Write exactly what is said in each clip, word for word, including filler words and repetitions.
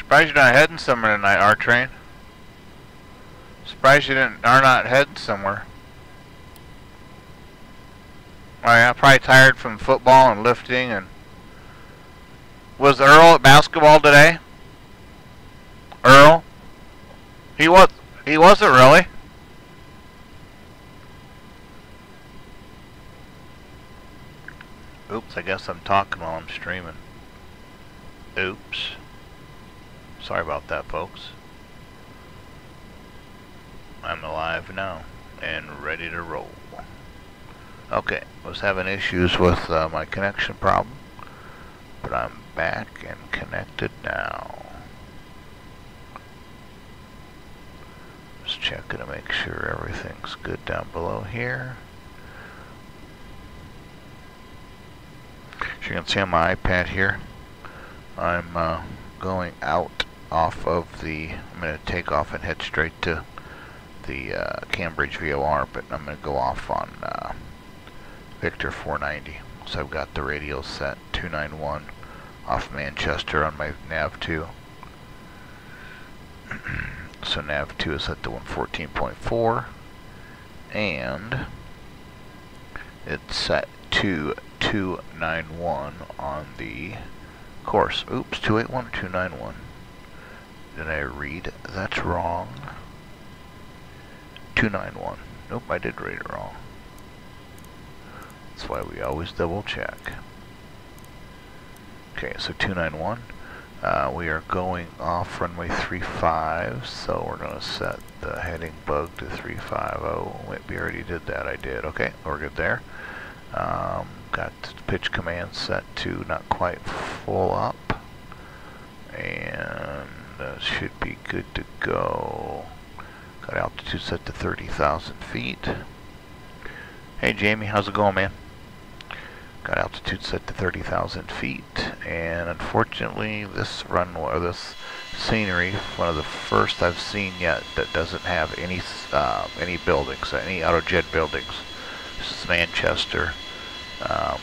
Surprised you're not heading somewhere tonight, R-Train. Surprised you didn't are not heading somewhere. Oh yeah, probably tired from football and lifting. And was Earl at basketball today? Earl? He was. He wasn't really. Oops, I guess I'm talking while I'm streaming. Oops. Sorry about that, folks. I'm alive now and ready to roll. Okay, was having issues with uh, my connection problem, but I'm back and connected now. Just checking to make sure everything's good down below here. As you can see on my iPad here, I'm uh, going out off of the, I'm going to take off and head straight to the uh, Cambridge V O R, but I'm going to go off on uh, Victor four ninety. So I've got the radio set two nine one off Manchester on my nav two. So nav two is set to one fourteen point four, and it's set to two nine one on the course. Oops, two eight one or two nine one. Did I read? That's wrong. two nine one. Nope, I did read it wrong. That's why we always double check. Okay, so two nine one. Uh, we are going off runway three five, so we're going to set the heading bug to three five zero. Wait, we already did that. I did. Okay, we're good there. Um, got the pitch command set to not quite full up, and uh, should be good to go. Got altitude set to thirty thousand feet. Hey Jamie, how's it going, man? Got altitude set to thirty thousand feet, and unfortunately this runway, or this scenery, one of the first I've seen yet that doesn't have any uh, any buildings, any autojet buildings. This is Manchester, um,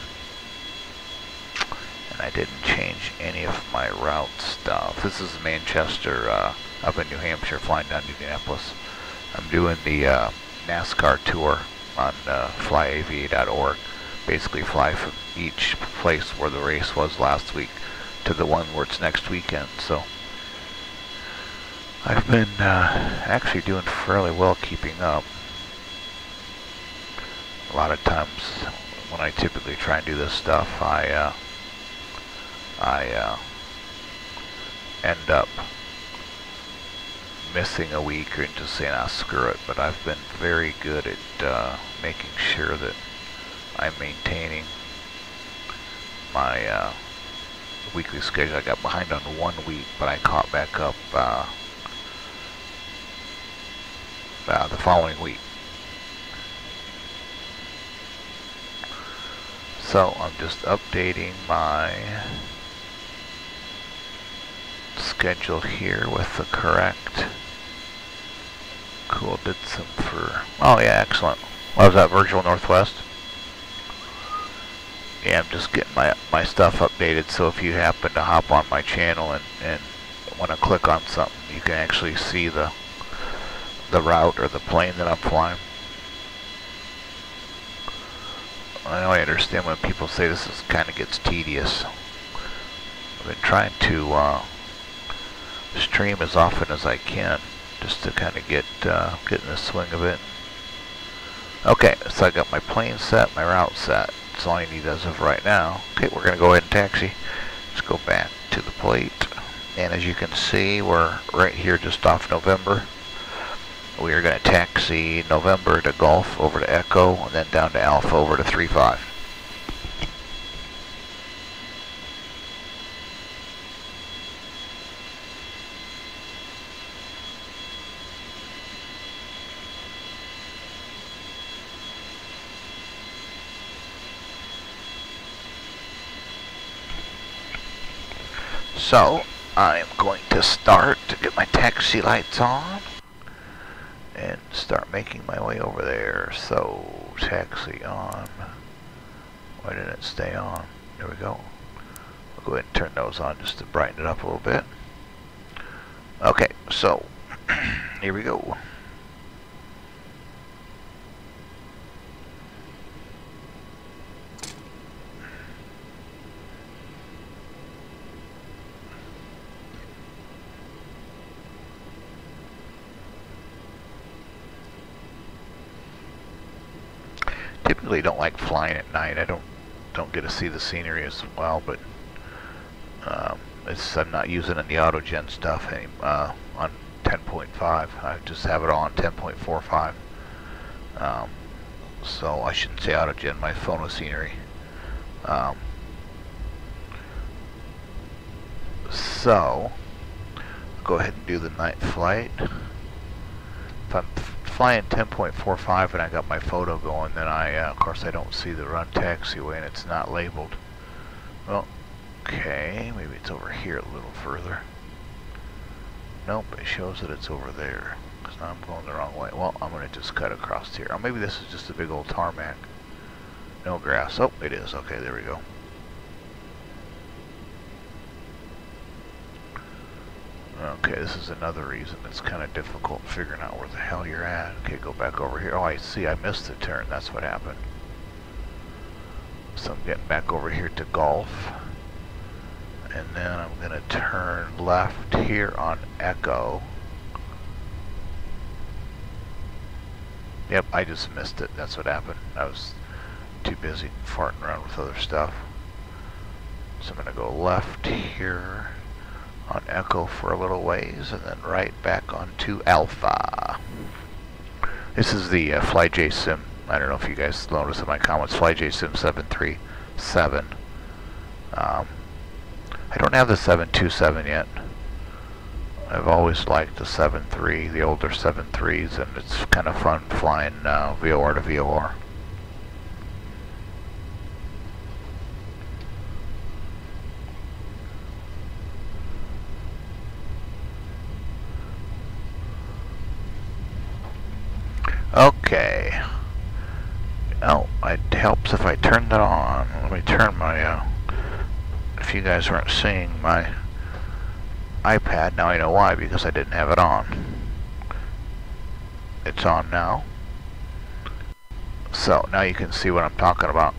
and I didn't change any of my route stuff. This is Manchester, uh, up in New Hampshire, flying down to Indianapolis. I'm doing the uh, NASCAR tour on uh, fly A V A dot org. Basically fly from each place where the race was last week to the one where it's next weekend. So I've been uh, actually doing fairly well keeping up. A lot of times when I typically try and do this stuff, I uh, I uh, end up missing a week and just saying, ah, screw it. But I've been very good at uh, making sure that I'm maintaining my uh, weekly schedule. I got behind on one week, but I caught back up uh, uh, the following week. So I'm just updating my schedule here with the correct. Cool, did some for, oh yeah, excellent. What was that, Virtual Northwest? Yeah, I'm just getting my my stuff updated, so if you happen to hop on my channel and, and want to click on something, you can actually see the the route or the plane that I'm flying. I know I understand when people say this is kind of gets tedious. I've been trying to uh, stream as often as I can, just to kind of get uh, get in the swing of it. Okay, so I got my plane set, my route set. That's all I need as of right now. Okay, we're going to go ahead and taxi. Let's go back to the plate. And as you can see, we're right here just off November. We are going to taxi November to Golf, over to Echo, and then down to Alpha, over to three five. So, I'm going to start to get my taxi lights on and start making my way over there. So, taxi on. Why didn't it stay on? There we go. We'll go ahead and turn those on just to brighten it up a little bit. Okay, so here we go. Typically don't like flying at night. I don't don't get to see the scenery as well, but um, it's I'm not using it in the AutoGen stuff any, uh, on ten point five. I just have it on ten point four five. Um, so I shouldn't say AutoGen, my phono scenery. Um, so go ahead and do the night flight. If I'm flying ten point four five and I got my photo going, then I, uh, of course I don't see the run taxiway and it's not labeled. Well, okay, maybe it's over here a little further. Nope, it shows that it's over there. Because now I'm going the wrong way. Well, I'm going to just cut across here. Or maybe this is just a big old tarmac. No grass. Oh, it is. Okay, there we go. Okay, this is another reason it's kind of difficult figuring out where the hell you're at. Okay, go back over here. Oh, I see. I missed the turn. That's what happened. So I'm getting back over here to Golf. And then I'm going to turn left here on Echo. Yep, I just missed it. That's what happened. I was too busy farting around with other stuff. So I'm going to go left here on Echo for a little ways, and then right back onto Alpha. This is the uh, FlyJSim. I don't know if you guys noticed in my comments. FlyJSim seven three seven. Um, I don't have the seven two seven yet. I've always liked the seven three, the older seven threes, and it's kind of fun flying uh, V O R to V O R. Okay. Oh, it helps if I turn that on. Let me turn my, uh, if you guys weren't seeing my iPad, now I know why, because I didn't have it on. It's on now. So, now you can see what I'm talking about.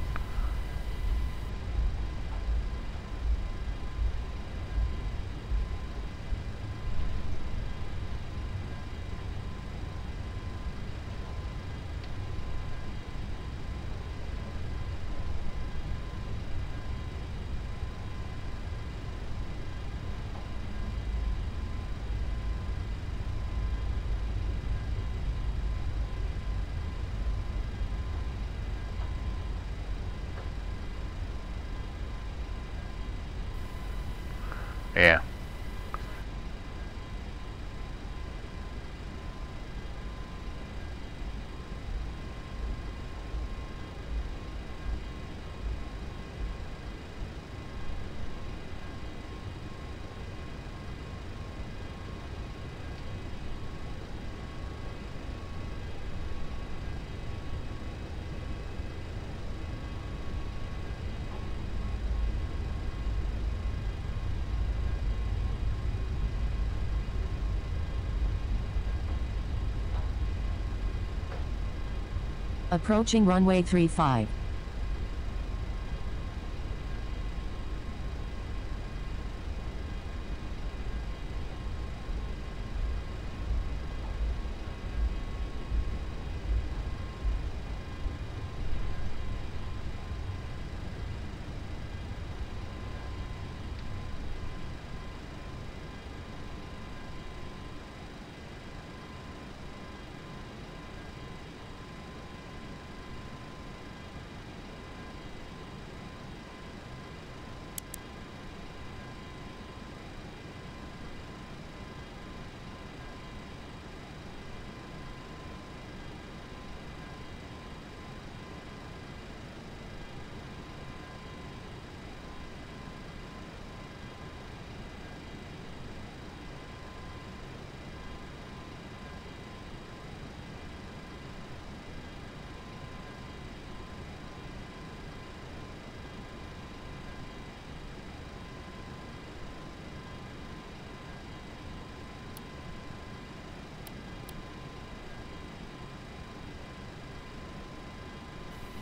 Yeah. Approaching runway three five.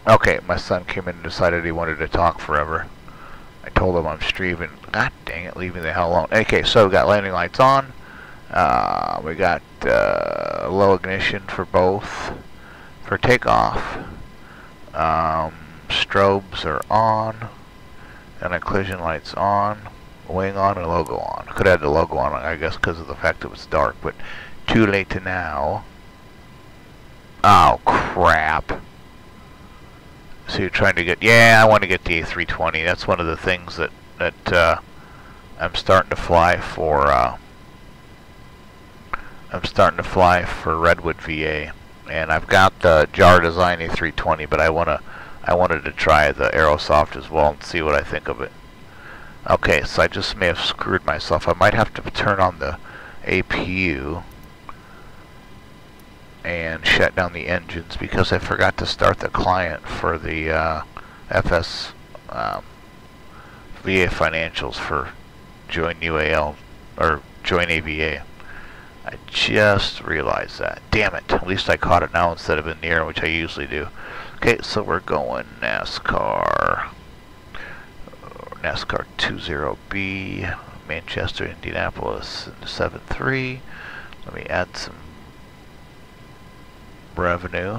Okay, my son came in and decided he wanted to talk forever. I told him I'm streaming. God dang it, leave me the hell alone. Okay, so we got landing lights on. Uh, we got uh, low ignition for both. For takeoff. Um, strobes are on. And a collision lights on. Wing on and logo on. Could have had the logo on, I guess, because of the fact that it was dark, but too late to now. Oh, crap. So you're trying to get, yeah, I want to get the A three twenty. That's one of the things that, that uh, I'm starting to fly for, uh, I'm starting to fly for Redwood V A. And I've got the Jar Design A three twenty, but I want to, I wanted to try the Aerosoft as well and see what I think of it. Okay, so I just may have screwed myself. I might have to turn on the A P U and shut down the engines because I forgot to start the client for the uh, F S um, V A financials for Join U A L or Join A V A. I just realized that. Damn it. At least I caught it now instead of in the air, which I usually do. Okay, so we're going NASCAR. NASCAR twenty B, Manchester, Indianapolis, seven three. Let me add some revenue.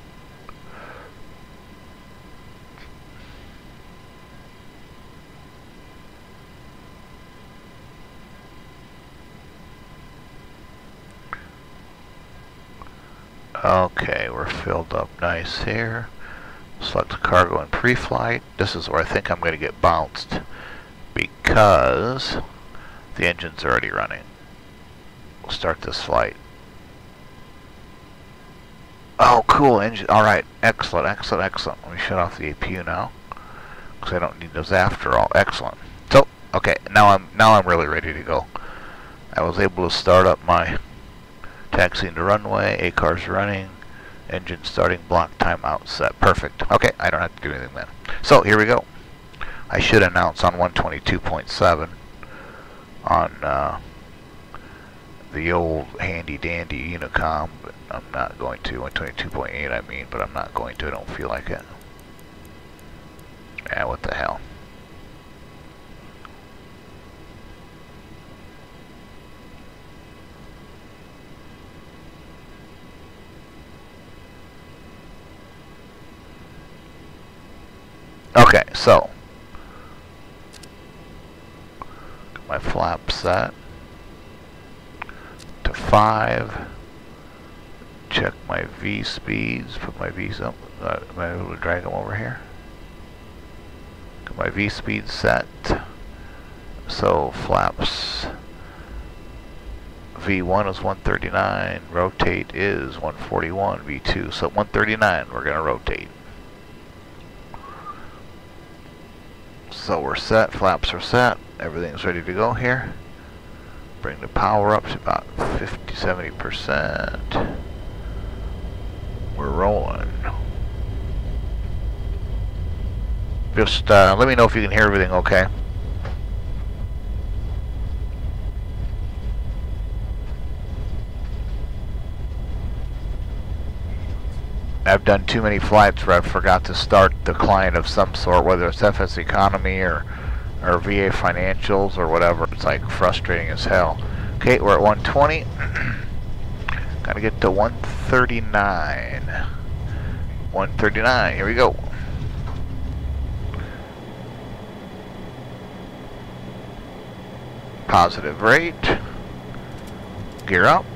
Okay, we're filled up nice here. Select cargo and pre-flight. This is where I think I'm going to get bounced because the engine's already running. We'll start this flight. Oh, cool engine. All right, excellent, excellent, excellent. Let me shut off the A P U now because I don't need those after all. Excellent. So, okay, now I'm now I'm really ready to go. I was able to start up my taxiing to runway. A car's running. Engine starting, block, timeout, set. Perfect. Okay, I don't have to do anything then. So, here we go. I should announce on one twenty-two point seven on uh, the old handy-dandy Unicom, but I'm not going to. one twenty-two point eight, I mean, but I'm not going to. I don't feel like it. Yeah, what the hell. Okay, so got my flap set to five. Check my V speeds. Put my V's up. Uh, am I able to drag them over here? Got my V speed set. So flaps V one is one thirty-nine. Rotate is one forty-one. V two. So one thirty-nine. We're gonna rotate. So we're set, flaps are set, everything's ready to go here. Bring the power up to about fifty, seventy percent. We're rolling. Just uh, let me know if you can hear everything okay. I've done too many flights where I forgot to start the client of some sort, whether it's F S Economy or, or V A Financials or whatever. It's like frustrating as hell. Okay, we're at one twenty. Gotta get to one thirty-nine. one thirty-nine, here we go. Positive rate. Gear up.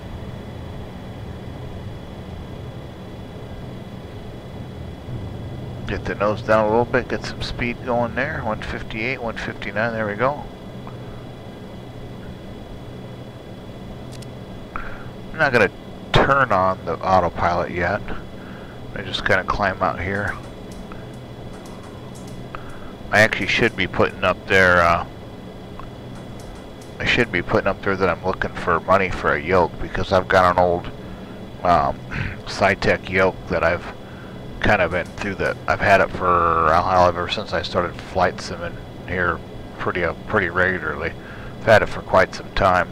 Get the nose down a little bit, get some speed going there. one fifty-eight, one fifty-nine, there we go. I'm not going to turn on the autopilot yet. I just kind of climb out here. I actually should be putting up there, uh, I should be putting up there that I'm looking for money for a yoke because I've got an old um, Sci-Tech yoke that I've kind of been through the, I've had it for uh, ever since I started flight simming here pretty uh, pretty regularly. I've had it for quite some time.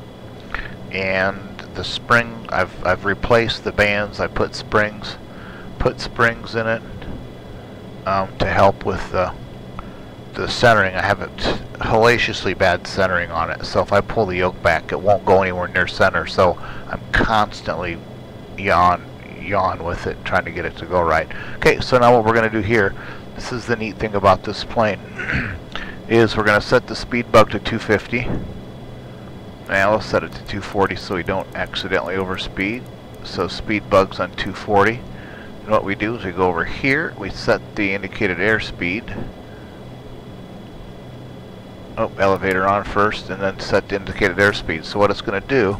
And the spring, I've I've replaced the bands. I put springs put springs in it um, to help with the the centering. I have it hellaciously bad centering on it, so if I pull the yoke back, it won't go anywhere near center. So I'm constantly yawn, yawn with it, trying to get it to go right. Okay, so now what we're going to do here, this is the neat thing about this plane, is we're going to set the speed bug to two fifty. Now let's set it to two forty so we don't accidentally overspeed. So speed bug's on two forty. And what we do is we go over here, we set the indicated airspeed. Oh, elevator on first, and then set the indicated airspeed. So what it's going to do,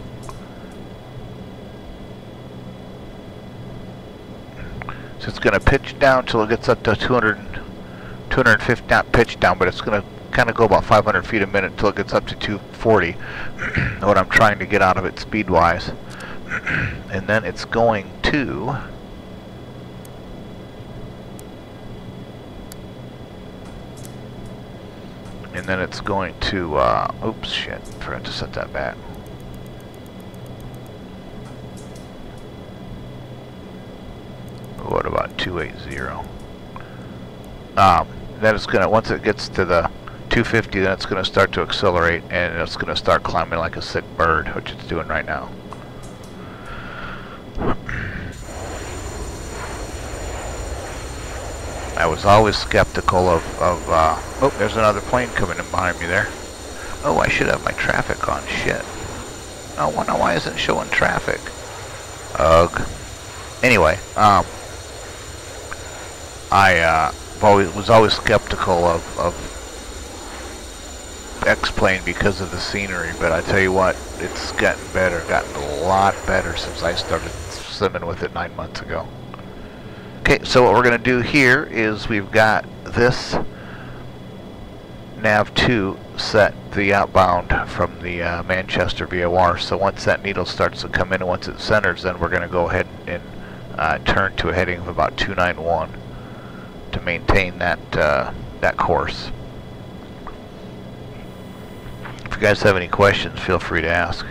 so it's going to pitch down till it gets up to two hundred, two hundred fifty, not pitch down, but it's going to kind of go about five hundred feet a minute until it gets up to two forty. What I'm trying to get out of it speed-wise. And then it's going to and then it's going to uh, oops, shit, forgot to set that back. What about two eighty? Um, then it's gonna, once it gets to the two fifty, then it's gonna start to accelerate, and it's gonna start climbing like a sick bird, which it's doing right now. I was always skeptical of, of uh, oh, there's another plane coming in behind me there. Oh, I should have my traffic on, shit. Oh, well, now why isn't it showing traffic? Ugh. Anyway, um, I uh, always, was always skeptical of, of X-plane because of the scenery, but I tell you what, it's gotten better, gotten a lot better since I started simming with it nine months ago. Okay, so what we're going to do here is we've got this nav two set the outbound from the uh, Manchester V O R. So once that needle starts to come in and once it centers, then we're going to go ahead and uh, turn to a heading of about two ninety-one to maintain that uh, that course. If you guys have any questions, feel free to ask.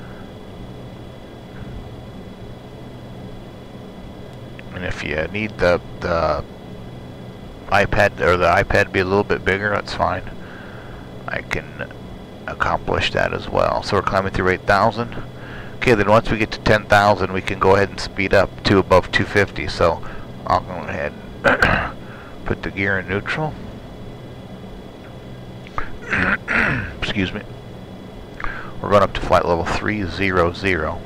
And if you need the, the iPad or the iPad be a little bit bigger, that's fine. I can accomplish that as well. So we're climbing through eight thousand. Okay, then once we get to ten thousand, we can go ahead and speed up to above two fifty. So I'll go ahead and put the gear in neutral. Excuse me. We're going up to flight level three hundred.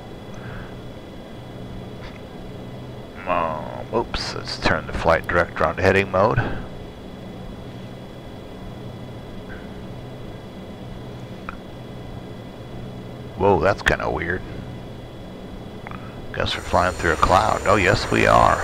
Um, oops, let's turn the flight director on to heading mode. Whoa, that's kind of weird. Guess we're flying through a cloud. Oh, yes, we are.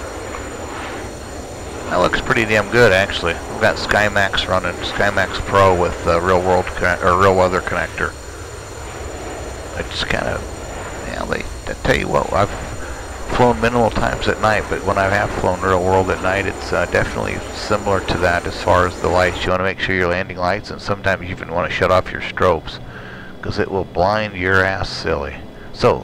That looks pretty damn good, actually. We've got SkyMax running, SkyMax Pro with uh, real world or real weather connector. It's kind of, yeah. They, I tell you what, I've flown minimal times at night, but when I have flown real world at night, it's uh, definitely similar to that as far as the lights. You want to make sure your landing lights, and sometimes you even want to shut off your strobes, because it will blind your ass silly. So,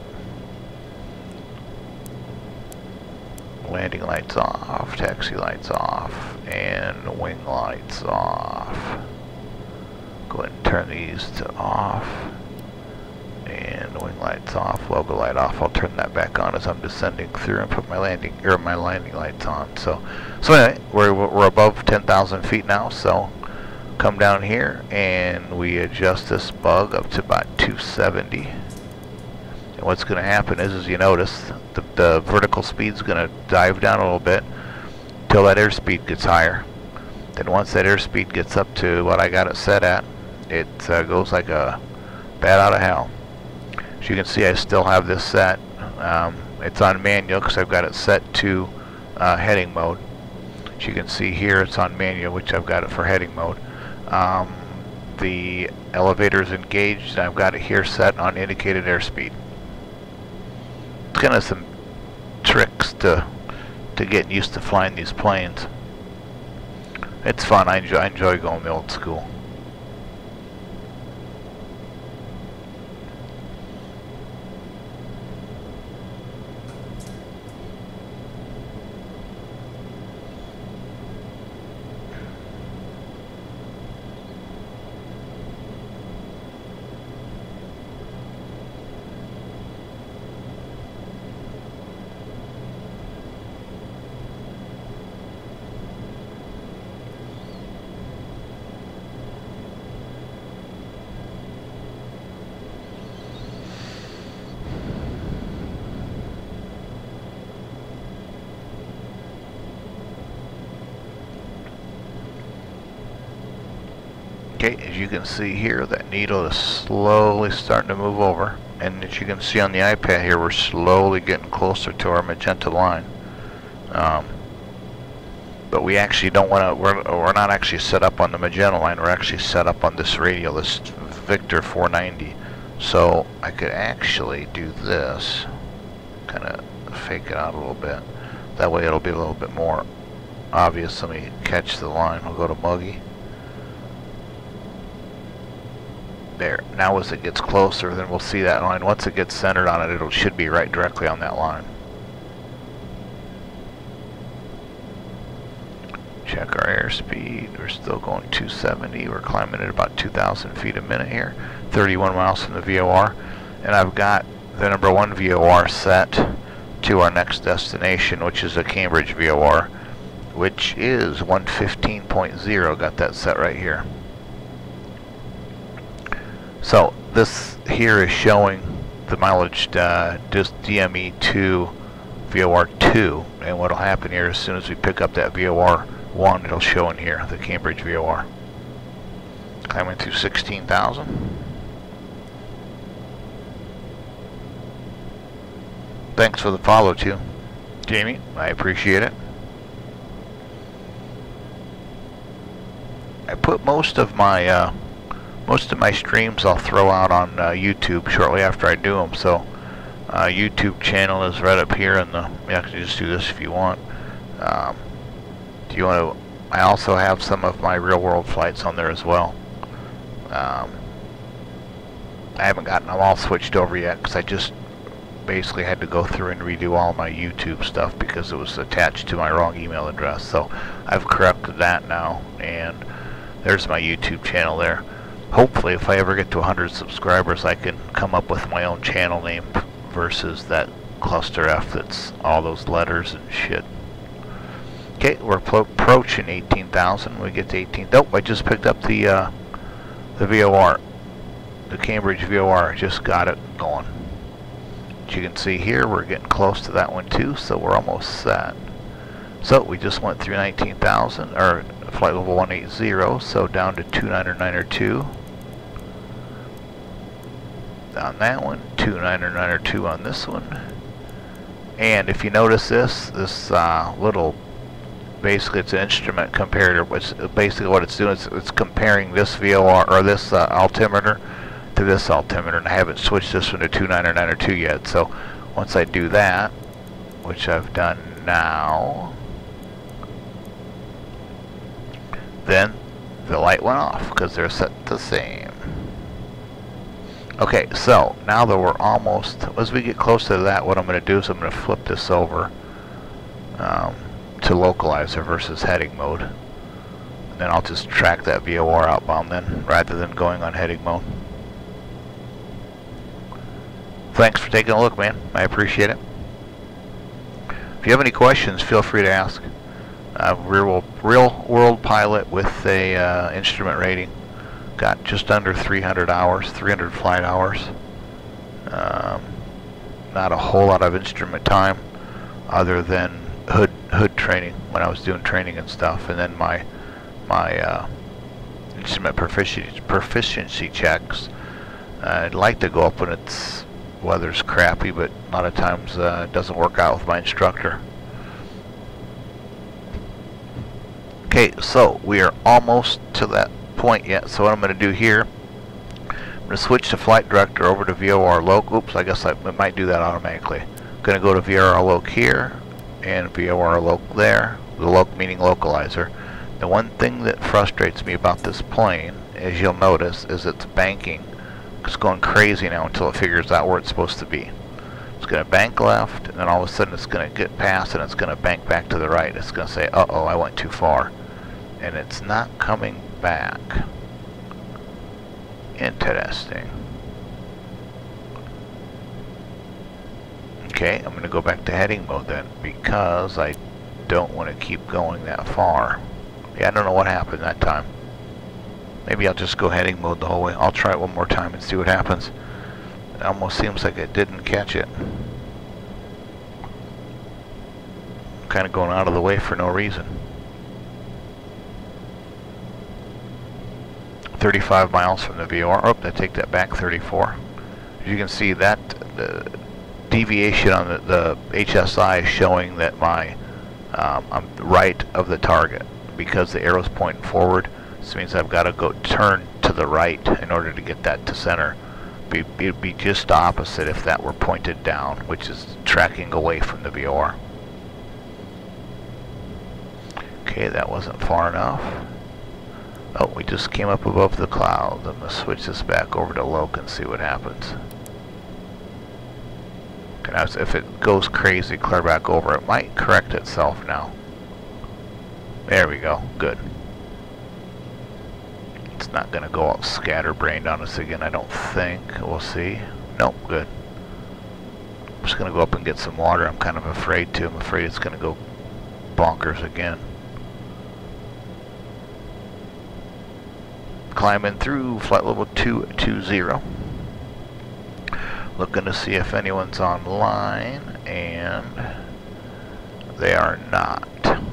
landing lights off, taxi lights off, and wing lights off. Go ahead and turn these to off. And wing lights off, logo light off. I'll turn that back on as I'm descending through and put my landing or my landing lights on. So, so anyway, we're we're above ten thousand feet now. So, come down here and we adjust this bug up to about two seventy. And what's going to happen is, as you notice, the, the vertical speed's going to dive down a little bit till that airspeed gets higher. Then once that airspeed gets up to what I got it set at, it uh, goes like a bat out of hell. As you can see, I still have this set. Um, it's on manual because I've got it set to uh, heading mode. As you can see here, it's on manual, which I've got it for heading mode. Um, the elevator is engaged, and I've got it here set on indicated airspeed. It's kind of some tricks to to get used to flying these planes. It's fun. I enjoy, I enjoy going the old school. Okay, as you can see here, that needle is slowly starting to move over. And as you can see on the iPad here, we're slowly getting closer to our magenta line. Um, but we actually don't want to, we're, we're not actually set up on the magenta line, we're actually set up on this radial, this Victor four ninety. So I could actually do this, kind of fake it out a little bit. That way it'll be a little bit more obvious. Let me catch the line. We'll go to Muggy. There. Now as it gets closer, then we'll see that line. Once it gets centered on it, it should be right directly on that line. Check our airspeed. We're still going two seventy. We're climbing at about two thousand feet a minute here. thirty-one miles from the V O R. And I've got the number one V O R set to our next destination, which is a Cambridge V O R, which is one fifteen point zero. Got that set right here. So this here is showing the mileage uh, just D M E to V O R two, and what will happen here as soon as we pick up that V O R one, it'll show in here the Cambridge V O R. Climbing through sixteen thousand. Thanks for the follow too, Jamie. I appreciate it. I put most of my uh, most of my streams I'll throw out on uh, YouTube shortly after I do them. So uh, YouTube channel is right up here, and the you can just do this if you want. Um, do you want to? I also have some of my real world flights on there as well. Um, I haven't gotten them all switched over yet because I just basically had to go through and redo all my YouTube stuff because it was attached to my wrong email address. So I've corrected that now, and there's my YouTube channel there. Hopefully if I ever get to one hundred subscribers, I can come up with my own channel name versus that cluster F that's all those letters and shit. Okay, we're approaching eighteen thousand. We get to eighteen. Nope, I just picked up the uh, the V O R, the Cambridge V O R. Just got it going. As you can see here, we're getting close to that one too, so we're almost set. So we just went through nineteen thousand, or flight level one eighty, so down to two nine nine two. On that one, two nine nine two on this one. And if you notice this, this uh, little, basically it's an instrument comparator. It's basically what it's doing is it's comparing this V O R, or this uh, altimeter, to this altimeter, and I haven't switched this one to two nine nine two yet. So once I do that, which I've done now, then the light went off because they're set the same. Okay, so now that we're almost, as we get close to that, what I'm going to do is I'm going to flip this over um, to localizer versus heading mode. And then I'll just track that V O R outbound then, rather than going on heading mode. Thanks for taking a look, man. I appreciate it. If you have any questions, feel free to ask. Uh, real, real world pilot with a uh, instrument rating. Got just under three hundred hours, three hundred flight hours. Um, not a whole lot of instrument time, other than hood hood training when I was doing training and stuff, and then my my uh, instrument proficiency proficiency checks. Uh, I'd like to go up when it's weather's crappy, but a lot of times uh, it doesn't work out with my instructor. Okay, so we are almost to that point yet. So what I'm going to do here, I'm going to switch the flight director over to V O R loc. Oops, I guess I it might do that automatically. I'm going to go to V O R loc here and V O R loc there. The loc meaning localizer. The one thing that frustrates me about this plane, as you'll notice, is it's banking. It's going crazy now until it figures out where it's supposed to be. It's going to bank left, and then all of a sudden it's going to get past, and it's going to bank back to the right. It's going to say, uh-oh, I went too far. And it's not coming back. Interesting. Okay, I'm going to go back to heading mode then, because I don't want to keep going that far. Yeah, I don't know what happened that time. Maybe I'll just go heading mode the whole way. I'll try it one more time and see what happens. It almost seems like it didn't catch it. I'm kind of going out of the way for no reason. thirty-five miles from the V O R. Oh, I take that back, thirty-four. As you can see, that the deviation on the, the H S I is showing that my um, I'm right of the target because the arrow's pointing forward. This means I've got to go turn to the right in order to get that to center. Be, it'd be just the opposite if that were pointed down, which is tracking away from the V O R. Okay, that wasn't far enough. Oh, we just came up above the clouds. I'm going to switch this back over to Loc and see what happens. Okay, if it goes crazy, clear back over. It might correct itself now. There we go. Good. It's not going to go all scatterbrained on us again, I don't think. We'll see. Nope, good. I'm just going to go up and get some water. I'm kind of afraid to. I'm afraid it's going to go bonkers again. Climbing through flight level two two zero. Looking to see if anyone's online, and they are not.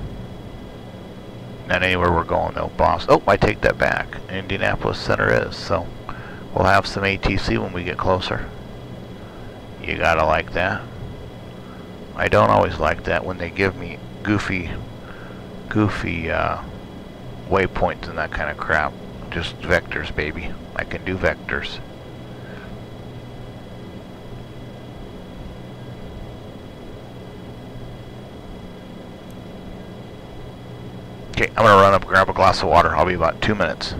Not anywhere we're going though, boss. Oh, I take that back. Indianapolis Center is, so we'll have some A T C when we get closer. You gotta like that. I don't always like that when they give me goofy, goofy uh, waypoints and that kind of crap. Just vectors, baby. I can do vectors. Okay, I'm gonna run up and grab a glass of water. I'll be about two minutes.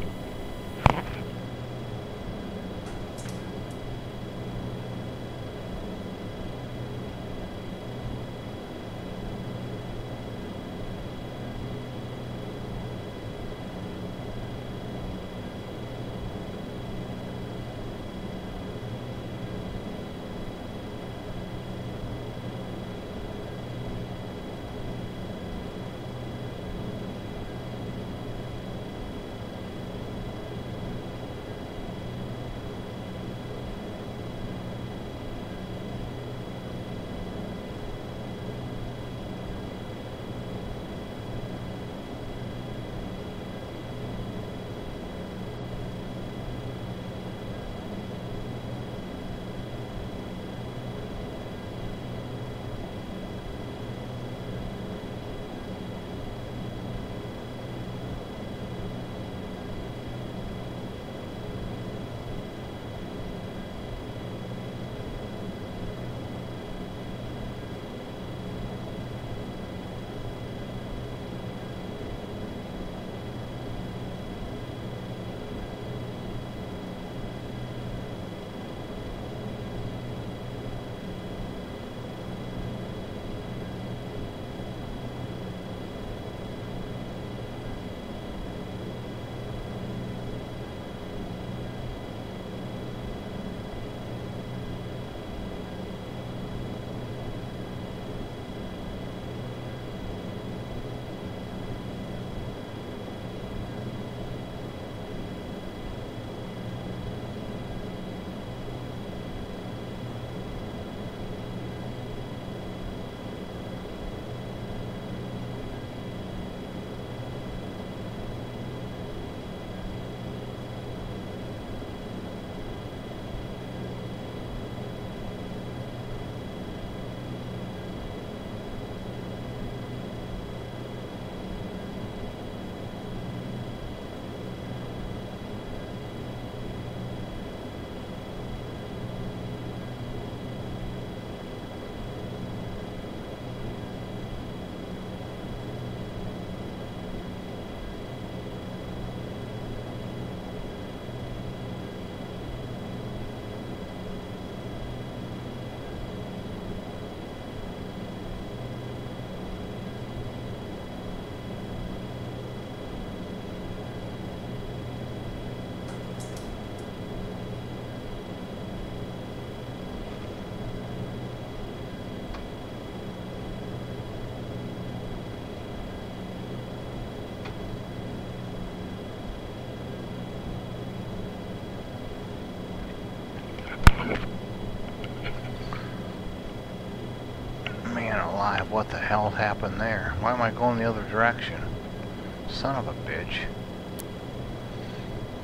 What the hell happened there? Why am I going the other direction? Son of a bitch.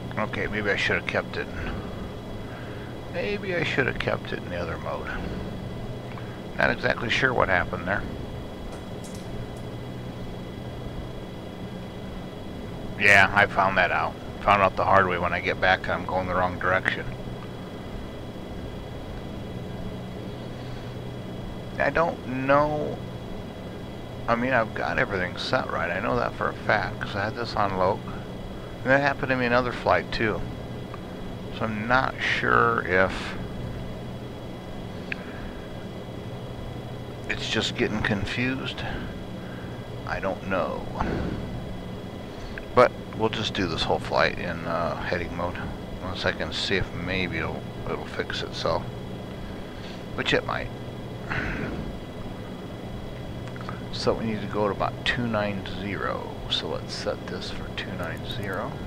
Okay, maybe I should have kept it. Maybe I should have kept it in the other mode. Not exactly sure what happened there. Yeah, I found that out. Found out the hard way when I get back and I'm going the wrong direction. I don't know. I mean, I've got everything set right. I know that for a fact because I had this on loc. And that happened to me another flight too. So I'm not sure if it's just getting confused. I don't know. But we'll just do this whole flight in uh, heading mode. Once I can see if maybe it'll, it'll fix itself. Which it might. So we need to go to about two ninety. So let's set this for two ninety.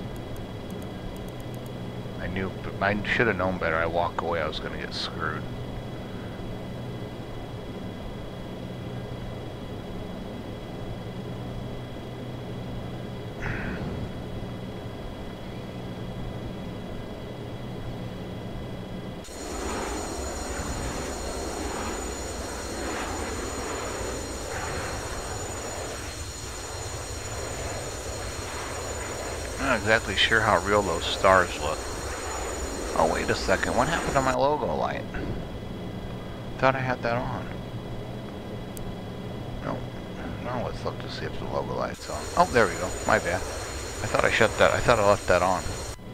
I knew, but I should have known better. I walk away, I was going to get screwed. I'm not exactly sure how real those stars look. Oh, wait a second. What happened to my logo light? Thought I had that on. No. Now let's look to see if the logo light's on. Oh, there we go. My bad. I thought I shut that. I thought I left that on.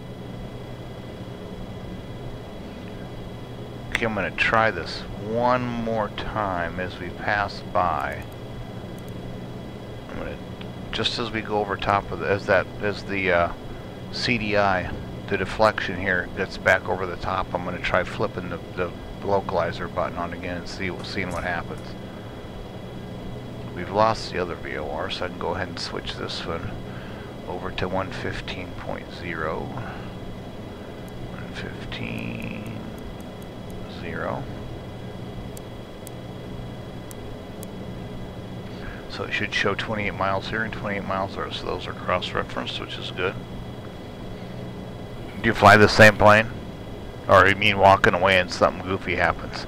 Okay, I'm going to try this one more time as we pass by. I'm going to, just as we go over top of the, as that, as the uh, C D I, the deflection here gets back over the top, I'm going to try flipping the, the localizer button on again and see, seeing what happens. We've lost the other V O R, so I can go ahead and switch this one over to one fifteen point zero. one fifteen point zero. So it should show twenty-eight miles here and twenty-eight miles there, so those are cross-referenced, which is good. Do you fly the same plane? Or you mean walking away and something goofy happens?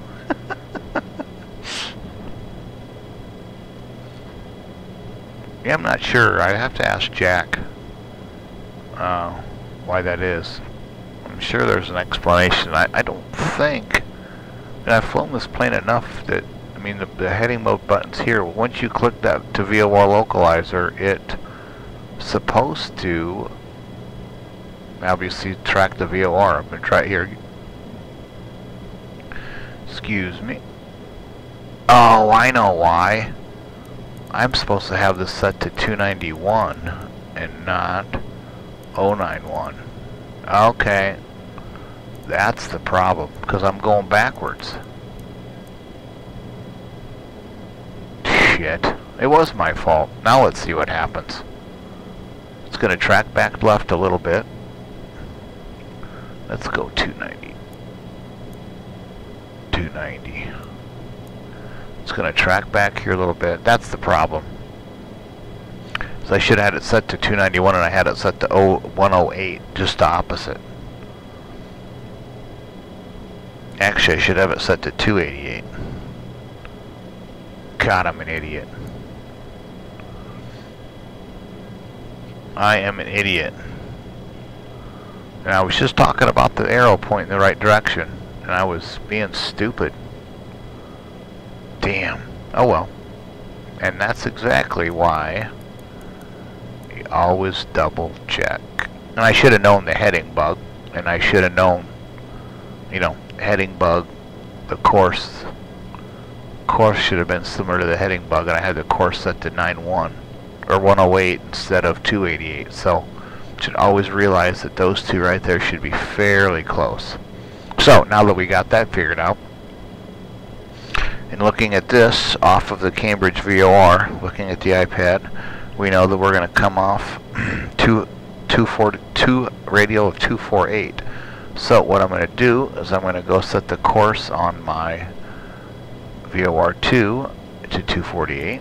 Yeah, I'm not sure. I have to ask Jack uh, why that is. I'm sure there's an explanation. I, I don't think, and I've flown this plane enough that, I mean, the, the heading mode button's here. Once you click that to V O R localizer, it's supposed to obviously track the V O R. I'm going to try it here. Excuse me. Oh, I know why. I'm supposed to have this set to two ninety-one and not oh nine one. Okay. That's the problem, because I'm going backwards. Shit. It was my fault. Now let's see what happens. It's going to track back left a little bit. Let's go two ninety. two ninety. It's going to track back here a little bit. That's the problem. So I should have had it set to two ninety-one and I had it set to one oh eight, just the opposite. Actually, I should have it set to two eighty-eight. God, I'm an idiot. I am an idiot. And I was just talking about the arrow pointing in the right direction, and I was being stupid. Damn. Oh well. And that's exactly why you always double check. And I should have known the heading bug, and I should have known, you know, heading bug, the course. Course should have been similar to the heading bug, and I had the course set to nine one or one oh eight instead of two eighty-eight. So should always realize that those two right there should be fairly close. So now that we got that figured out, and looking at this off of the Cambridge V O R, looking at the iPad, we know that we're going to come off two, two, four, two radial of two forty-eight. So what I'm going to do is I'm going to go set the course on my V O R two to two forty-eight.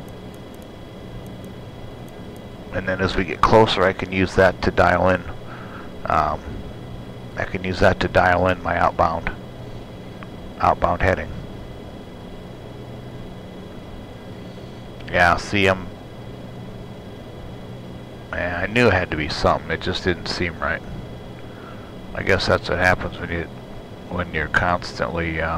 And then as we get closer, I can use that to dial in Um, I can use that to dial in my outbound outbound heading. Yeah, see, I'm yeah, I knew it had to be something. It just didn't seem right. I guess that's what happens when you when you're constantly uh,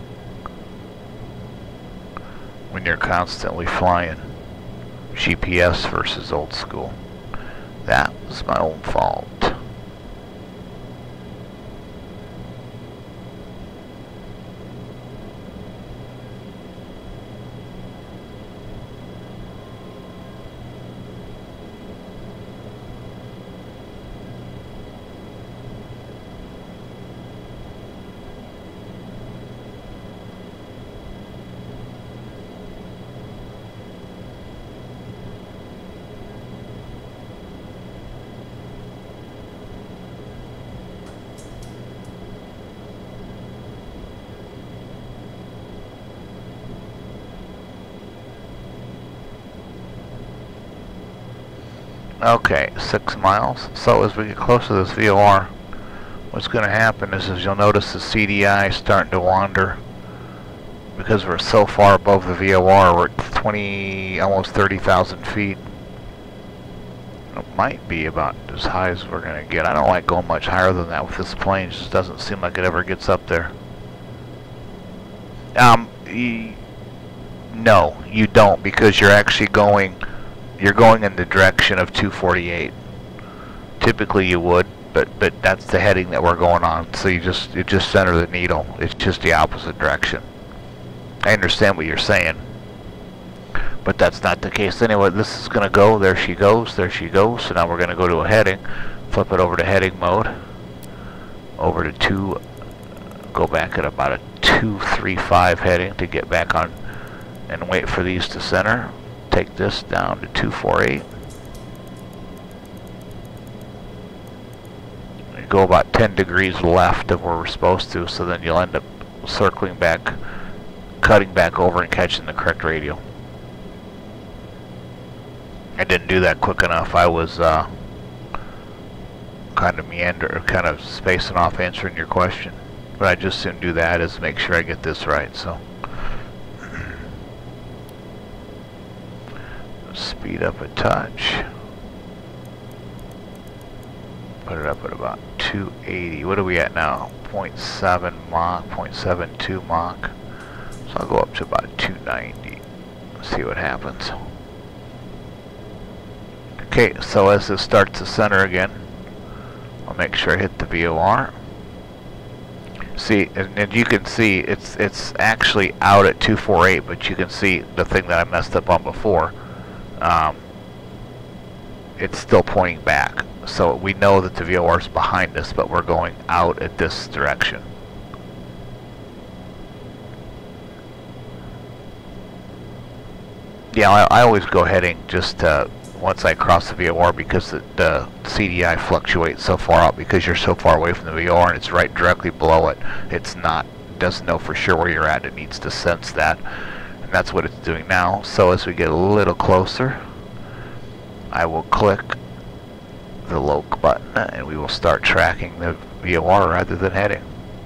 when you're constantly flying G P S versus old school. That was my own fault. Okay, six miles. So as we get closer to this V O R, what's going to happen is, is you'll notice the C D I starting to wander because we're so far above the V O R. We're at twenty, almost thirty thousand feet. It might be about as high as we're going to get. I don't like going much higher than that with this plane. It just doesn't seem like it ever gets up there. Um, y no, you don't, because you're actually going. You're going in the direction of two forty-eight. Typically you would, but but that's the heading that we're going on. So you just you just center the needle. It's just the opposite direction. I understand what you're saying, but that's not the case. Anyway, this is going to go. There she goes. There she goes. So now we're going to go to a heading. Flip it over to heading mode. Over to two. Go back at about a two three five heading to get back on, and wait for these to center. Take this down to two forty-eight. You go about ten degrees left of where we're supposed to, so then you'll end up circling back, cutting back over and catching the correct radial. I didn't do that quick enough. I was uh, kind of meander, kind of spacing off answering your question. But I just soon do that is make sure I get this right. So. Speed up a touch. Put it up at about two eighty. What are we at now? zero point seven Mach, zero point seven two Mach. So I'll go up to about two ninety. See what happens. Okay, so as this starts to center again, I'll make sure I hit the V O R. See, and, and you can see it's it's actually out at two forty-eight, but you can see the thing that I messed up on before. Um, it's still pointing back, so we know that the V O R is behind us, but we're going out at this direction. Yeah, I, I always go heading just uh, once I cross the V O R, because the, the C D I fluctuates so far out because you're so far away from the V O R and it's right directly below it. It's not, doesn't know for sure where you're at. It needs to sense that. That's what it's doing now. So as we get a little closer, I will click the loc button and we will start tracking the V O R rather than heading.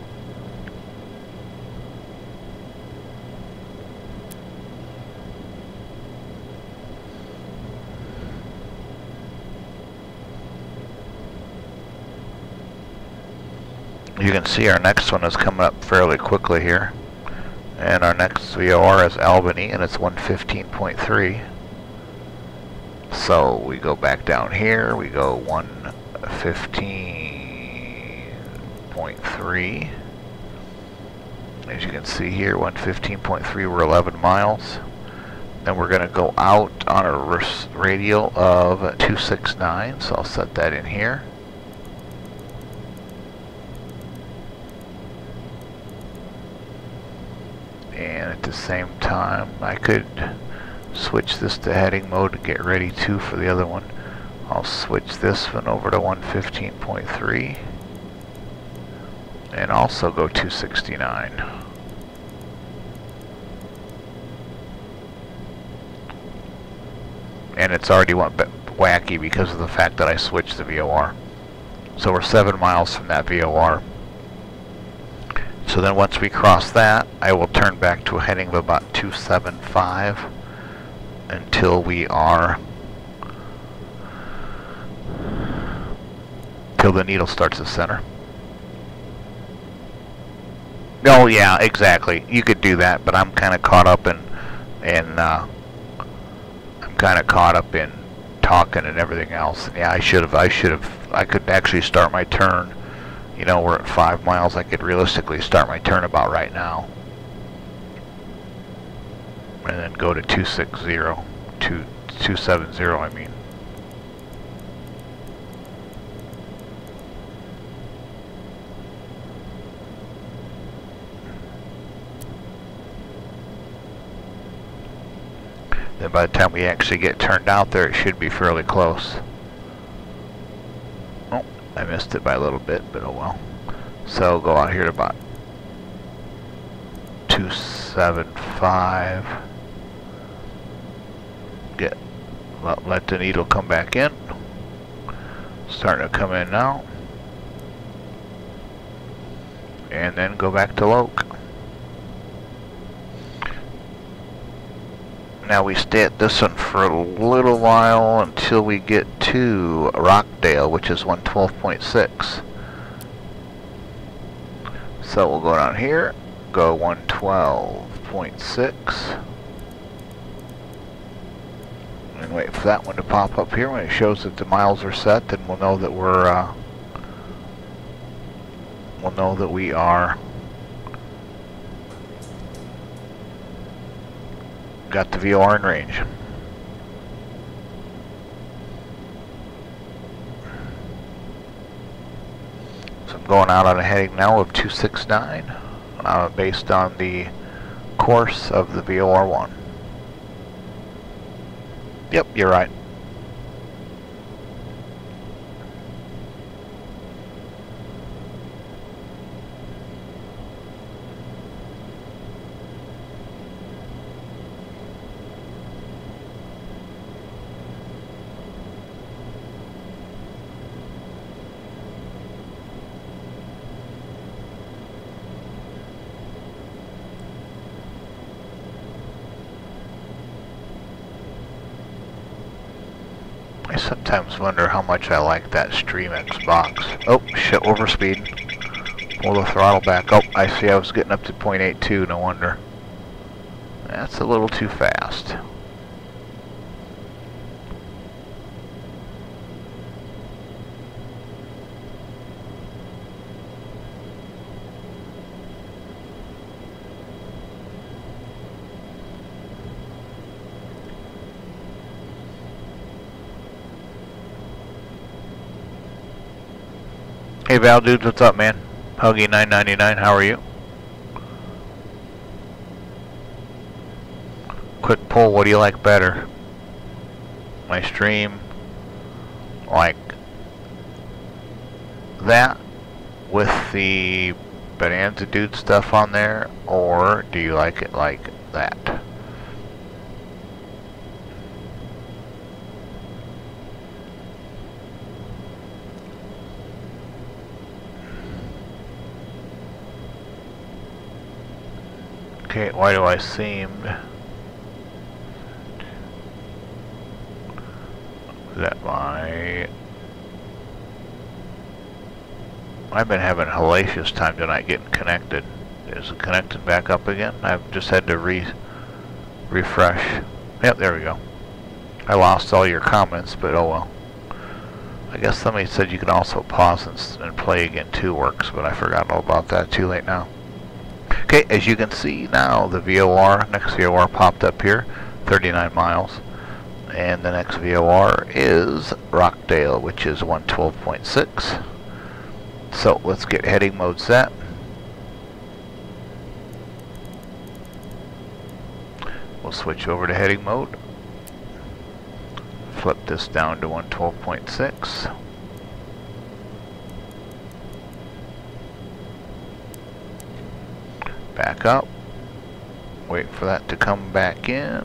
You can see our next one is coming up fairly quickly here. And our next V O R is Albany, and it's one fifteen point three. So we go back down here, we go one fifteen point three. As you can see here, one fifteen point three, we're eleven miles. Then we're going to go out on a radial of two sixty-nine, so I'll set that in here. And at the same time, I could switch this to heading mode to get ready too for the other one. I'll switch this one over to one fifteen point three and also go two sixty-nine. And it's already went wacky because of the fact that I switched the V O R. So we're seven miles from that V O R. So then once we cross that, I will turn back to a heading of about two seven five until we are, till the needle starts to center. Oh yeah, exactly. You could do that, but I'm kind of caught up in, in uh, I'm kind of caught up in talking and everything else. Yeah, I should have, I should have, I could actually start my turn. You know, we're at five miles. I could realistically start my turn about right now. And then go to two six zero, two, two seven zero, I mean. Then by the time we actually get turned out there, it should be fairly close. Oh, I missed it by a little bit, but oh well. So go out here to about two seven five. Get let, let the needle come back in. Starting to come in now. And then go back to Loke. Now we stay at this one for a little while until we get to Rockdale, which is one twelve point six. So we'll go down here, go one twelve point six, and wait for that one to pop up here. When it shows that the miles are set, then we'll know that we're uh, we'll know that we are got the V O R in range. So I'm going out on a heading now of two six nine, uh, based on the course of the V O R one. Yep, you're right. I sometimes wonder how much I like that StreamX box. Oh, shit, overspeed. Pull the throttle back. Oh, I see I was getting up to point eight two, no wonder. That's a little too fast. Hey Val dudes, what's up, man? Huggy nine ninety-nine, how are you? Quick poll, what do you like better? My stream like that with the Bonanza Dude stuff on there, or do you like it like that? Okay, why do I seem that my I've been having a hellacious time tonight getting connected. Is it connected back up again? I've just had to re refresh. Yep, there we go. I lost all your comments, but oh well. I guess somebody said you can also pause and, and play again too works, but I forgot all about that. Too late now. Okay, as you can see now, the V O R, next V O R popped up here, thirty-nine miles. And the next V O R is Rockdale, which is one twelve point six. So let's get heading mode set. We'll switch over to heading mode. Flip this down to one twelve point six. Back up. Wait for that to come back in.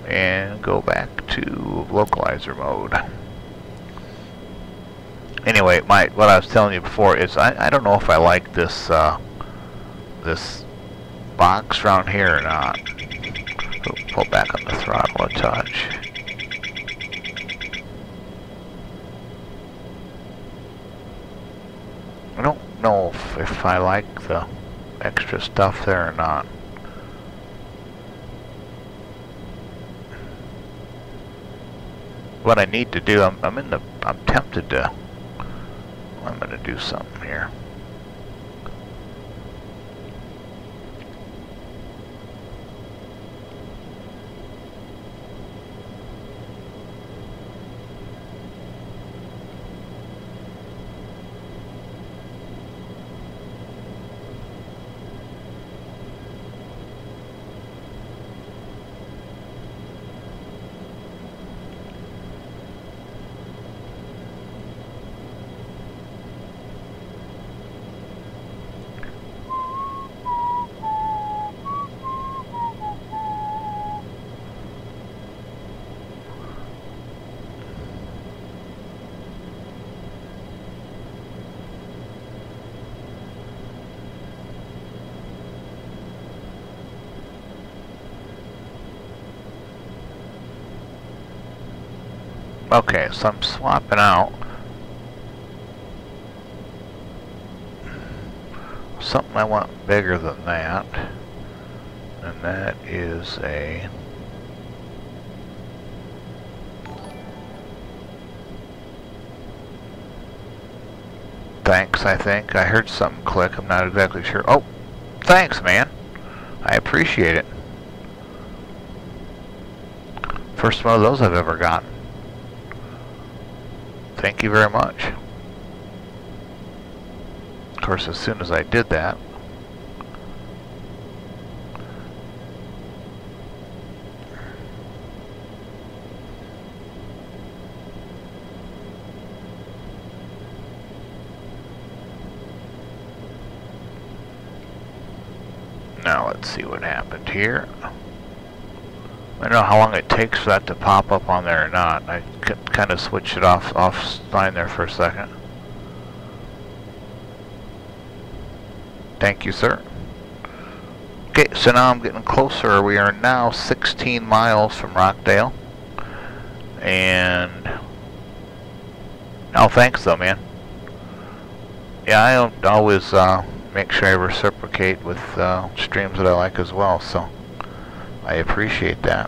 and go back to localizer mode. Anyway, my what I was telling you before is I, I don't know if I like this uh, this box around here or not. So pull back on the throttle a touch. I don't know if, if I like the extra stuff there or not. What I need to do, I'm, I'm in the, I'm tempted to, I'm going to do something here. Okay, so I'm swapping out something I want bigger than that, and that is a thanks, I think. I heard something click, I'm not exactly sure. Oh, thanks, man. I appreciate it. First one of those I've ever gotten. Thank you very much. Of course, as soon as I did that, now let's see what happened here. I don't know how long it takes for that to pop up on there or not. I kind of switched it off offline there for a second. Thank you, sir. Okay, so now I'm getting closer. We are now sixteen miles from Rockdale. And oh, thanks though, man. Yeah, I don't always uh, make sure I reciprocate with uh, streams that I like as well, so I appreciate that.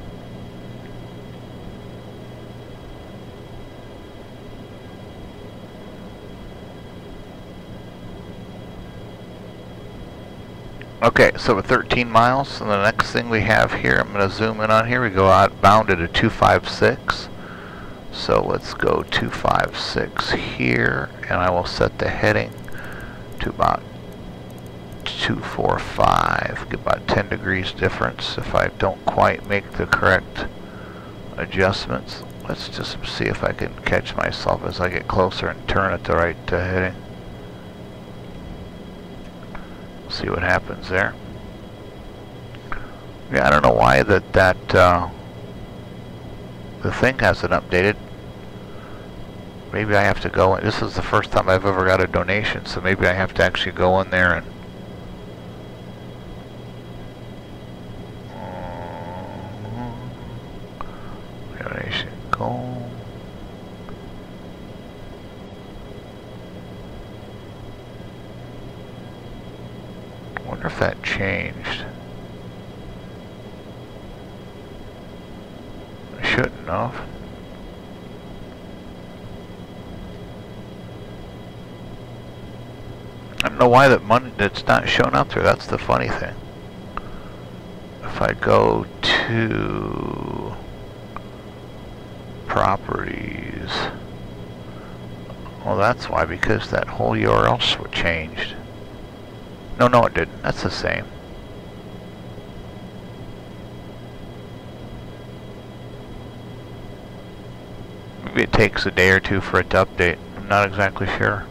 Okay, so we're thirteen miles, and the next thing we have here, I'm going to zoom in on here. We go outbound at a two five six. So let's go two five six here, and I will set the heading to about two four five. Get about ten degrees difference if I don't quite make the correct adjustments. Let's just see if I can catch myself as I get closer and turn at the right uh, heading. See what happens there. Yeah, I don't know why that that uh, the thing hasn't updated. Maybe I have to go in. This is the first time I've ever got a donation, so maybe I have to actually go in there and donation go. Wonder if that changed. I shouldn't have. I don't know why that money that's not showing up there. That's the funny thing. If I go to properties, well, that's why, because that whole U R L changed. No, no, it didn't. That's the same. Maybe it takes a day or two for it to update. I'm not exactly sure.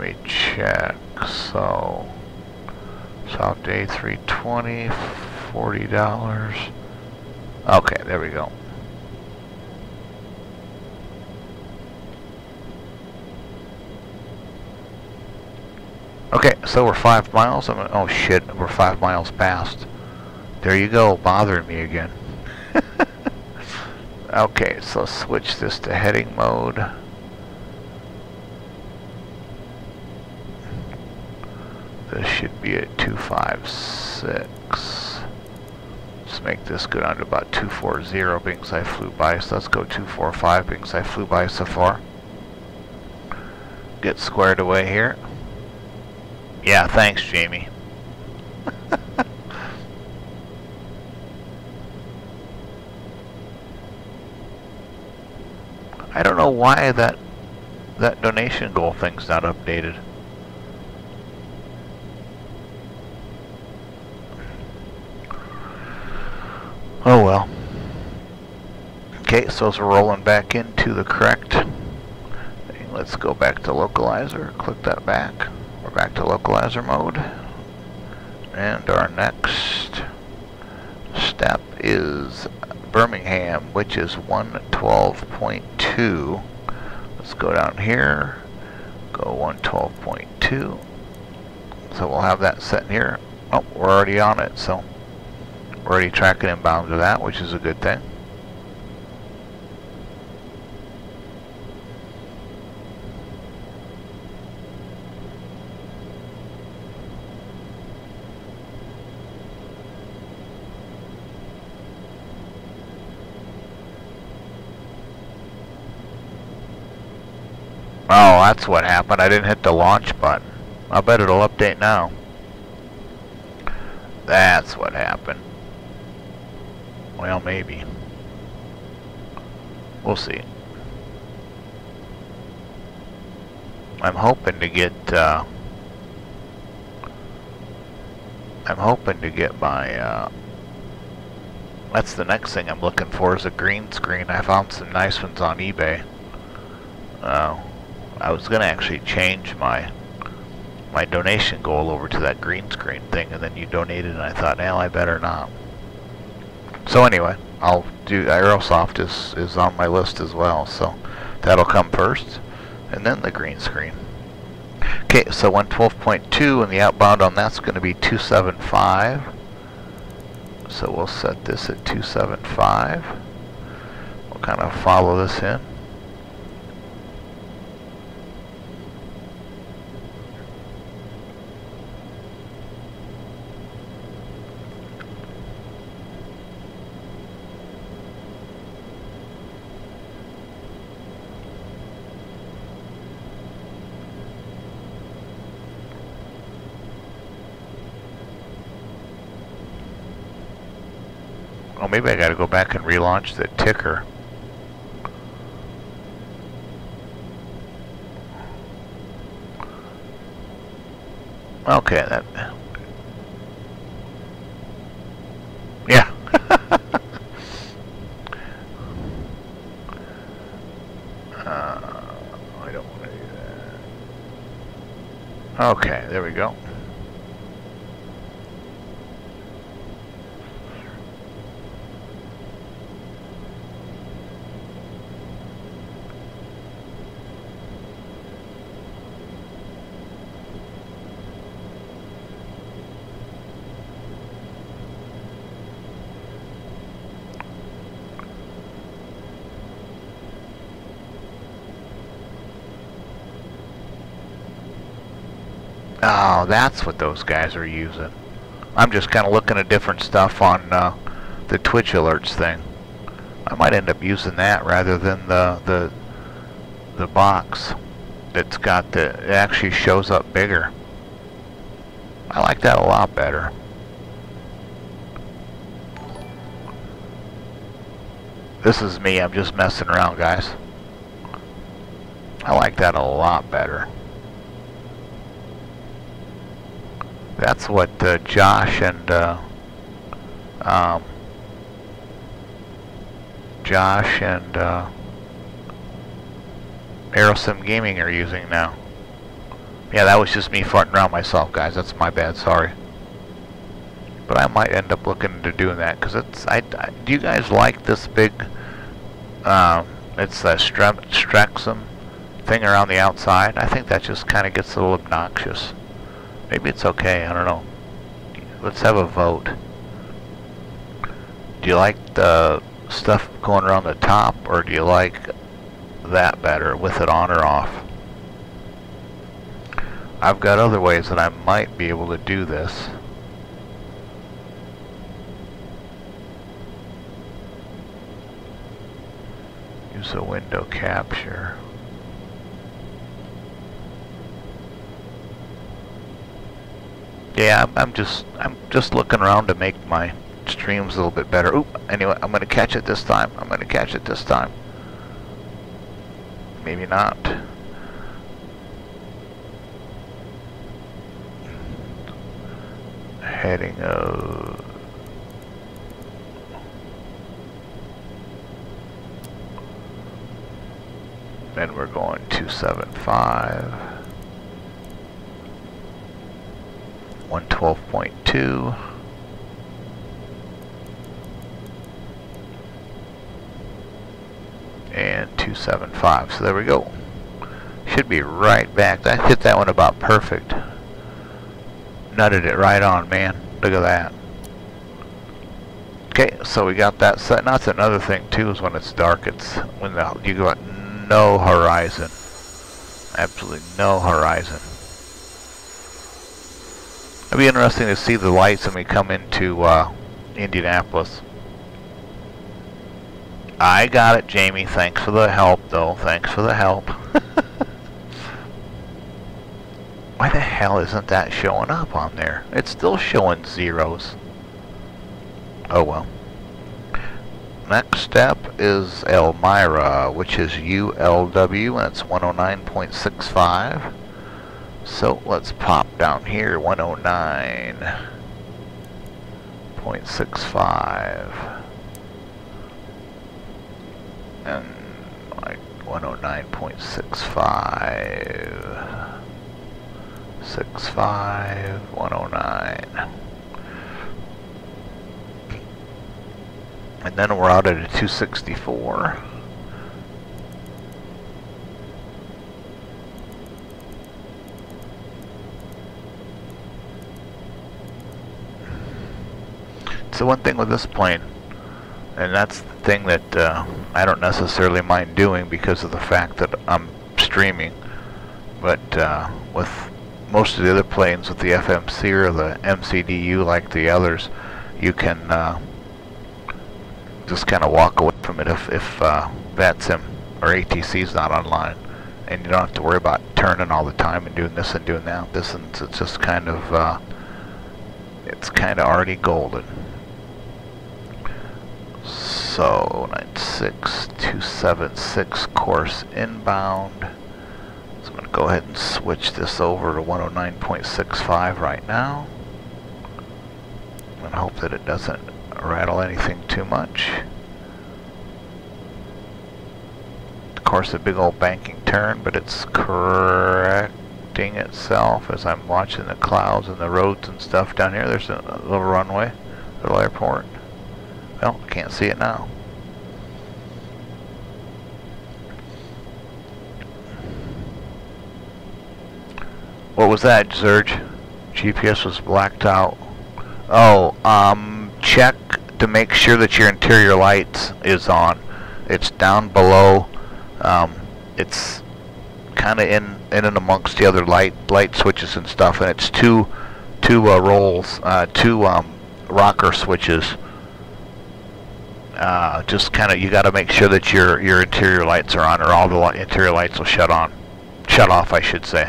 me check. So, South Day three twenty, forty dollars. Okay, there we go. Okay, so we're five miles. I'm, oh shit, we're five miles past. There you go, bothering me again. Okay, so switch this to heading mode. This should be at two five six. Let's make this go down to about two forty being as I flew by. So let's go two forty-five being as I flew by so far. Get squared away here. Yeah, thanks, Jamie. I don't know why that that donation goal thing's not updated. Oh well. Okay, so as we're rolling back into the correct thing, let's go back to localizer, click that back. We're back to localizer mode. And our next step is Birmingham, which is one twelve point two. Let's go down here, go one twelve point two. So we'll have that set in here. Oh, we're already on it, so we're already tracking inbound to that, which is a good thing. Oh, that's what happened. I didn't hit the launch button. I bet it'll update now. That's what happened. Well, maybe. We'll see. I'm hoping to get, uh, I'm hoping to get my, uh, that's the next thing I'm looking for is a green screen. I found some nice ones on eBay. Uh, I was going to actually change my my donation goal over to that green screen thing, and then you donated, and I thought, well, I better not. So anyway, I'll do Aerosoft is is on my list as well, so that'll come first, and then the green screen. Okay, so one twelve point two, and the outbound on that's going to be two seventy-five. So we'll set this at two seventy-five. We'll kind of follow this in. Oh, maybe I gotta go back and relaunch the ticker. Okay, that... Yeah. uh, I don't want to do that. Okay, there we go. Oh, that's what those guys are using. I'm just kind of looking at different stuff on uh, the Twitch alerts thing. I might end up using that rather than the the the box that's got the, it actually shows up bigger. I like that a lot better. This is me, I'm just messing around, guys. I like that a lot better. That's what uh, Josh and uh, um, Josh and uh, VATSIM Gaming are using now. Yeah, that was just me farting around myself, guys. That's my bad. Sorry. But I might end up looking into doing that because it's. I, I. Do you guys like this big? Um, it's a VATSIM thing around the outside. I think that just kind of gets a little obnoxious. Maybe it's okay. I don't know. Let's have a vote. Do you like the stuff going around the top, or do you like that better with it on or off? I've got other ways that I might be able to do this. Use a window capture. Yeah, I'm, I'm just I'm just looking around to make my streams a little bit better. Oop, anyway, I'm gonna catch it this time. I'm gonna catch it this time. Maybe not. Heading of then we're going two seven five. one twelve point two. And two seven five. So there we go. Should be right back. That hit that one about perfect. Nutted it right on, man. Look at that. Okay, so we got that set. Now that's another thing too, is when it's dark, it's when the, you got no horizon. Absolutely no horizon. It'll be interesting to see the lights when we come into uh, Indianapolis. I got it, Jamie. Thanks for the help, though. Thanks for the help. Why the hell isn't that showing up on there? It's still showing zeros. Oh well. Next step is Elmira, which is U L W, and it's one oh nine point six five. So let's pop down here, one oh nine point six five. And like one oh nine point six five. six five, one oh nine. And then we're out at a two sixty-four. So one thing with this plane, and that's the thing that uh, I don't necessarily mind doing because of the fact that I'm streaming, but uh, with most of the other planes with the F M C or the M C D U like the others, you can uh, just kind of walk away from it if, if uh, VATSIM or A T C is not online, and you don't have to worry about turning all the time and doing this and doing that. This and it's just kind of uh, it's kind of already golden. So nine six two seven six course inbound. So I'm going to go ahead and switch this over to one oh nine point six five right now, and hope that it doesn't rattle anything too much. Of course, a big old banking turn, but it's correcting itself as I'm watching the clouds and the roads and stuff down here. There's a, a little runway, little airport. Well, can't see it now. What was that, Zerge? G P S was blacked out. Oh, um, check to make sure that your interior lights is on. It's down below. Um, it's kind of in in and amongst the other light light switches and stuff, and it's two two uh, rolls, uh, two um, rocker switches. Uh, just kind of, you got to make sure that your your interior lights are on, or all the li interior lights will shut on, shut off, I should say.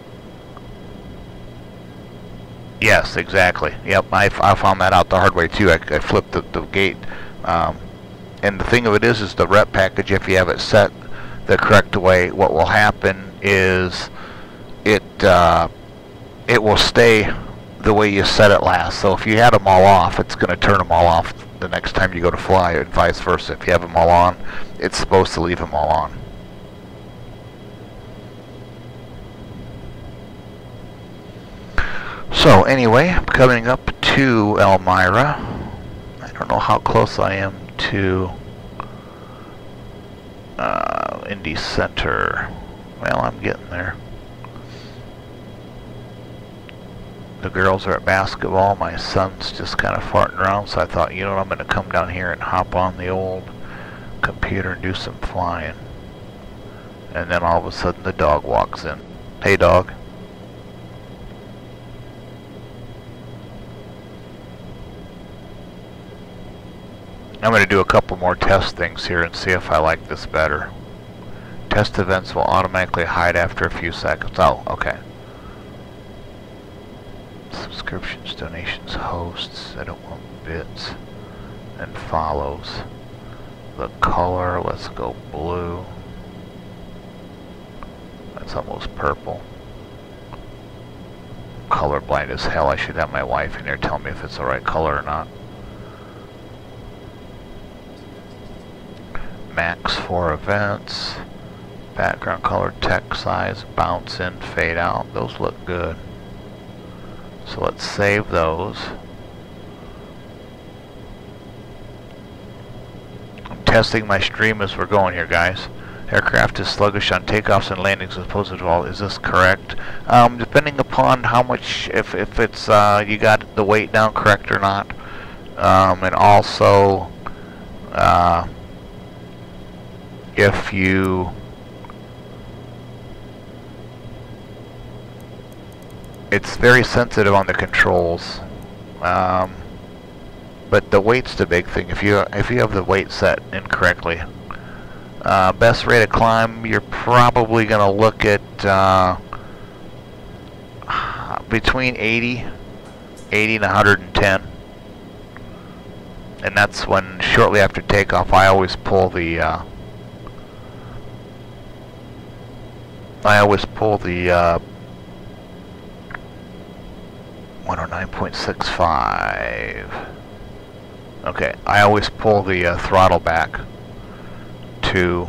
Yes, exactly. Yep, I, I found that out the hard way too. I, I flipped the, the gate, um, and the thing of it is, is the rep package, if you have it set the correct way, what will happen is it uh, it will stay the way you set it last. So if you had them all off, it's going to turn them all off the next time you go to fly, and vice versa. If you have them all on, it's supposed to leave them all on. So anyway, I'm coming up to Elmira. I don't know how close I am to uh, Indy Center. Well, I'm getting there. The girls are at basketball. My son's just kind of farting around, so I thought, you know what, I'm going to come down here and hop on the old computer and do some flying. And then all of a sudden the dog walks in. Hey, dog. I'm going to do a couple more test things here and see if I like this better. Test events will automatically hide after a few seconds. Oh, okay. Subscriptions, donations, hosts. I don't want bits. And follows. The color, let's go blue. That's almost purple. Colorblind as hell. I should have my wife in here tell me if it's the right color or not. Max for events. Background color, text size, bounce in, fade out. Those look good. So let's save those. I'm testing my stream as we're going here, guys. Aircraft is sluggish on takeoffs and landings as opposed to all. Is this correct? Um, depending upon how much, if, if it's, uh, you got the weight down correct or not. Um, and also, uh, if you it's very sensitive on the controls, um, but the weight's the big thing. If you if you have the weight set incorrectly, uh, best rate of climb, you're probably going to look at uh, between eighty, eighty and one hundred ten, and that's when shortly after takeoff I always pull the uh, I always pull the uh, one oh nine point six five. Okay, I always pull the uh, throttle back to,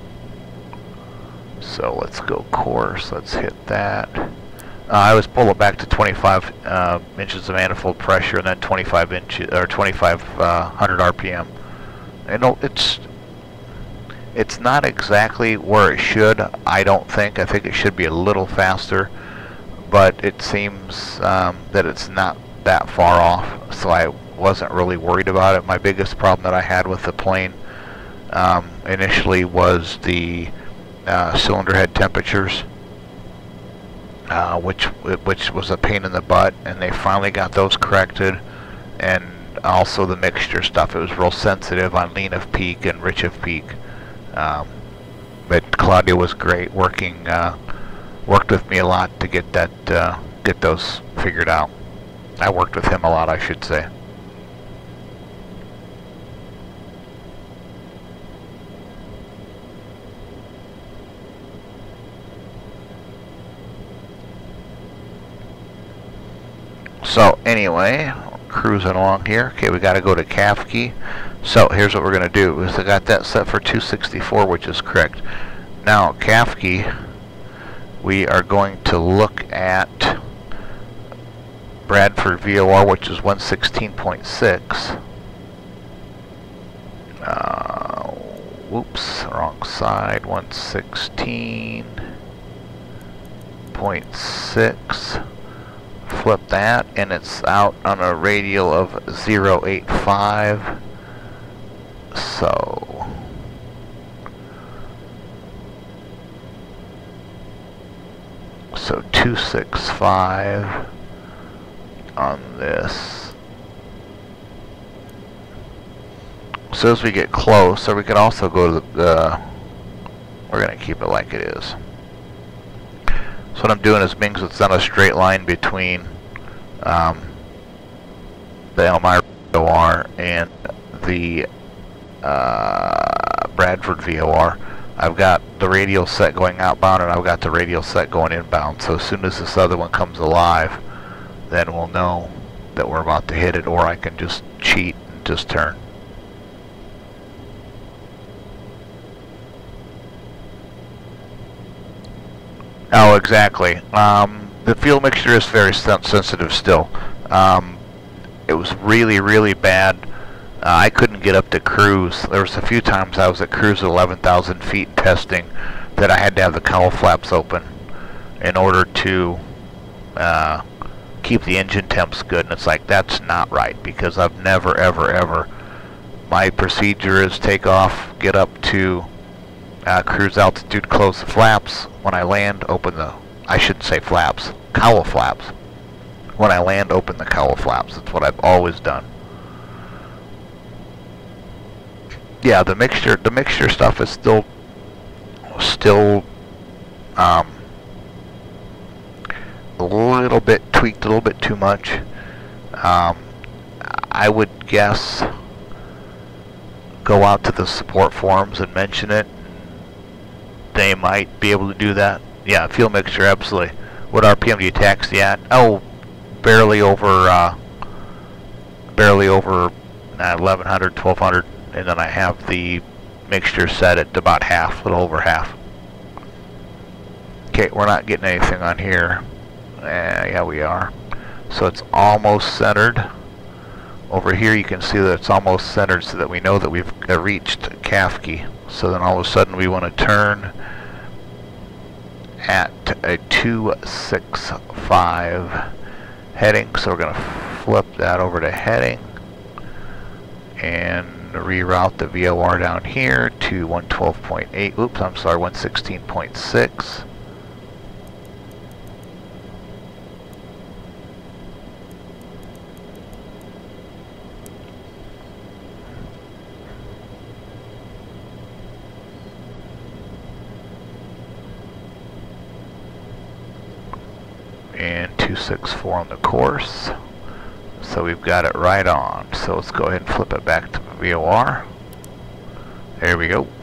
so let's go course, let's hit that. Uh, I always pull it back to twenty-five uh, inches of manifold pressure and then twenty-five inches or twenty-five hundred R P M. You know, it's it's not exactly where it should. I don't think. I think it should be a little faster, but it seems um, that it's not that far off. So I wasn't really worried about it. My biggest problem that I had with the plane um, initially was the uh, cylinder head temperatures, uh, which which was a pain in the butt, and they finally got those corrected. And also the mixture stuff, it was real sensitive on lean of peak and rich of peak. Um, but Claudia was great, working uh, worked with me a lot to get that uh, get those figured out. I worked with him a lot, I should say. So anyway, cruising along here. Okay, we got to go to C A F key. So here's what we're going to do. Is I got that set for two sixty-four, which is correct. Now C A F key, we are going to look at Bradford V O R, which is one sixteen point six. Uh, whoops, wrong side. one sixteen point six. Flip that, and it's out on a radial of zero eight five. So so two sixty-five on this. So as we get close, or we could also go to the, the we're going to keep it like it is. So what I'm doing is, being it's not a straight line between um, the Elmira V O R and the uh, Bradford V O R, I've got the radial set going outbound and I've got the radial set going inbound. So as soon as this other one comes alive, then we'll know that we're about to hit it, or I can just cheat and just turn. Oh, exactly. Um, the fuel mixture is very sen sensitive still. Um, it was really, really bad. Uh, I couldn't get up to cruise. There was a few times I was at cruise at eleven thousand feet testing that I had to have the cowl flaps open in order to uh, keep the engine temps good. And it's like, that's not right, because I've never, ever, ever, my procedure is take off, get up to uh, cruise altitude, close the flaps. When I land, open the, I shouldn't say flaps, cowl flaps. When I land, open the cowl flaps. That's what I've always done. Yeah, the mixture, the mixture stuff is still, still, um, a little bit tweaked, a little bit too much. Um, I would guess go out to the support forums and mention it. They might be able to do that. Yeah, fuel mixture, absolutely. What R P M do you taxi at? Oh, barely over, uh, barely over uh, eleven hundred, twelve hundred. And then I have the mixture set at about half, a little over half. Okay, we're not getting anything on here. Uh, yeah, we are. So it's almost centered. Over here you can see that it's almost centered, so that we know that we've uh, reached Kafke. So then all of a sudden we want to turn at a two six five heading. So we're going to flip that over to heading and reroute the V O R down here to one twelve point eight. Oops, I'm sorry, one sixteen point six. And two six four on the course. So we've got it right on. So let's go ahead and flip it back to V O R. There we go.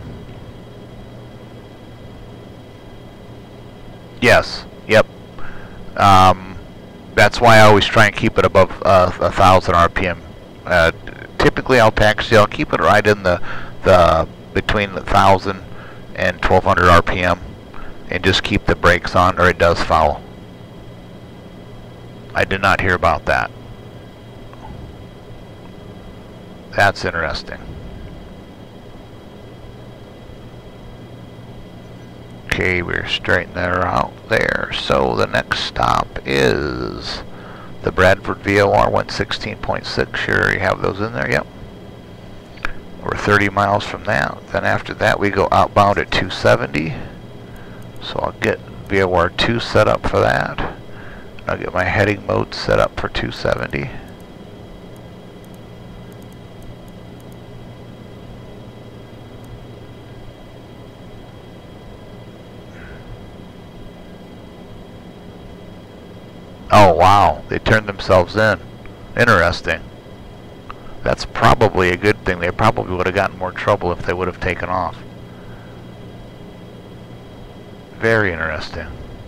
Yes. Yep. Um, that's why I always try and keep it above uh, a thousand R P M. Uh, typically, I'll taxi. I'll keep it right in the the between the thousand and twelve hundred R P M, and just keep the brakes on, or it does foul. I did not hear about that. That's interesting. Okay, we're straightening that out there. So the next stop is the Bradford V O R one sixteen point six. Sure, you have those in there? Yep. We're thirty miles from that. Then after that we go outbound at two seventy. So I'll get V O R two set up for that. I'll get my heading mode set up for two seventy. Oh wow, they turned themselves in. Interesting. That's probably a good thing. They probably would have gotten more trouble if they would have taken off. Very interesting.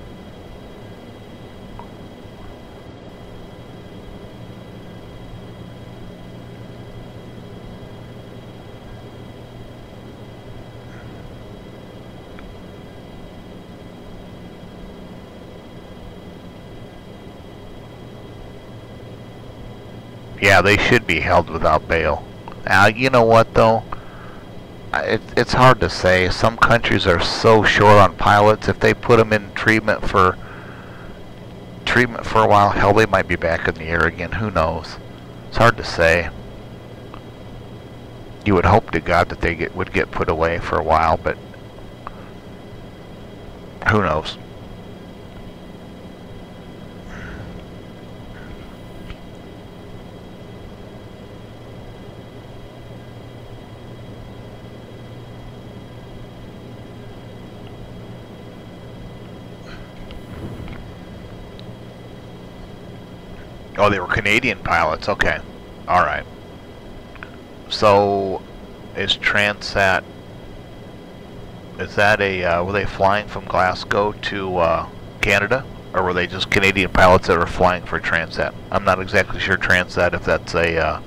Yeah, they should be held without bail. Now, you know what though? It, it's hard to say. Some countries are so short on pilots. If they put them in treatment for treatment for a while, hell, they might be back in the air again. Who knows? It's hard to say. You would hope to God that they get would get put away for a while, but who knows? Oh, they were Canadian pilots. Okay. All right. So, is Transat, is that a, uh, were they flying from Glasgow to uh, Canada? Or were they just Canadian pilots that were flying for Transat? I'm not exactly sure Transat if that's a, uh,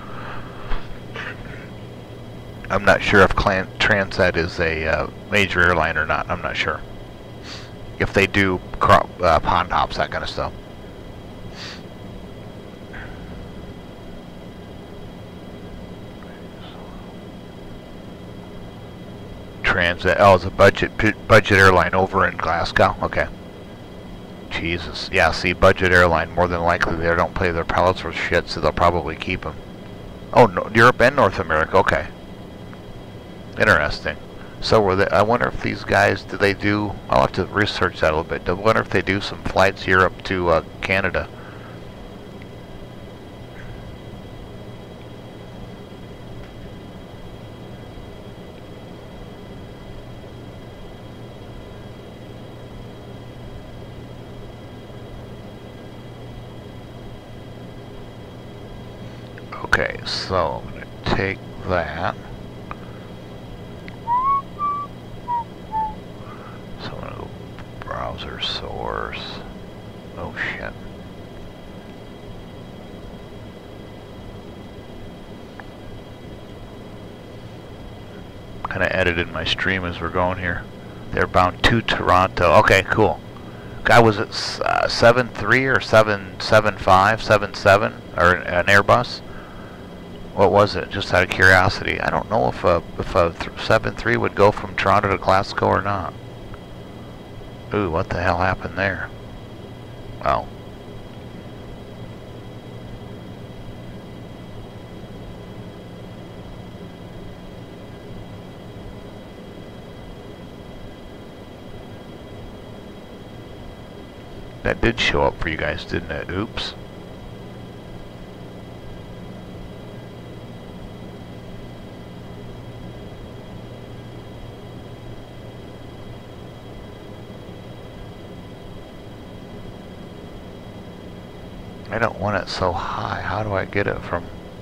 I'm not sure if Clan Transat is a uh, major airline or not. I'm not sure. if they do crop, uh, pond hops, that kind of stuff. Transit. Oh, it's a budget budget airline over in Glasgow. Okay. Jesus. Yeah. See, budget airline. More than likely, they don't pay their pilots for shit, so they'll probably keep them. Oh, no, Europe and North America. Okay. Interesting. So, were they? I wonder if these guys, do they do? I'll have to research that a little bit. I wonder if they do some flights Europe to uh, Canada. Okay, so I'm going to take that. So I'm going to go browser source. Oh shit. Kind of edited my stream as we're going here. They're bound to Toronto. Okay, cool. Guy, was it uh, seven three or seven seven five, seven seven, or an Airbus? What was it? Just out of curiosity. I don't know if a if a seven three would go from Toronto to Glasgow or not. Ooh, what the hell happened there? Oh. That did show up for you guys, didn't it? Oops. I don't want it so high. How do I get it from...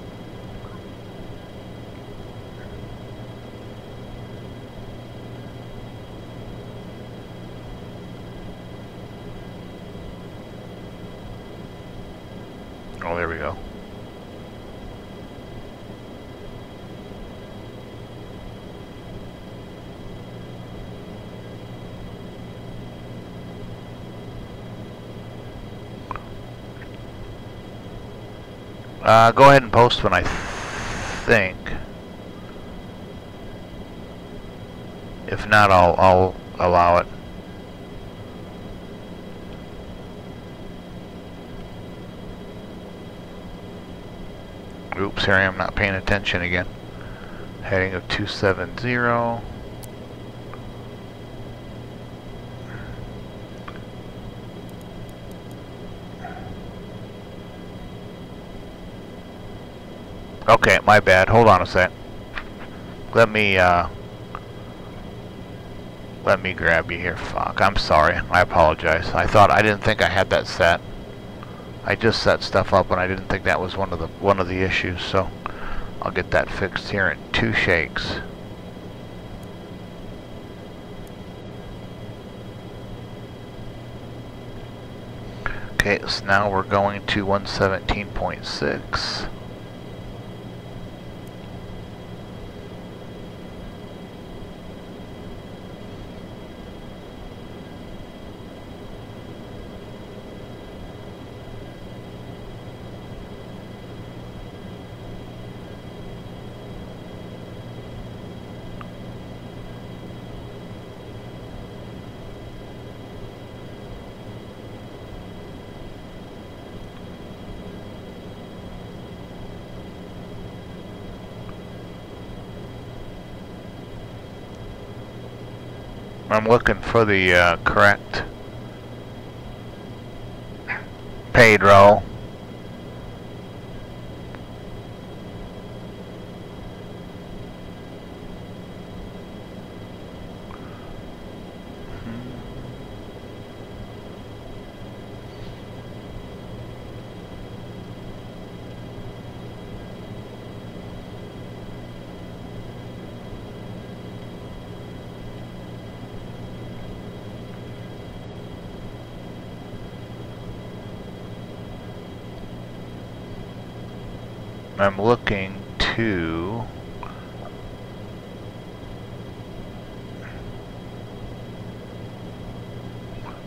Oh, there we go. Uh, go ahead and post when I th think. If not, I'll, I'll allow it. Oops, here I am not paying attention again. Heading of two seven zero. Okay, my bad. Hold on a sec. Let me, uh... Let me grab you here. Fuck, I'm sorry. I apologize. I thought, I didn't think I had that set. I just set stuff up and I didn't think that was one of the one of the issues, so I'll get that fixed here in two shakes. Okay, so now we're going to one seventeen point six. I'm looking for the uh, correct paid roll. I'm looking to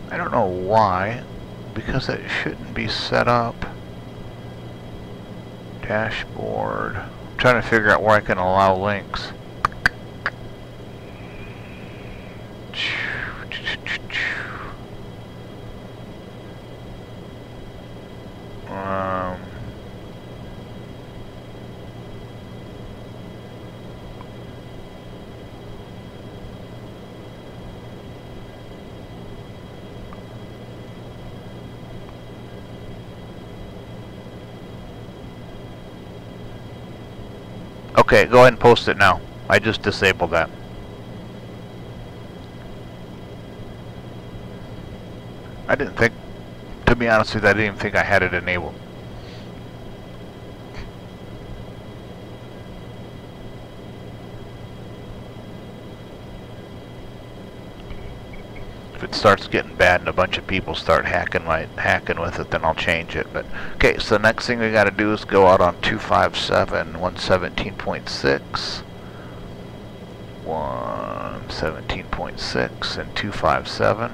I don't know why, because it shouldn't be set up. Dashboard. I'm trying to figure out where I can allow links. Um, okay, go ahead and post it now. I just disabled that. I didn't think, to be honest with you, I didn't even think I had it enabled. If it starts getting bad and a bunch of people start hacking my hacking with it, then I'll change it. But okay, so the next thing we got to do is go out on two fifty-seven, one seventeen point six, one seventeen point six, and two fifty-seven.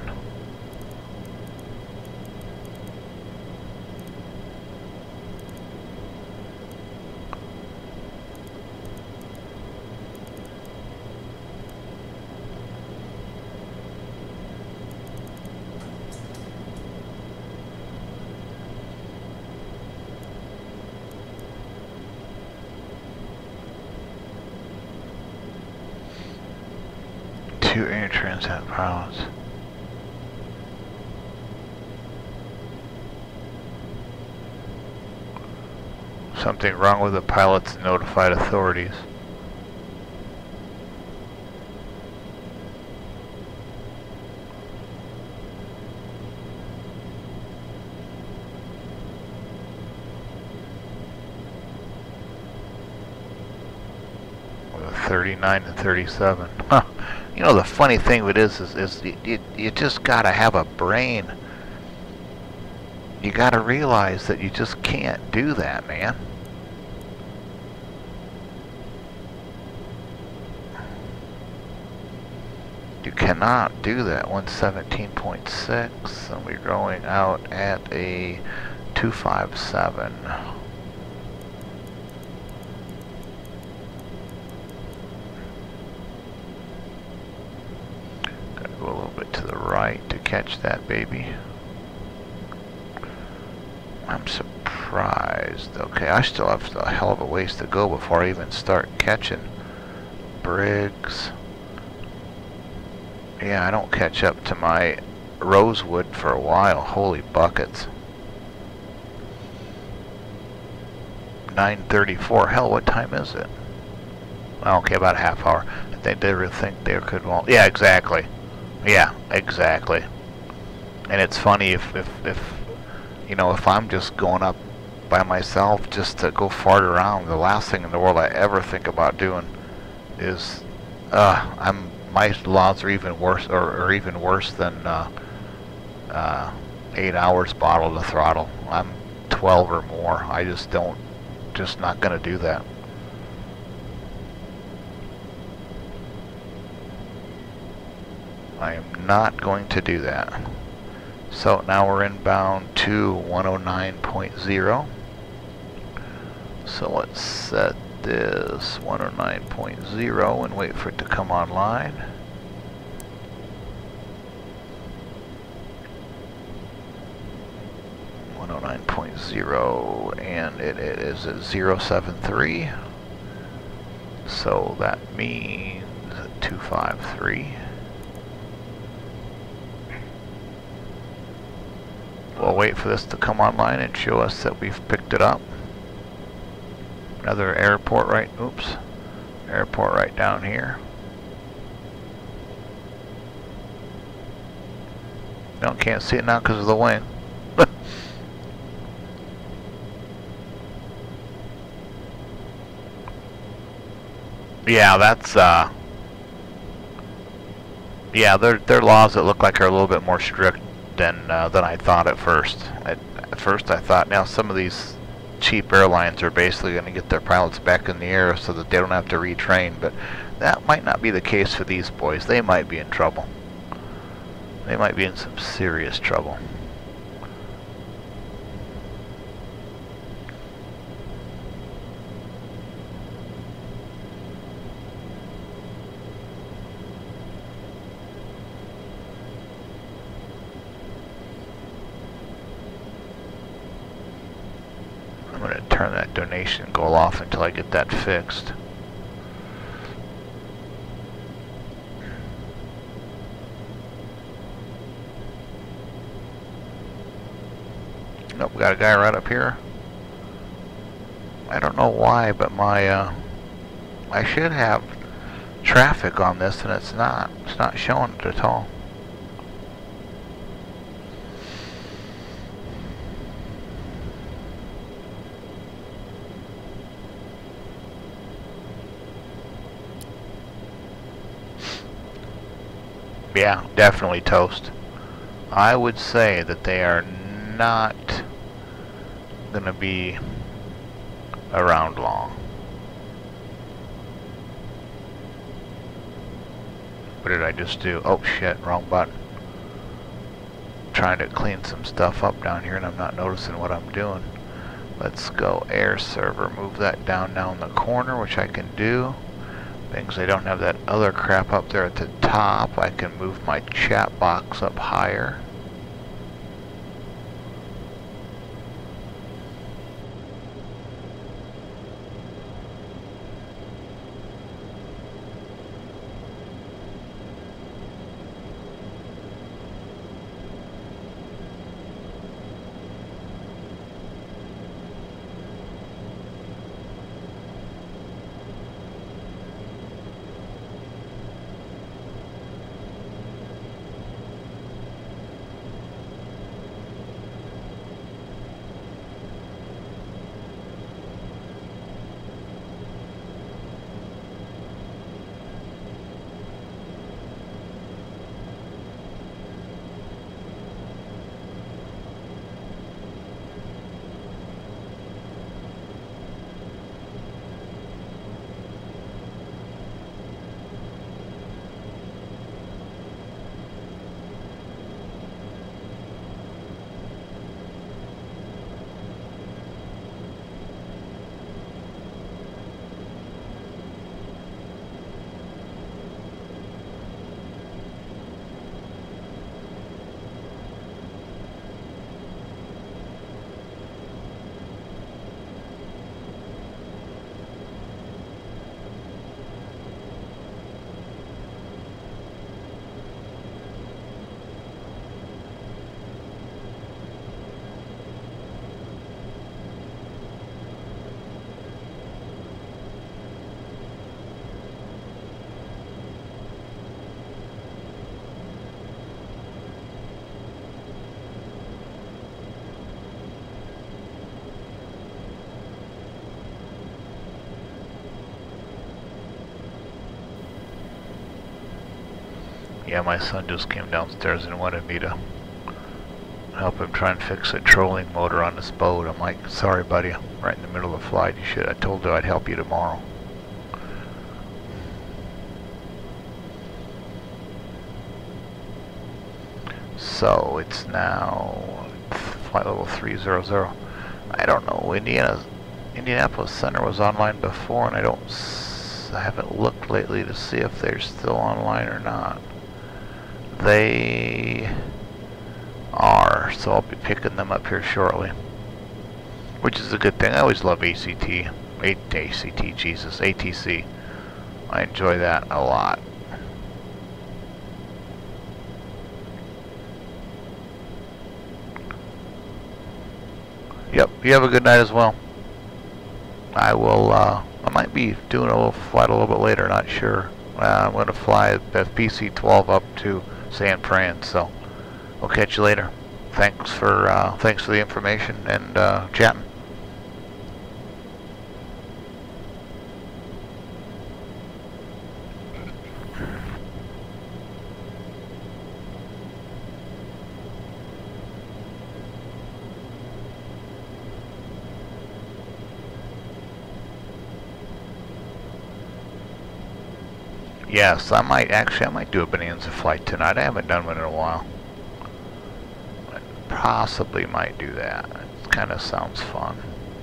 Two air transit pilots. Something wrong with the pilots, notified authorities. thirty-nine and thirty-seven. Huh. You know, the funny thing of it is, is, is you, you, you just gotta have a brain. You gotta realize that you just can't do that, man. You cannot do that. one seventeen point six, and we're going out at a two fifty-seven. Go a little bit to the right to catch that baby. I'm surprised. Okay, I still have a hell of a ways to go before I even start catching Briggs. Yeah, I don't catch up to my Rosewood for a while. Holy buckets. nine thirty-four. Hell, what time is it? Okay, about a half hour. I think they really think they could. Well, yeah, exactly. Yeah, exactly. And it's funny if, if, if, you know, if I'm just going up by myself just to go fart around, the last thing in the world I ever think about doing is, uh, I'm, my laws are even worse, or, or even worse than, uh, uh, eight hours bottle to throttle. I'm twelve or more. I just don't, just not gonna do that. I am not going to do that. So now we're inbound to one oh nine point zero. So let's set this one oh nine point zero and wait for it to come online. one oh nine point zero, and it, it is at zero seven three. So that means two five three. We'll wait for this to come online and show us that we've picked it up. Another airport right, oops, airport right down here. No, can't see it now because of the wing. Yeah, that's, uh, yeah, they're, they're laws that look like are a little bit more strict than uh, than I thought at first. At, at first I thought, now some of these cheap airlines are basically going to get their pilots back in the air so that they don't have to retrain, but that might not be the case for these boys. They might be in trouble. They might be in some serious trouble. I'm going to turn that donation goal off until I get that fixed. Nope, we got a guy right up here. I don't know why, but my uh, I should have traffic on this, and it's not. It's not showing it at all. Yeah, definitely toast. I would say that they are not gonna be around long. What did I just do? Oh shit, wrong button. Trying to clean some stuff up down here and I'm not noticing what I'm doing. Let's go air server, move that down now in the corner, which I can do. Things I don't have that other crap up there at the top. I can move my chat box up higher. Yeah, my son just came downstairs and wanted me to help him try and fix a trolling motor on this boat. I'm like, sorry buddy, I'm right in the middle of a flight. You should. I told you I'd help you tomorrow. So it's now flight level three hundred. I don't know. Indiana, Indianapolis Center was online before, and I don't. I haven't looked lately to see if they're still online or not. They are, so I'll be picking them up here shortly, which is a good thing. I always love A C T, A C T, Jesus, A T C. I enjoy that a lot. Yep, you have a good night as well. I will, uh, I might be doing a little flight a little bit later, not sure. Uh, I'm going to fly F P C twelve up to San Fran, so I'll catch you later. Thanks for uh, thanks for the information and uh, chatting. Yes, I might actually I might do a Bonanza flight tonight. I haven't done one in a while. possibly might do that. It kind of sounds fun.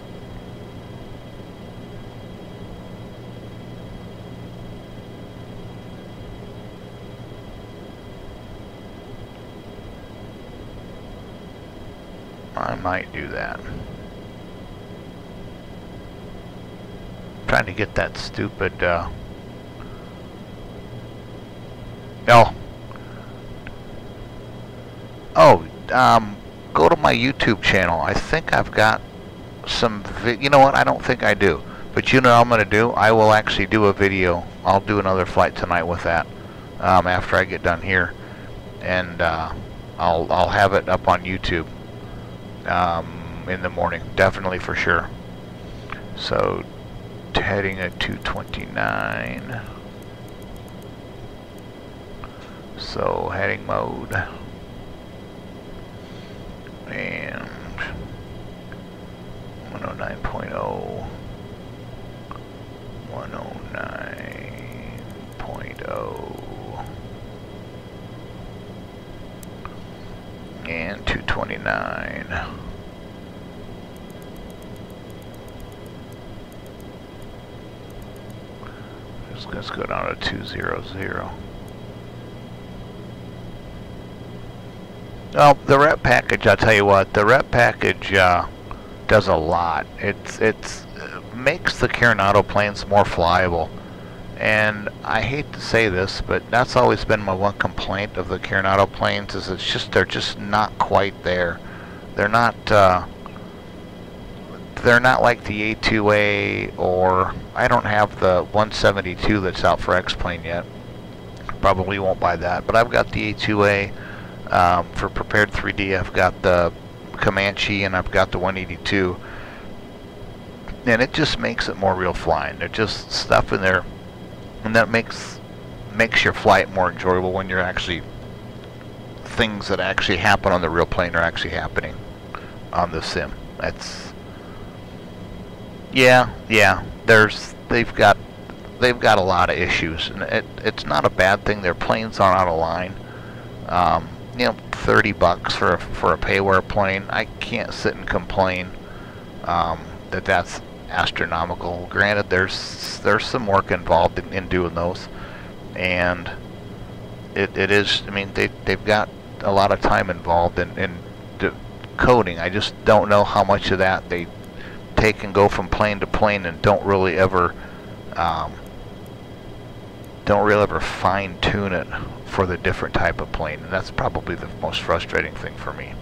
I might do that. Trying to get that stupid uh oh oh um go to my YouTube channel. I think I've got some vi you know what, I don't think I do, but you know what I'm gonna do? I will actually do a video. I'll do another flight tonight with that um, after I get done here, and uh, I'll I'll have it up on YouTube um, in the morning, definitely, for sure. So heading at two twenty-nine. So heading mode and one oh nine point oh, one oh nine point oh, and two twenty-nine. Let's go down to two hundred. Well, the rep package, I'll tell you what, the rep package uh, does a lot. It's it's uh, makes the Coronado planes more flyable. And I hate to say this, but that's always been my one complaint of the Coronado planes, is it's just they're just not quite there. They're not uh, they're not like the A two A, or I don't have the one seventy-two that's out for X-Plane yet. Probably won't buy that, but I've got the A two A. Um, for prepared three D, I've got the Comanche and I've got the one eighty-two, and it just makes it more real flying. There's just stuff in there, and that makes makes your flight more enjoyable when you're actually, things that actually happen on the real plane are actually happening on the sim. That's yeah, yeah. There's they've got they've got a lot of issues, and it it's not a bad thing. Their planes aren't out of line. Um, you know, thirty bucks for a, for a payware plane. I can't sit and complain um, that that's astronomical. Granted, there's there's some work involved in, in doing those, and it it is. I mean, they they've got a lot of time involved in in coding. I just don't know how much of that they take and go from plane to plane and don't really ever um, don't really ever fine tune it for the different type of plane, and that's probably the most frustrating thing for me.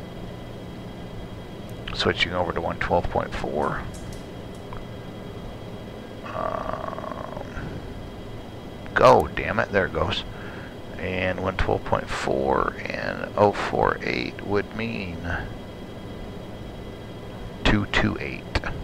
Switching over to one twelve point four. Um, go, damn it, there it goes. And one twelve point four and oh four eight would mean two two eight.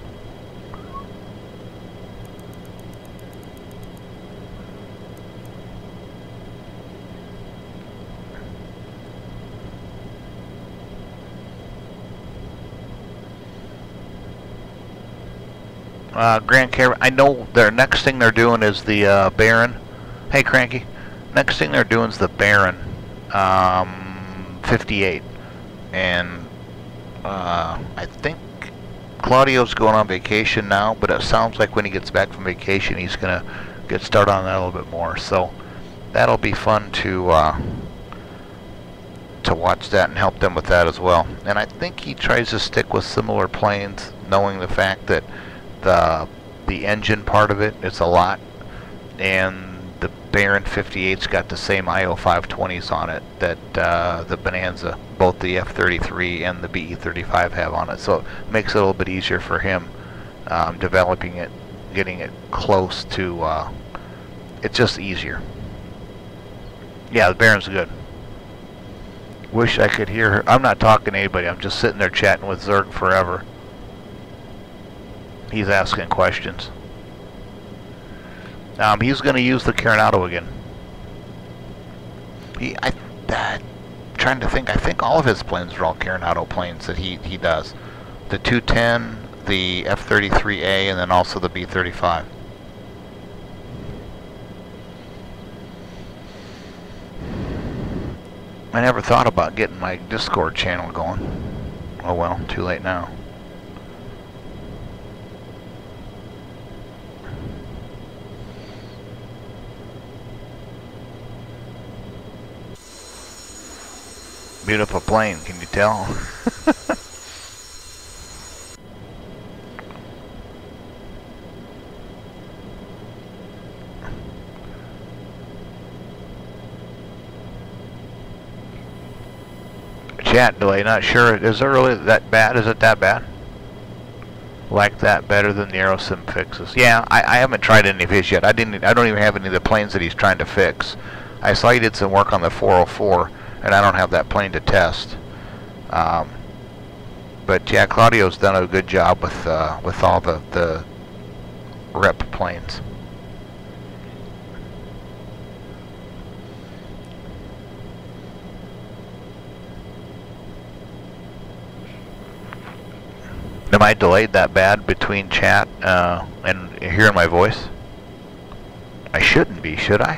Uh, Grand Caravan, I know their next thing they're doing is the uh, Baron. Hey, Cranky. Next thing they're doing is the Baron um, fifty-eight. And uh, I think Claudio's going on vacation now, but it sounds like when he gets back from vacation, he's going to get started on that a little bit more. So that'll be fun to uh, to watch that and help them with that as well. And I think he tries to stick with similar planes, knowing the fact that the the engine part of it is a lot, and the Baron fifty-eight's got the same I O five twenties on it that uh, the Bonanza, both the F thirty-three and the B E thirty-five have on it, so it makes it a little bit easier for him um, developing it, getting it close to uh, it's just easier. Yeah, the Baron's good. Wish I could hear her. I'm not talking to anybody, I'm just sitting there chatting with Zerg forever. He's asking questions. Um, he's going to use the Coronado again. He, I, uh, trying to think. I think all of his planes are all Coronado planes that he he does. The two ten, the F thirty-three A, and then also the B thirty-five. I never thought about getting my Discord channel going. Oh well, too late now. Beautiful plane, can you tell? Chat delay, not sure. Is it really that bad? Is it that bad? Like that better than the AeroSim fixes? Yeah, I, I haven't tried any of his yet. I didn't. I don't even have any of the planes that he's trying to fix. I saw he did some work on the four oh four, and I don't have that plane to test. Um, but yeah, Claudio's done a good job with uh, with all the the rep planes. Am I delayed that bad between chat uh, and hearing my voice? I shouldn't be, should I?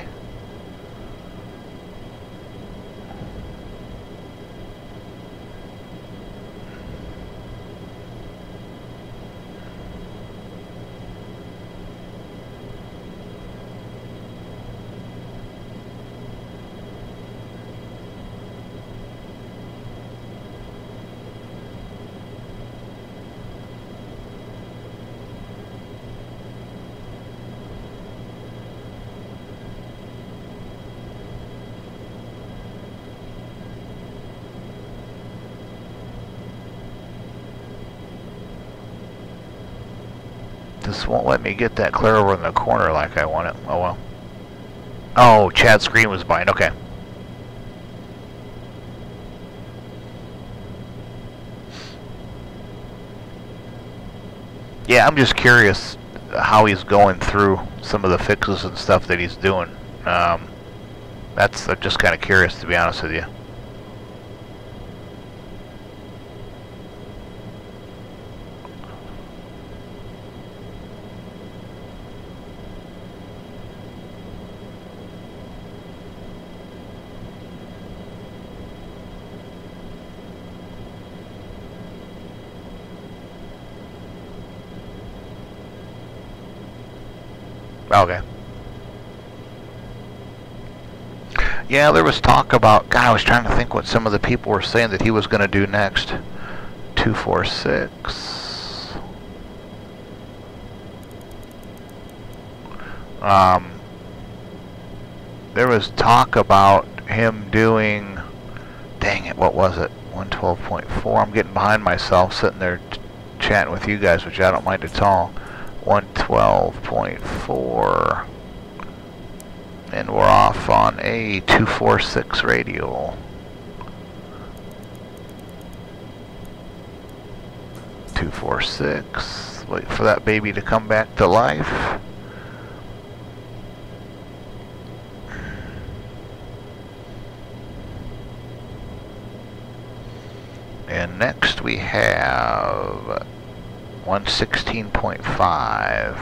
This won't let me get that clear over in the corner like I want it. Oh well. Oh, Chad's screen was blind. Okay. Yeah, I'm just curious how he's going through some of the fixes and stuff that he's doing. Um, that's I'm just kind of curious, to be honest with you. Okay. Yeah, there was talk about, God, I was trying to think what some of the people were saying that he was going to do next. two four six. Um, there was talk about him doing, dang it, what was it? one twelve point four. I'm getting behind myself sitting there ch chatting with you guys, which I don't mind at all. one twelve point four, and we're off on a two four six radial. two four six, wait for that baby to come back to life. And next we have one sixteen point five.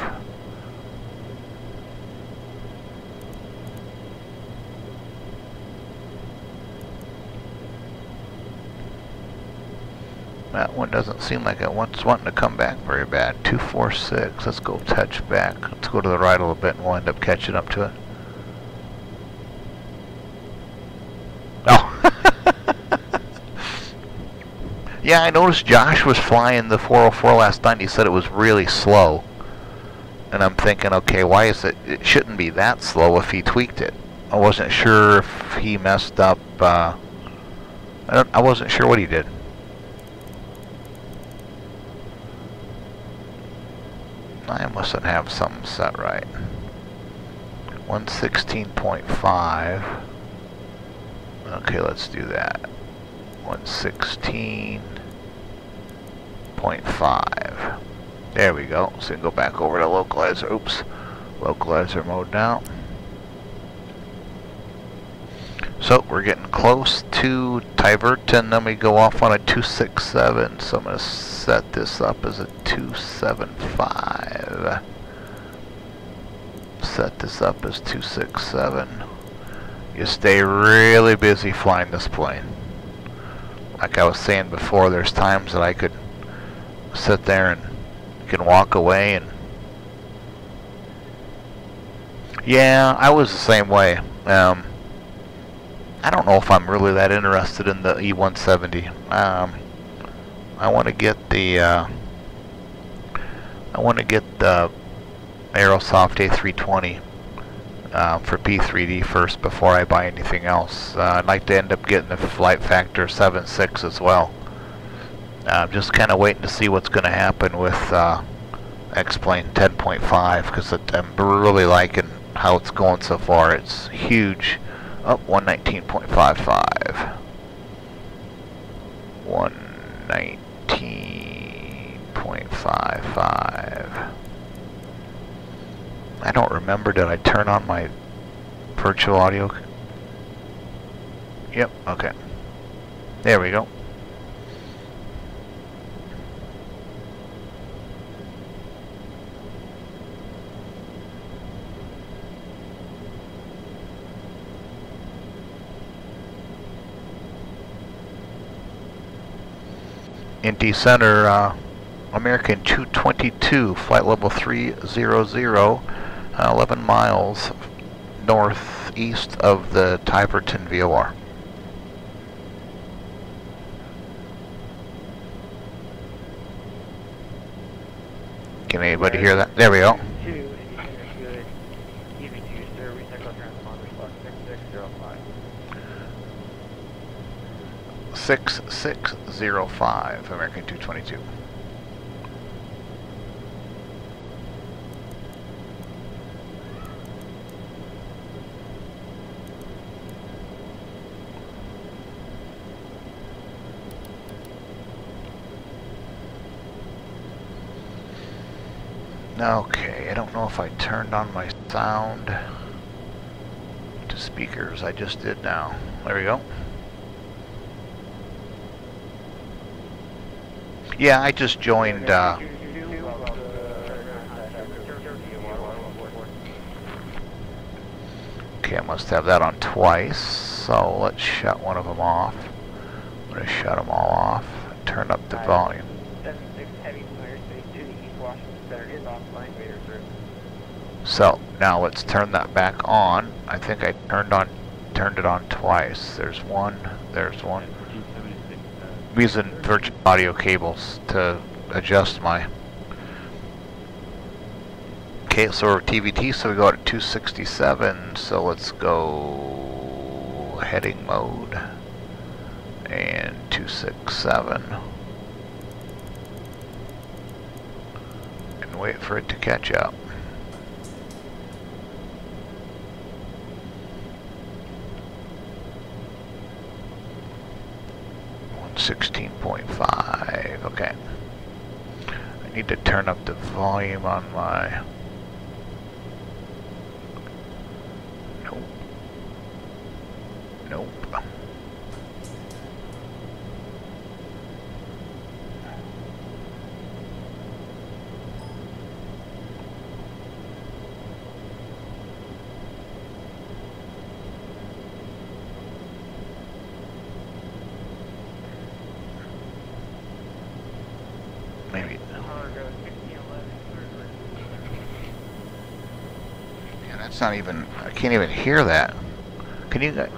That one doesn't seem like it wants wanting to come back very bad. two four six. Let's go touch back. Let's go to the right a little bit and we'll end up catching up to it. Oh. Yeah, I noticed Josh was flying the four oh four last night. He said it was really slow. And I'm thinking, okay, why is it? It shouldn't be that slow if he tweaked it. I wasn't sure if he messed up. Uh, I, don't, I wasn't sure what he did. I mustn't have something set right. one sixteen point five. Okay, let's do that. one sixteen point five. There we go. So we go back over to localizer. Oops. Localizer mode now. So we're getting close to Tiverton. Then we go off on a two six seven. So I'm going to set this up as a two seven five. Set this up as two six seven. You stay really busy flying this plane. Like I was saying before, there's times that I could sit there and can walk away and yeah, I was the same way. Um, I don't know if I'm really that interested in the E one seventy. Um, I want to get the uh, I want to get the Aerosoft A three twenty uh, for P three D first before I buy anything else. Uh, I'd like to end up getting the Flight Factor seven point six as well. I'm just kind of waiting to see what's going to happen with uh, X-Plane ten point five because I'm really liking how it's going so far. It's huge. Oh, one nineteen point five five. one nineteen point five five. I don't remember, did I turn on my virtual audio? Yep, okay. There we go. Indy Center, uh, American two twenty-two, flight level three hundred, uh, eleven miles northeast of the Tiverton V O R. Can anybody hear that? There we go. six six zero five, American two twenty-two. Okay, I don't know if I turned on my sound to speakers. I just did now. There we go. Yeah, I just joined, uh, okay, I must have that on twice, so let's shut one of them off. I'm going to shut them all off, turn up the volume. So, now let's turn that back on. I think I turned on, turned it on twice. There's one, there's one. I'm using virtual audio cables to adjust my. Okay, so we're T V T, so we go to two sixty-seven. So let's go heading mode and two sixty-seven and wait for it to catch up. sixteen point five, okay. I need to turn up the volume on my, nope, nope. Maybe. Yeah, that's not even, I can't even hear that. Can you guys?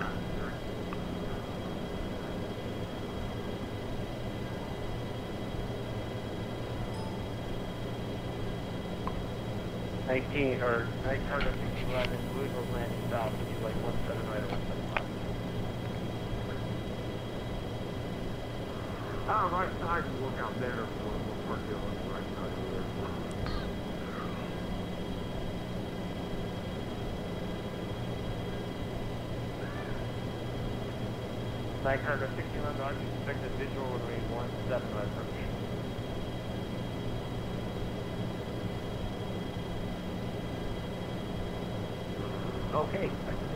nineteen or night cargo six eleven, Louisville landing stop, which is like one seven right or one seven five. I don't know, I, I can work out better for what we're doing right now. Night cargo six eleven, I can expect a visual runway one seven right approach. Okay.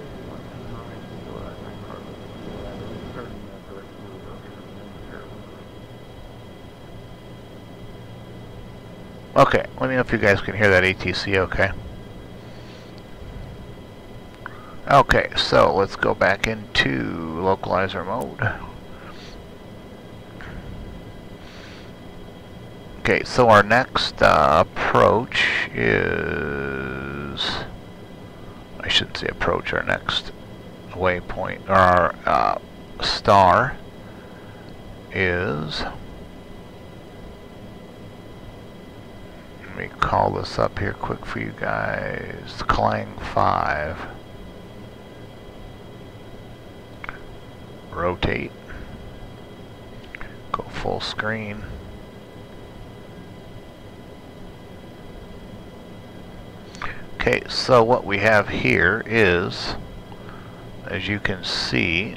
Okay, let me know if you guys can hear that A T C okay. Okay, so let's go back into localizer mode. Okay, so our next uh, approach is, I shouldn't say approach, our next waypoint, or our uh, star is, let me call this up here quick for you guys, Clang five. Rotate, go full screen. Okay, so what we have here is, as you can see,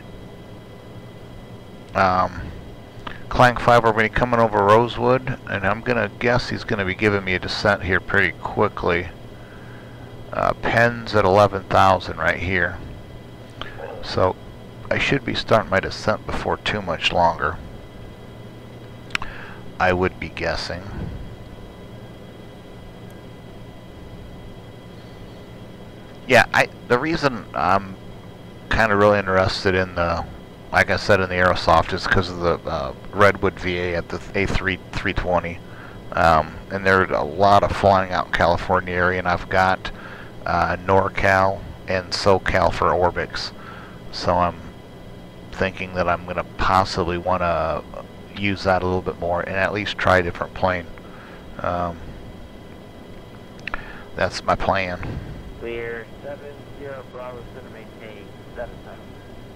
um, Clang five already coming over Rosewood, and I'm gonna guess he's gonna be giving me a descent here pretty quickly. Uh, Penn's at eleven thousand right here, so I should be starting my descent before too much longer, I would be guessing. Yeah, I the reason I'm kind of really interested in the, like I said, in the Aerosoft is because of the uh, Redwood V A at the A three three twenty, um, and there's a lot of flying out in California area, and I've got uh, NorCal and SoCal for Orbix, so I'm thinking that I'm going to possibly want to use that a little bit more and at least try a different plane. Um, that's my plan. Clear seven zero Bravo, center maintain seven thousand.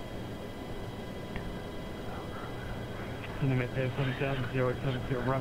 Center maintain seven thousand, zero seven zero Bravo.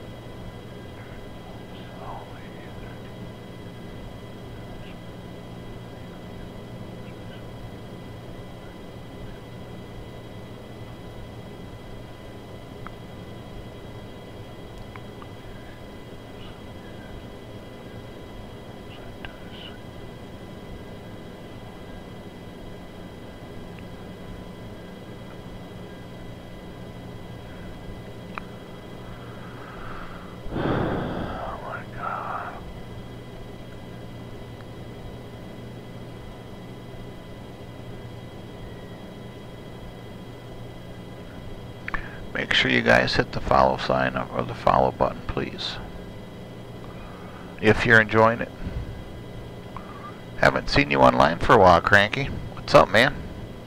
Make sure you guys hit the follow sign or the follow button, please, if you're enjoying it. Haven't seen you online for a while, Cranky. What's up, man?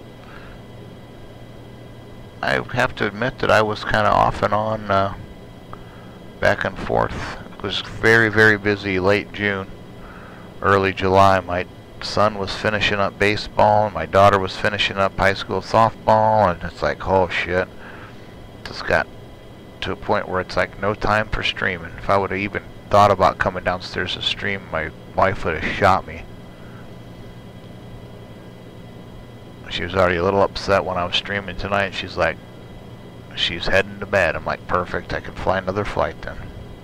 I have to admit that I was kind of off and on, uh, back and forth. It was very, very busy late June, early July. My son was finishing up baseball, and my daughter was finishing up high school softball, and it's like, oh shit. It's got to a point where it's like no time for streaming. If I would have even thought about coming downstairs to stream, my wife would have shot me. She was already a little upset when I was streaming tonight. She's like, she's heading to bed. I'm like, perfect, I can fly another flight then.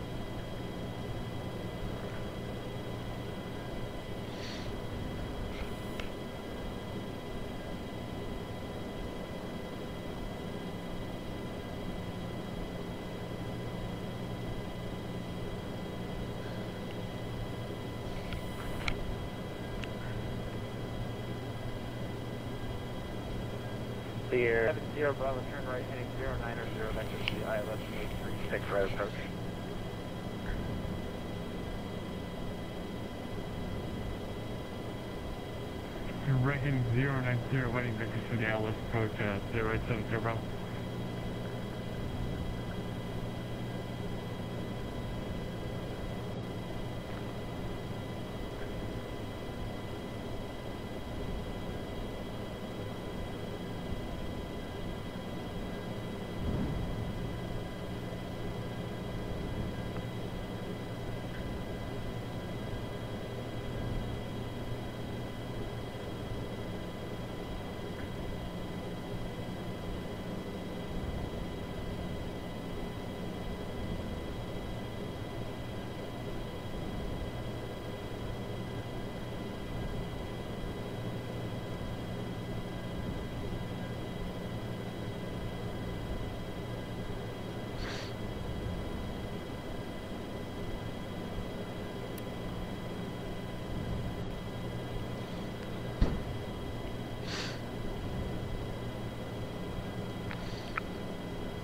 Clear seven zero Bravo, turn right heading zero nine or zero, back to the I eleven eight three six right approach. Right heading zero nine zero, waiting back to the Alice approach, uh, zero eight seven zero Bravo.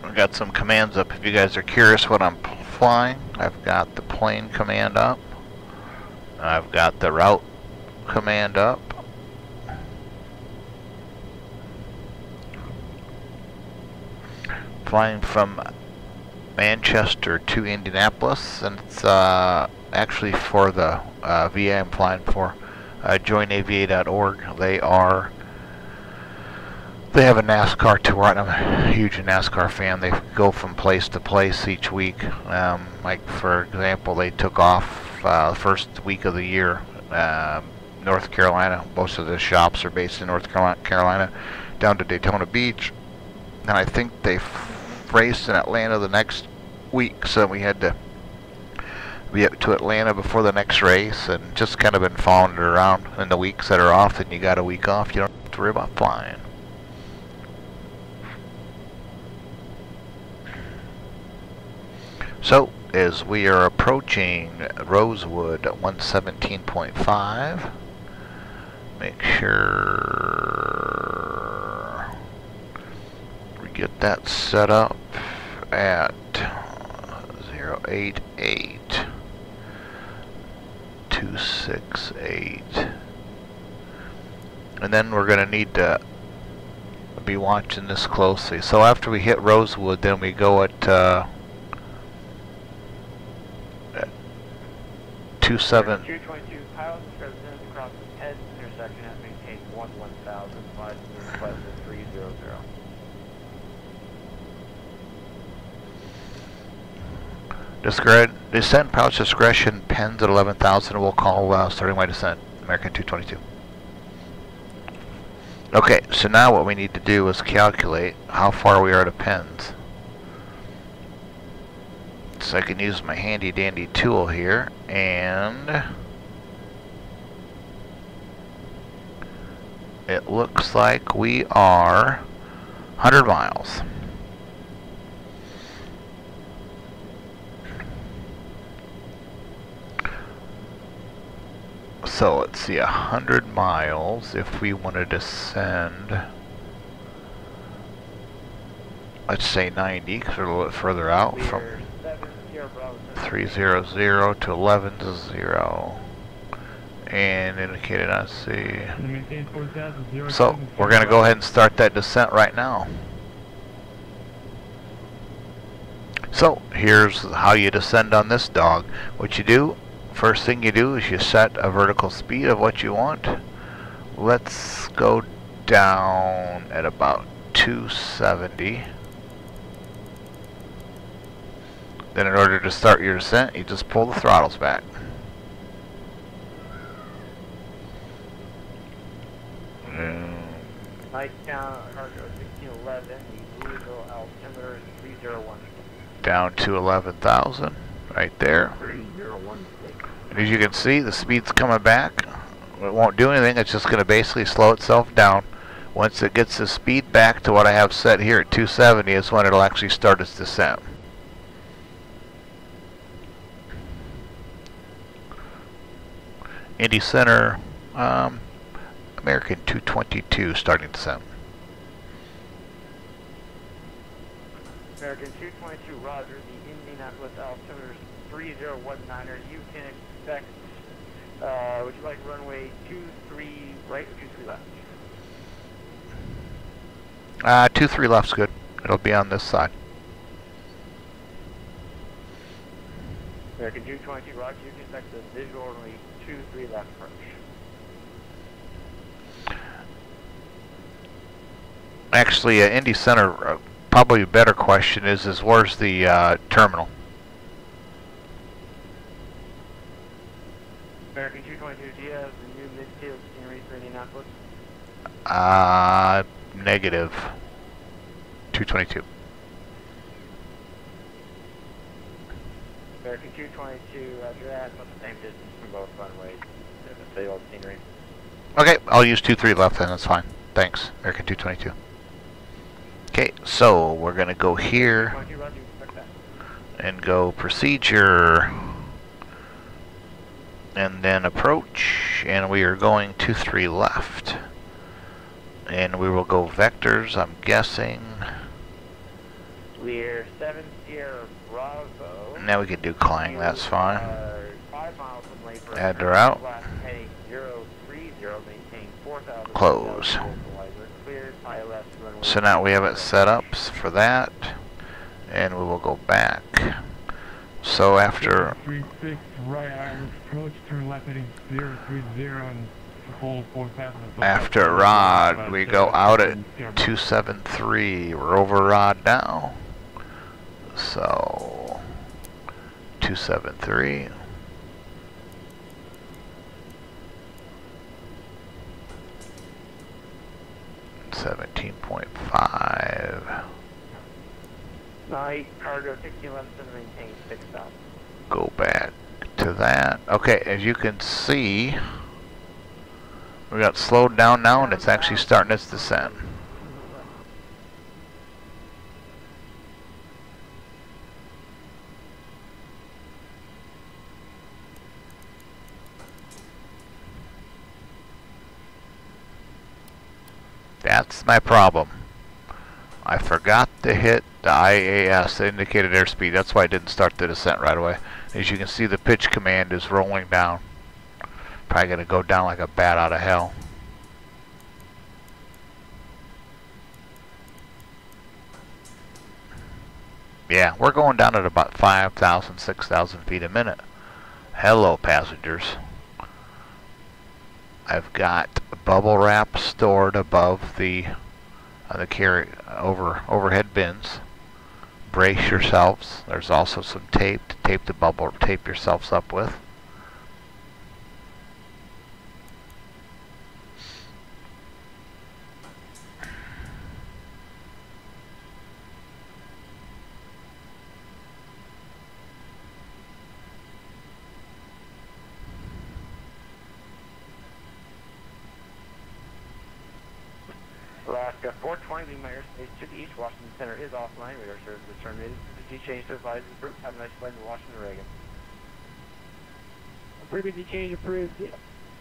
I've got some commands up if you guys are curious what I'm flying. I've got the plane command up. I've got the route command up. Flying from Manchester to Indianapolis, and it's uh, actually for the uh, V A I'm flying for, uh, join A V A dot org. They are They have a NASCAR tour, and I'm a huge NASCAR fan. They go from place to place each week. Um, like, for example, they took off uh, the first week of the year, uh, North Carolina. Most of the shops are based in North Carolina, down to Daytona Beach. And I think they raced in Atlanta the next week, so we had to be up to Atlanta before the next race, and just kind of been following it around in the weeks that are off. And you got a week off, you don't have to worry about flying. So, as we are approaching Rosewood at one seventeen point five, make sure we get that set up at zero eight eight two six eight. And then we're going to need to be watching this closely. So after we hit Rosewood, then we go at uh, two seven. two twenty-two pilots residents across the head intersection have maintained one one thousand five hundred three hundred. Discred descent pilots discretion pens at eleven thousand. We'll call uh, starting my descent. American two twenty-two. Okay, so now what we need to do is calculate how far we are to pens. So I can use my handy dandy tool here, and it looks like we are one hundred miles. So let's see, one hundred miles. If we want to descend, let's say ninety, because we're a little bit further out from three hundred to eleven zero, and indicated on C. So we're going to go ahead and start that descent right now. So here's how you descend on this dog. What you do, first thing you do is you set a vertical speed of what you want. Let's go down at about two seventy. Then in order to start your descent, you just pull the throttles back. Mm. Night down, cargo sixteen eleven, the Louisville altimeter is three zero one. Down to eleven thousand, right there. three zero one six. And as you can see, the speed's coming back. It won't do anything, it's just going to basically slow itself down. Once it gets the speed back to what I have set here at two seventy is when it'll actually start its descent. Indy Center, um, American two twenty-two starting descent. American two twenty-two, Roger, the Indianapolis altimeter is three zero one nine. You can expect, uh, would you like runway two three right or two three left? Uh, two three left's good. It'll be on this side. American two twenty-two, Roger, you can expect the visual runway two three left approach. Actually, uh, Indy Center, uh, probably a better question is, is where's the uh, terminal? American two twenty-two, do you have the new mid-tail scenery for Indianapolis? Uh, negative. two twenty-two. American two twenty-two, roger that, about the same distance from both runways. Say all scenery. Okay, I'll use two three left then, that's fine. Thanks, American two twenty-two. Okay, so we're going to go here and go procedure and then approach, and we are going two three left. And we will go vectors, I'm guessing. We Now we can do Clang, that's fine. Uh, five miles from Lake Add the route. Last heading zero three zero, maintain four thousand. Close. Clear, high left, runway. So now we have it set up for that, and we will go back. So after three six, right, I approach, turn left heading zero three zero and hold four thousand. after rod, we go out at two seven three. We're over rod now. So two seven three. seventeen point five. Night, cargo sixteen eleven, maintain six thousand. Go back to that. Okay, as you can see, we got slowed down now and it's actually starting its descent. That's my problem. I forgot to hit the I A S, the indicated airspeed. That's why I didn't start the descent right away. As you can see, the pitch command is rolling down. Probably going to go down like a bat out of hell. Yeah, we're going down at about five thousand, six thousand feet a minute. Hello, passengers. I've got bubble wrap stored above the uh, the carry over overhead bins. Brace yourselves. There's also some tape to tape the bubble tape yourselves up with. Alaska four twenty, Lee Meyer, space to the east. Washington Center is offline. Radar service is terminated. Frequency change to advise the group. Have a nice flight to Washington, Reagan. Frequency change approved. Yeah.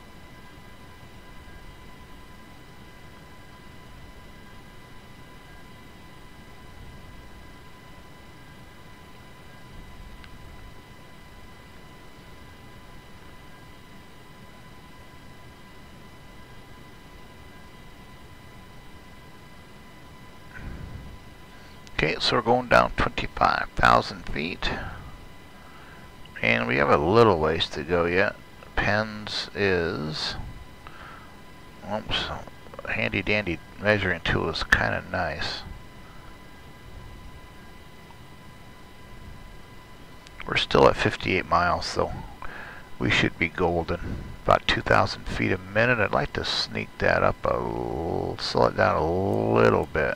Okay, so we're going down twenty-five thousand feet. And we have a little ways to go yet. Pens is... Oops, handy dandy measuring tool is kind of nice. We're still at fifty-eight miles, so we should be golden. About two thousand feet a minute. I'd like to sneak that up a little, slow it down a little bit.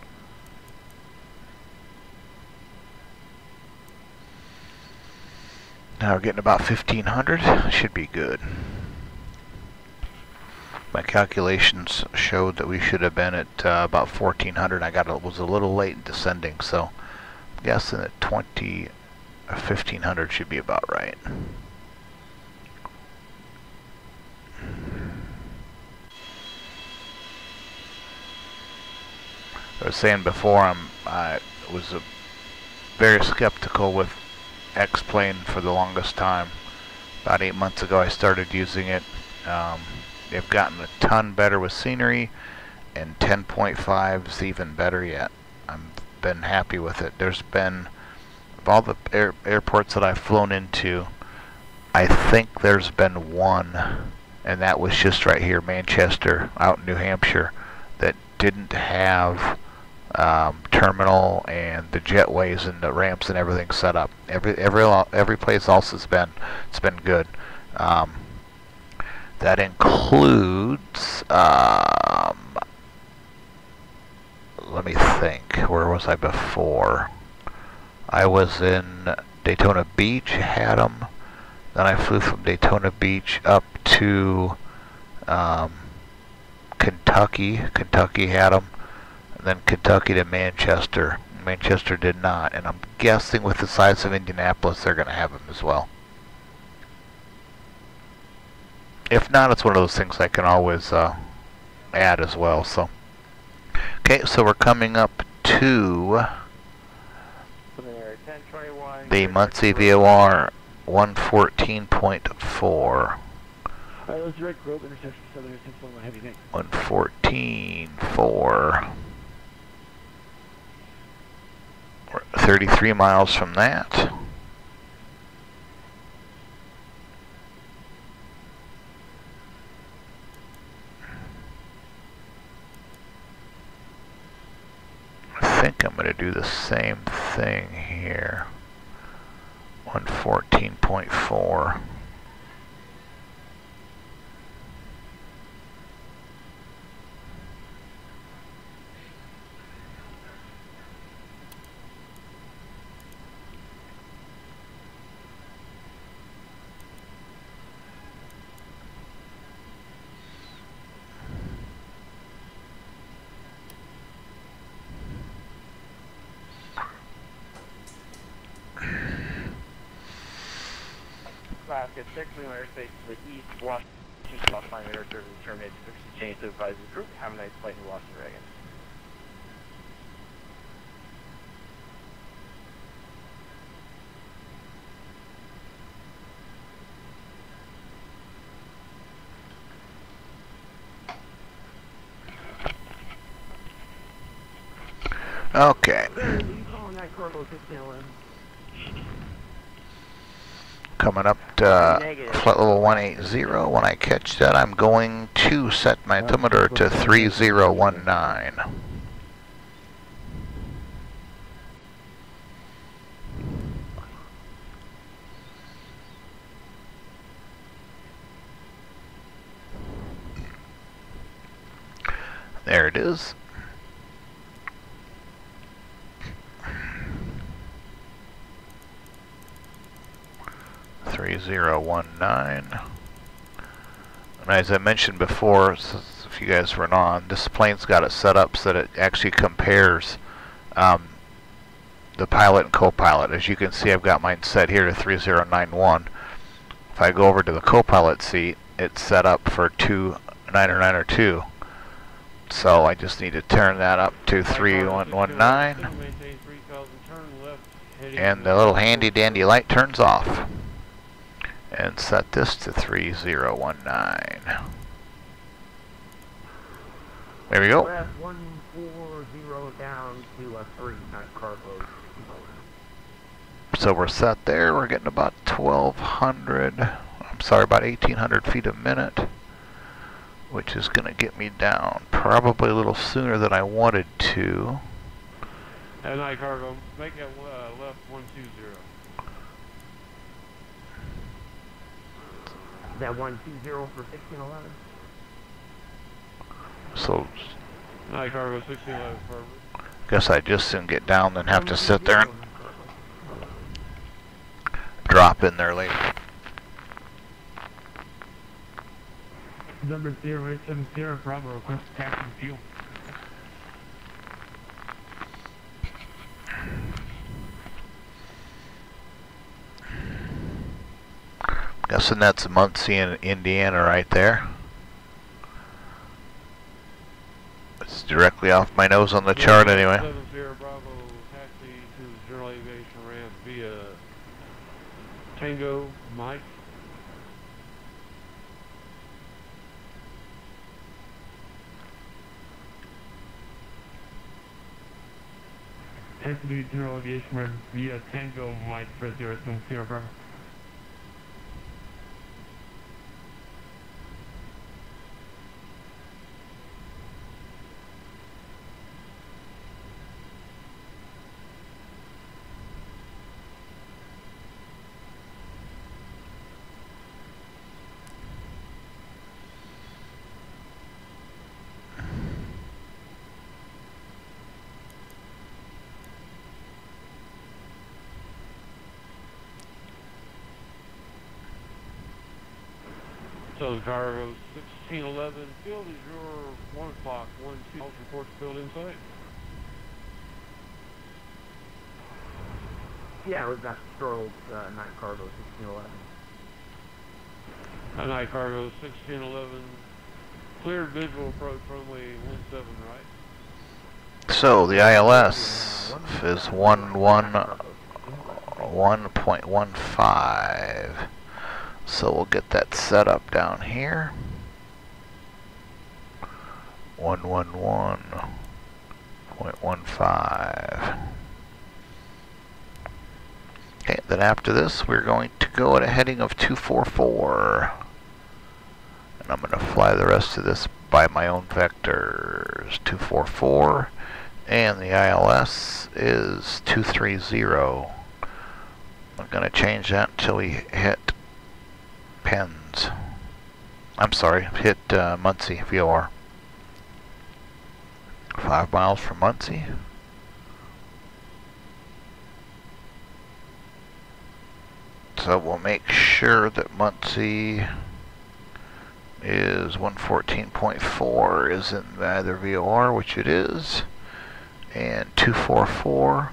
Now we're getting about fifteen hundred. Should be good. My calculations showed that we should have been at uh, about fourteen hundred. I got a, was a little late in descending, so I'm guessing that twenty or fifteen hundred should be about right. I was saying before, I'm, I was uh, very skeptical with X-Plane for the longest time. About eight months ago I started using it. Um, they've gotten a ton better with scenery, and ten point five is even better yet. I've been happy with it. There's been, of all the air, airports that I've flown into, I think there's been one, and that was just right here, Manchester, out in New Hampshire, that didn't have Um, terminal and the jetways and the ramps and everything set up. Every every every place else has been it's been good. Um, that includes. Um, let me think. Where was I before? I was in Daytona Beach. Had them. Then I flew from Daytona Beach up to um, Kentucky. Kentucky had them. Then Kentucky to Manchester. Manchester did not, and I'm guessing with the size of Indianapolis they're going to have them as well. If not, it's one of those things I can always uh, add as well. So, okay, so we're coming up to ten twenty-one, The Muncie V O R one fourteen point four. Alright, let's direct Grove intersection southern ten forty-one heavy tank. one fourteen point four. We're thirty-three miles from that. I think I'm going to do the same thing here. one fourteen point four. Alaska, six Lima airspace to the east, Washington, about five meter service terminated, change to advise the group. Have a nice flight in Washington, Reagan. Okay. Coming up to flight level one eighty. When I catch that, I'm going to set my altimeter to three zero one nine. There it is. three zero one nine. And as I mentioned before, if you guys weren't on, this plane's got it set up so that it actually compares um, the pilot and co-pilot. As you can see, I've got mine set here to three zero nine one. If I go over to the co-pilot seat, it's set up for two nine or nine or two. So I just need to turn that up to three one one nine. And the little handy dandy light turns off. And set this to three zero one nine. There we go. one four zero down to a three, not cargo. So we're set there. We're getting about twelve hundred. I'm sorry, about eighteen hundred feet a minute, which is going to get me down probably a little sooner than I wanted to. And night cargo, make it uh, left one two zero. Is that one two zero for sixteen eleven? So, Night cargo sixteen eleven for. guess I just didn't get down, then have to sit there and drop in there later. Number zero eight seven zero, Bravo, request taxi fuel. Guessing that's Muncie in Indiana right there. It's directly off my nose on the chart anyway. seven zero Bravo, taxi to general aviation ramp via Tango, Mike. Taxi to general aviation ramp via Tango, Mike for zero seven zero Bravo. So cargo sixteen eleven, field is your one o'clock, one two, report to field inside. Yeah, we've got strolled uh, night cargo sixteen eleven. Uh, night cargo sixteen eleven, cleared visual approach runway one seven right. So the I L S is one one one point one five. So we'll get that set up down here. one eleven point one five. Okay, then after this we're going to go at a heading of two forty-four. And I'm going to fly the rest of this by my own vectors. two forty-four, and the I L S is two thirty. I'm going to change that until we hit Penns. I'm sorry, hit uh, Muncie V O R. Five miles from Muncie. So we'll make sure that Muncie is one fourteen point four is in either V O R, which it is, and two forty-four.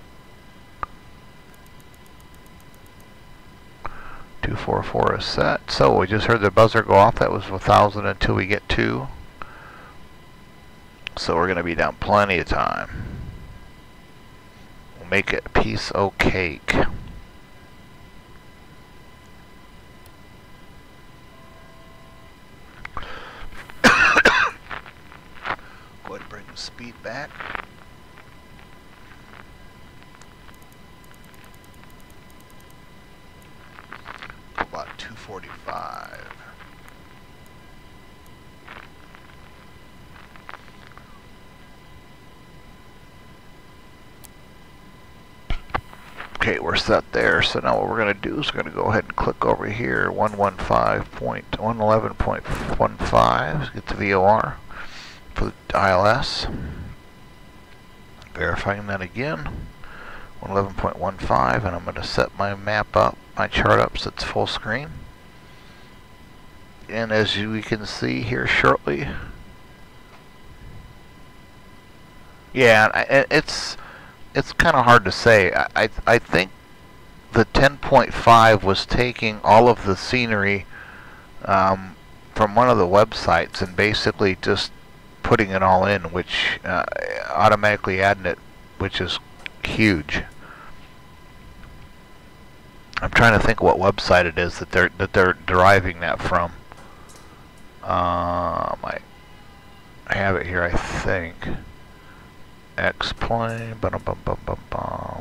two forty-four is set. So we just heard the buzzer go off. That was one thousand until we get two. So we're going to be down plenty of time. We'll make it a piece of cake. Go ahead and bring the speed back. About two forty-five. Okay, we're set there. So now what we're going to do is we're going to go ahead and click over here, one fifteen point one eleven point one five, get the V O R for the I L S. Verifying that again, one eleven point one five, and I'm going to set my map up, my chart up so it's full screen. And as you, we can see here shortly, yeah, it's it's kind of hard to say. I, I I think the ten point five was taking all of the scenery um, from one of the websites and basically just putting it all in, which uh, automatically adding it, which is huge. I'm trying to think what website it is that they're that they're deriving that from. Um, I I have it here, I think. X-plane, bum bum bum bum bum.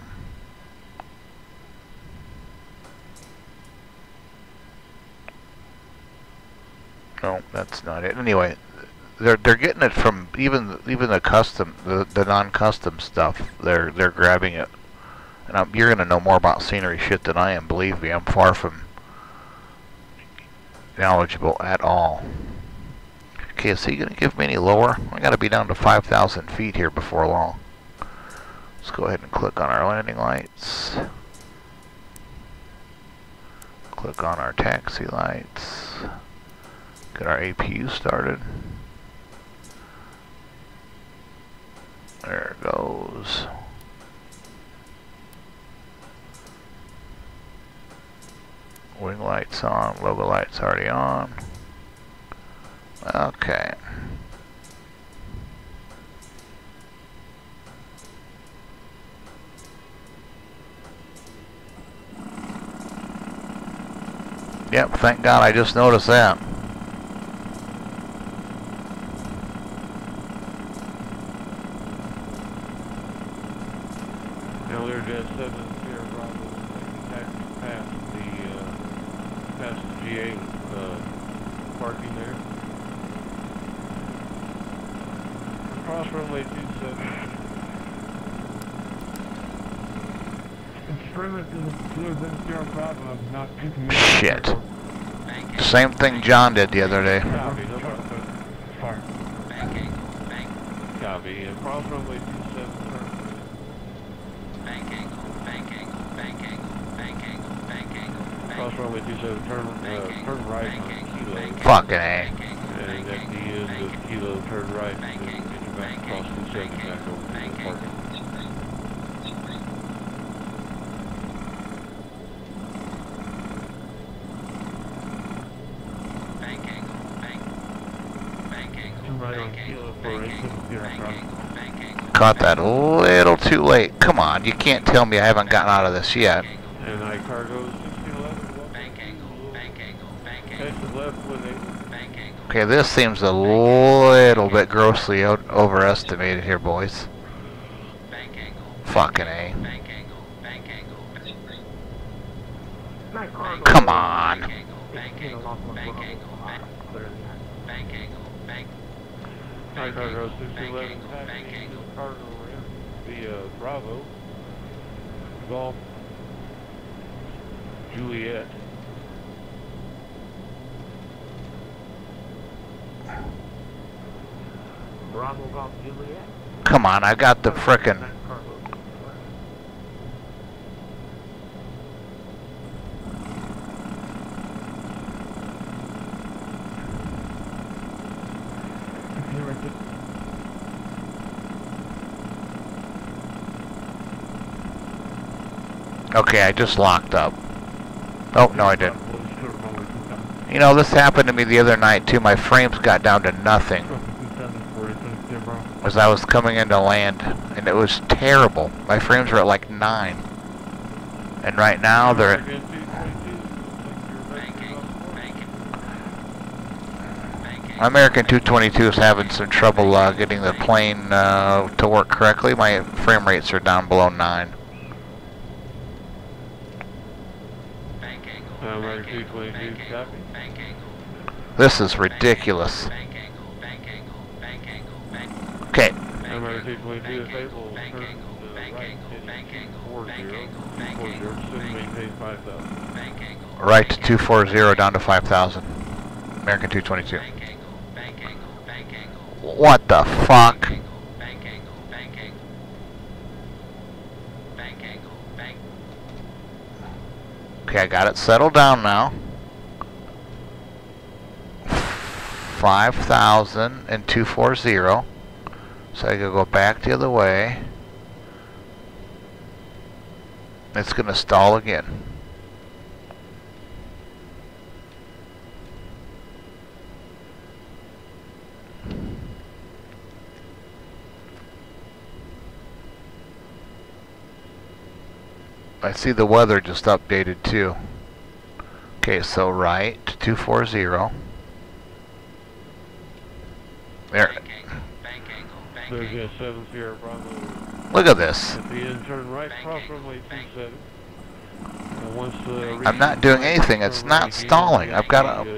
No, that's not it. Anyway, they're they're getting it from even even the custom, the the non-custom stuff. They're they're grabbing it, and I'm, you're gonna know more about scenery shit than I am. Believe me, I'm far from knowledgeable at all. Okay, is he going to give me any lower? I got to be down to five thousand feet here before long. Let's go ahead and click on our landing lights. Click on our taxi lights. Get our A P U started. There it goes. Wing lights on, logo lights already on. Okay. Yep, thank God I just noticed that. Earlier just seven Sierra Bravo, taxi past the uh, past the G A uh, parking there. Cross runway two seven. Shit. Same thing John did the other day. Copy, no problem. Copy. Uh, cross runway two seven. Banking, banking, banking, banking, banking. Cross runway two seven. Turn, uh, turn right on Kilo. Fucking A. And at the end of Kilo, turn right. And then get you back across two seven back over to the parking. Caught that a little too late. Come on, you can't tell me I haven't gotten out of this yet. And I cargo sixteen eleven. Bank angle, bank angle, bank Head angle, to left with a bank angle. Okay, this seems a little bit grossly out overestimated here, boys. Bank angle. Fucking A. Bank angle, bank angle. My cargo. Come on. Bank angle, bank angle, bank angle, bank bank angle, bank I bank cargo angle, sixteen bank eleven. angle, bank angle. Cargo in the uh, Bravo. Golf. Juliet. Bravo Golf Juliet. Come on, I got the frickin' Okay, I just locked up. Oh, no I didn't. You know, this happened to me the other night too. My frames got down to nothing as I was coming into land, and it was terrible. My frames were at like nine. And right now they're at American two twenty-two is having some trouble uh, getting the plane uh, to work correctly. My frame rates are down below nine. American two twenty-two, copy. This is ridiculous. Okay. American two twenty-two, if able, turn to the right, heading four zero, four zero, soon maintain five thousand. Right to two forty down to five thousand. American two twenty-two. What the fuck? Okay, I got it settled down now. five thousand and two forty. So I can go back the other way. It's going to stall again. I see the weather just updated too. Okay, so right to two forty. There. There's a seven Sierra Bravo. Look at this. At the end, turn right, cross runway two seven. And once the I'm not doing anything. It's not stalling. I've got a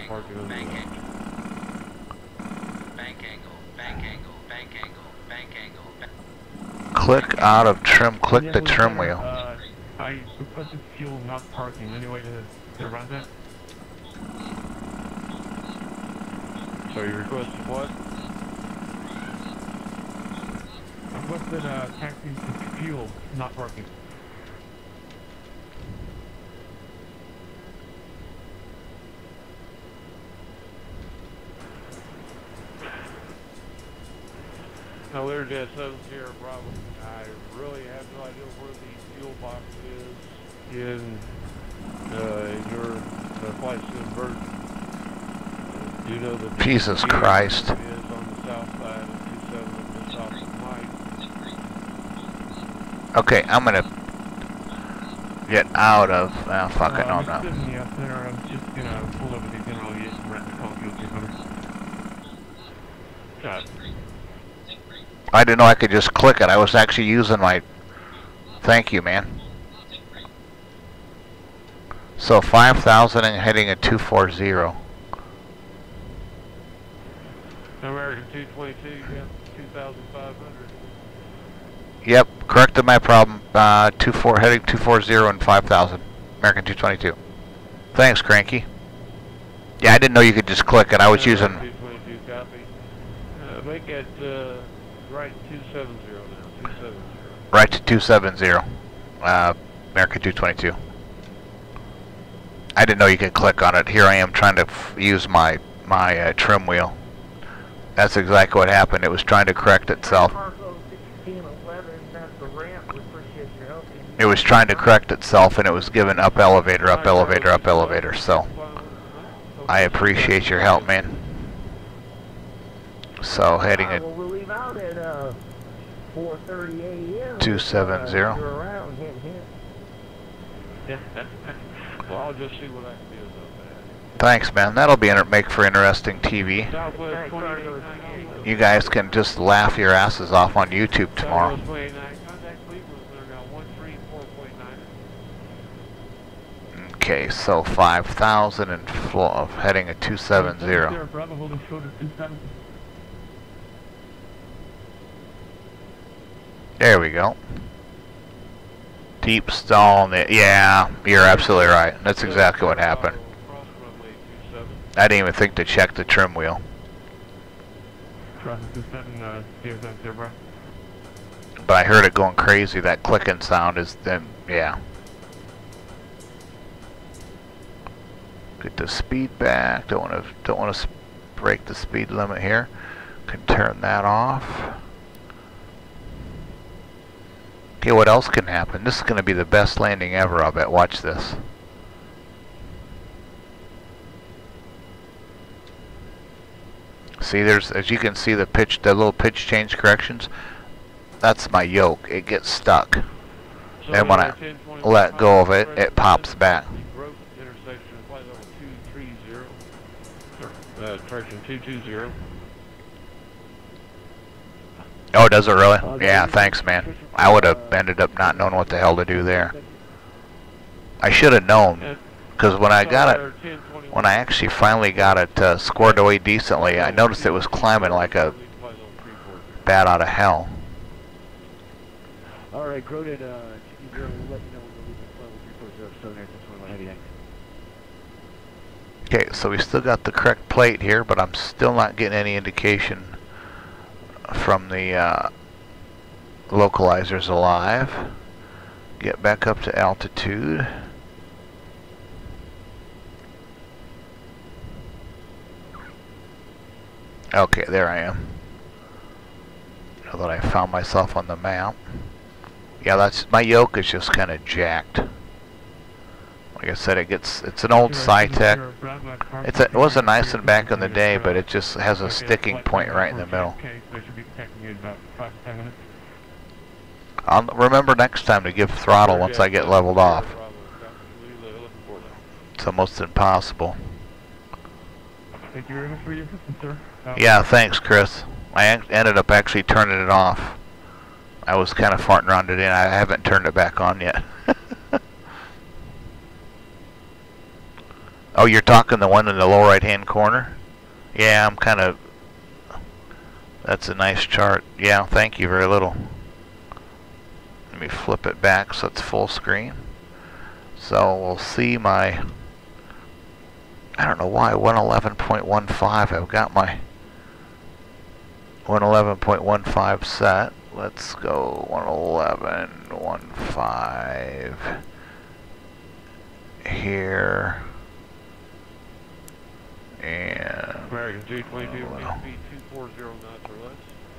click out of trim. Click the trim wheel. Uh, I requested fuel, not parking. Any way to get around that? So you requested what? I requested uh, taxi to fuel, not parking. Now there's that seven Sierra Bravo. I really have no idea where the fuel box is in, uh, in your uh, FlyJSim version. Uh, do you know that Jesus Christ. is on the south side of two seven just off the line? Okay, I'm gonna get out of. Oh, fuck it, no, uh, I'm not. Excuse me, up there. I'm just gonna pull over the general use and rent the call fuel two hundred. Got it. I didn't know I could just click it. I was actually using my... Thank you, man. So five thousand and heading at two forty. American two twenty-two, you got two thousand five hundred. Yep, corrected my problem. Uh, two four heading two forty and five thousand. American two twenty-two. Thanks, Cranky. Yeah, I didn't know you could just click it. I was using... two twenty-two, copy. Uh, make it, uh... right, two seventy now, two seventy. Right to two seventy, uh, American two twenty-two. I didn't know you could click on it. Here I am trying to f use my, my uh, trim wheel. That's exactly what happened. It was trying to correct itself. It was trying to correct itself and it was giving up elevator, up elevator, up elevator. So, I appreciate your help, man. So, heading at two seventy. Well, I'll just see what I can do about that. Thanks, man. That'll be inter make for interesting T V. Southwest twenty-eight ninety-eight. You guys can just laugh your asses off on YouTube tomorrow. Southwest twenty-nine, contact Cleveland, they're now one three four point nine. Okay, so five thousand and flow heading at two seven zero. Bravo, holding short of two seven. There we go. Deep stall. In the, yeah, you're absolutely right. That's exactly what happened. I didn't even think to check the trim wheel. Traffic two seven, uh, zero seven zero. But I heard it going crazy. That clicking sound is then, yeah. Get the speed back. Don't want to don't want to break the speed limit here. Can turn that off. Okay, what else can happen? This is going to be the best landing ever, I'll bet. Watch this. See, there's, as you can see, the pitch, the little pitch change corrections. That's my yoke. It gets stuck. So And when I let go of it, it pops back. Intersection, flight level two three zero. Uh, correction, two two zero. Oh, does it really? Yeah, thanks, man. I would have ended up not knowing what the hell to do there. I should have known, because when I got it, when I actually finally got it uh, scored away decently, I noticed it was climbing like a bat out of hell. All right, Grodin, uh, two zero, we'll let you know when we're leaving level three four zero seven here, six one one heavy tank. Okay, so we still got the correct plate here, but I'm still not getting any indication from the uh, localizers alive. Get back up to altitude. Okay, there I am. Now that I found myself on the map. Yeah, that's my yoke is just kind of jacked. Like I said, it gets it's an old Sci-Tech. It's a, it was a nice one back in the day, but it just has a sticking point right in the middle. I'll remember next time to give throttle once I get leveled off. It's almost impossible. Thank you very much for your assistance, sir. Um, Yeah, thanks, Chris. I ended up actually turning it off. I was kind of farting around it in. I haven't turned it back on yet. Oh, you're talking the one in the lower right-hand corner? Yeah, I'm kind of... That's a nice chart. Yeah, thank you very little. Let me flip it back so it's full screen. So we'll see my... I don't know why, one eleven point one five. I've got my one eleven point one five set. Let's go one eleven point fifteen here. And American two twenty-two, wind speed two forty knots or less.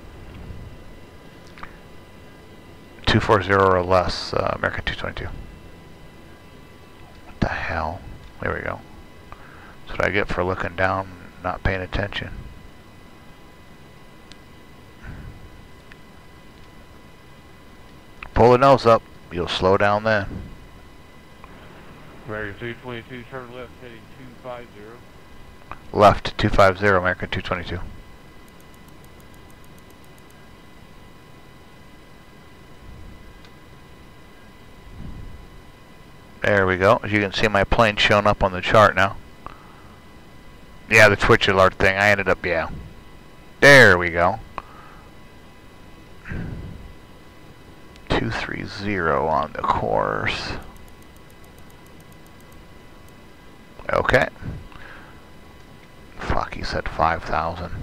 two forty or less, uh, American two twenty-two. What the hell? There we go. That's what I get for looking down, not paying attention. Pull the nose up, you'll slow down then. American two twenty-two, turn left heading two five zero. Left two fifty, American two twenty-two. There we go. As you can see, my plane showing up on the chart now. Yeah, the Twitch alert thing. I ended up, yeah. There we go. two three zero on the course. Okay. Fuck, he said five thousand.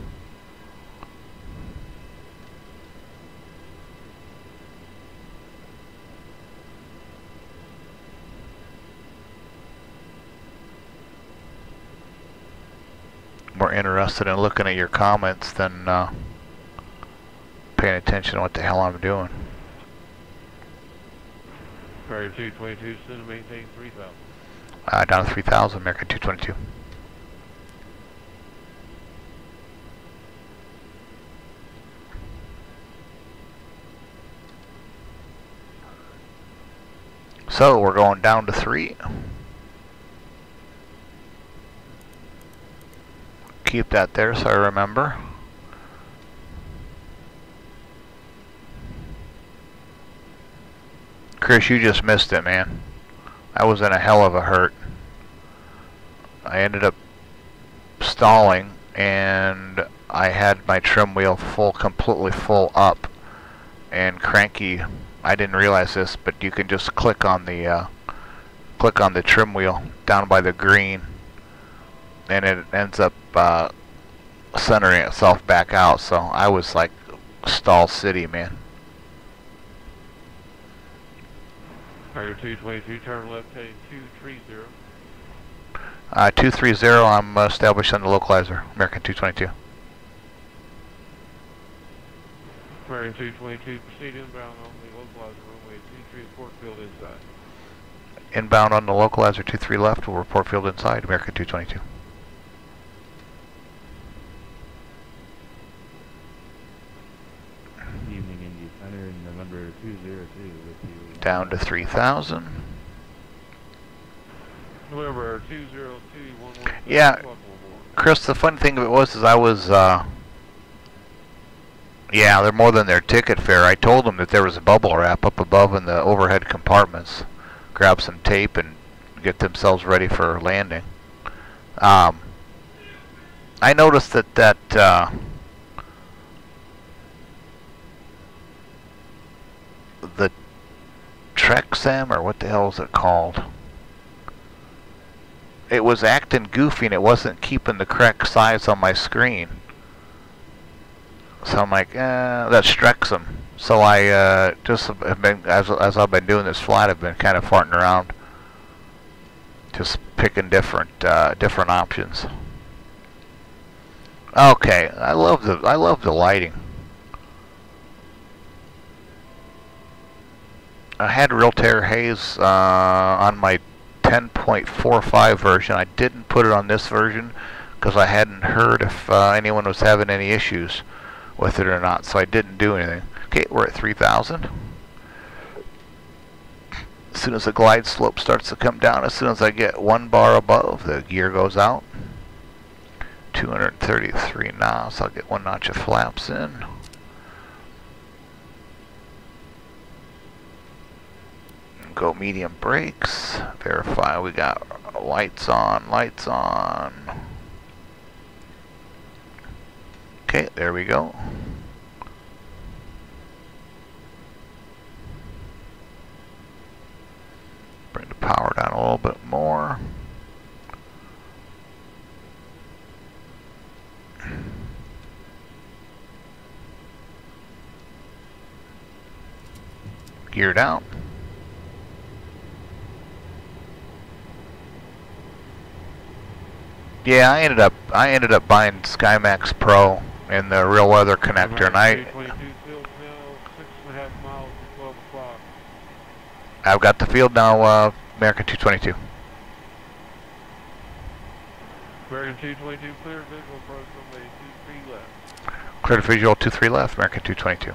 More interested in looking at your comments than uh, paying attention to what the hell I'm doing. American two twenty-two, send and maintain three thousand. Uh, down to three thousand, American two twenty-two. So we're going down to three. Keep that there so I remember. Chris, you just missed it, man. I was in a hell of a hurt. I ended up stalling and I had my trim wheel full, completely full up, and cranky. I didn't realize this, but you can just click on the uh, click on the trim wheel down by the green, and it ends up uh, centering itself back out. So I was like stall city, man. Tiger two twenty-two, turn left heading two three zero. Uh, two three zero, I'm uh, established on the localizer, American two twenty-two. American two twenty-two, proceed inbound on the localizer runway two three, report field inside. Inbound on the localizer two three left, will report field inside, American two twenty-two. Evening, Indy Center, and November two zero two with you. Down to three thousand. November two zero two one one. Yeah, Chris, the funny thing of it was is I was, uh, yeah, they're more than their ticket fare. I told them that there was a bubble wrap up above in the overhead compartments. Grab some tape and get themselves ready for landing. Um, I noticed that that uh, the VATSIM, or what the hell is it called? It was acting goofy and it wasn't keeping the correct size on my screen. So I'm like, eh, that's VATSIM. So I uh, just have been, as, as I've been doing this flight, I've been kind of farting around, just picking different uh, different options. Okay, I love the I love the lighting. I had Real Terror Haze uh, on my ten point four five version. I didn't put it on this version because I hadn't heard if uh, anyone was having any issues with it or not, so I didn't do anything. Okay, we're at three thousand. As soon as the glide slope starts to come down, as soon as I get one bar above, the gear goes out. two hundred thirty-three knots. I'll get one notch of flaps in. Go medium brakes. Verify we got lights on, lights on. Okay, there we go. Bring the power down a little bit more. Geared out. Yeah, I ended up I ended up buying SkyMax Pro in the real weather connector, and I I've got the field now, uh, American two twenty-two. American two twenty-two, clear visual approach from the two three left. Clear visual two three left, American two twenty-two.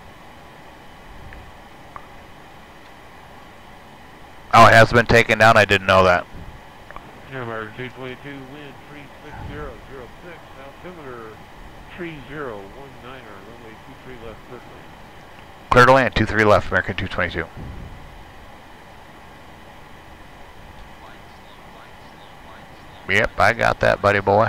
Oh, it has been taken down. I didn't know that. Yeah, American two twenty-two, wind three six zero zero six, altimeter three zero one niner, runway two three left, clear to land. Clear to land, two three left, American two twenty-two. Yep, I got that, buddy boy.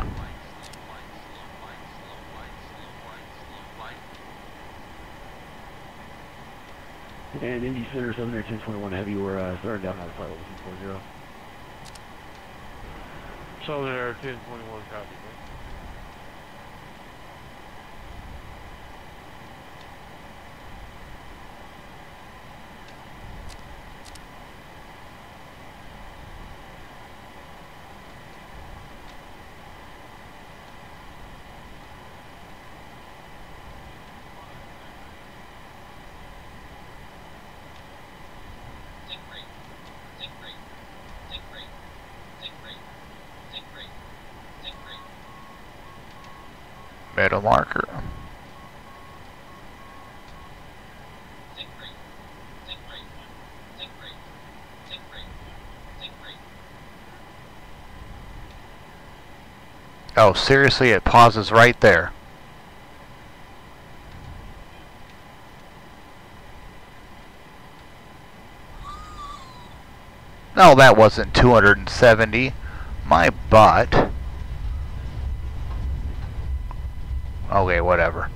And Indy Center, seven Air ten twenty-one Heavy, we're uh, starting down out of flight level two four zero. Southern Air ten twenty-one, copy. Middle marker. Oh, seriously, it pauses right there. No, that wasn't two hundred seventy. My butt. Okay, whatever.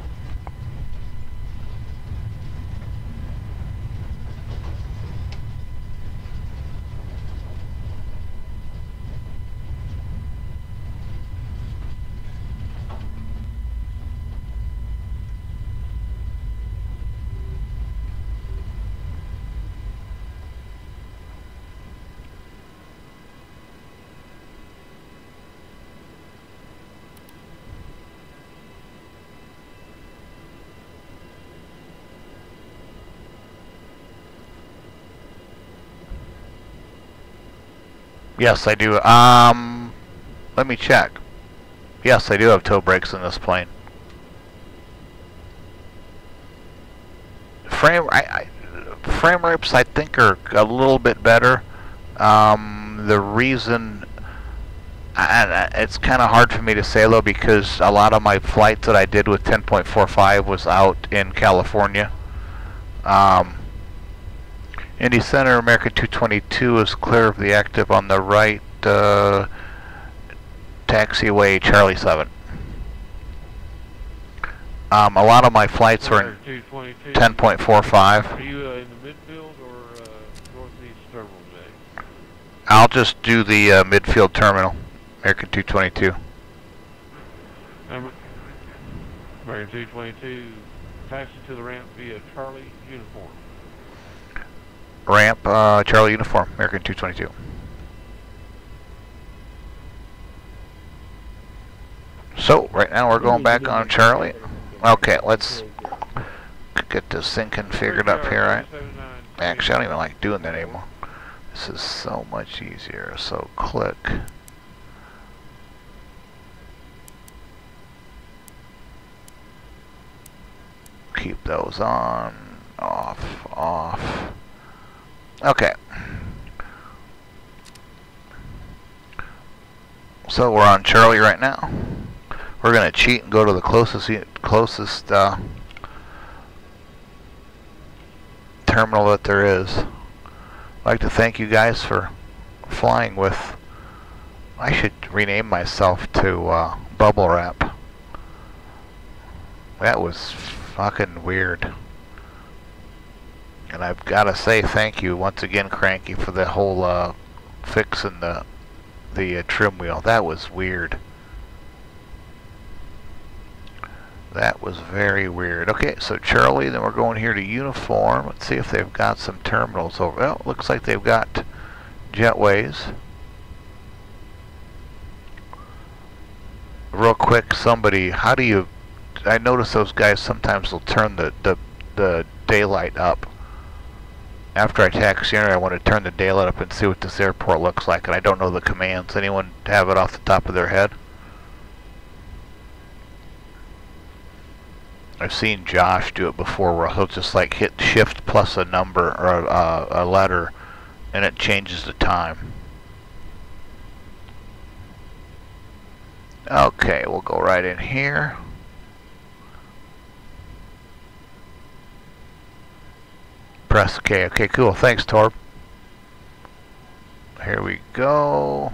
Yes, I do. Um, let me check. Yes, I do have toe brakes in this plane. Frame, I, I, frame rates, I think, are a little bit better. Um, the reason, I, I, it's kind of hard for me to say though, because a lot of my flights that I did with ten point four five was out in California. Um, Indy Center, American two twenty-two is clear of the active on the right. Uh, taxiway Charlie seven. Um, a lot of my flights were in ten point four five. Are you uh, in the midfield or uh, northeast terminal today? I'll just do the uh, midfield terminal, American two twenty-two. Um, American two twenty-two, taxi to the ramp via Charlie uniform. Ramp, uh, Charlie uniform, American two twenty-two. So, right now we're going back on Charlie. Okay, let's get this syncing figured up here, right? Actually, I don't even like doing that anymore. This is so much easier. So, click. Keep those on, off, off. Okay. So we're on Charlie right now. We're gonna cheat and go to the closest closest uh, terminal that there is. I'd like to thank you guys for flying with. I should rename myself to uh, Bubble Wrap. That was fucking weird. And I've got to say thank you once again, Cranky, for the whole uh, fixing the the uh, trim wheel. That was weird. That was very weird. Okay, so Charlie, then we're going here to uniform. Let's see if they've got some terminals over. Well, looks like they've got jetways. Real quick, somebody, how do you, I notice those guys sometimes will turn the, the, the daylight up. After I taxi in, I want to turn the daylight up and see what this airport looks like, and I don't know the commands. Anyone have it off the top of their head? I've seen Josh do it before, where he'll just like hit shift plus a number or a, a letter, and it changes the time. Okay, we'll go right in here. Press K. Okay, cool. Thanks, Torb. Here we go.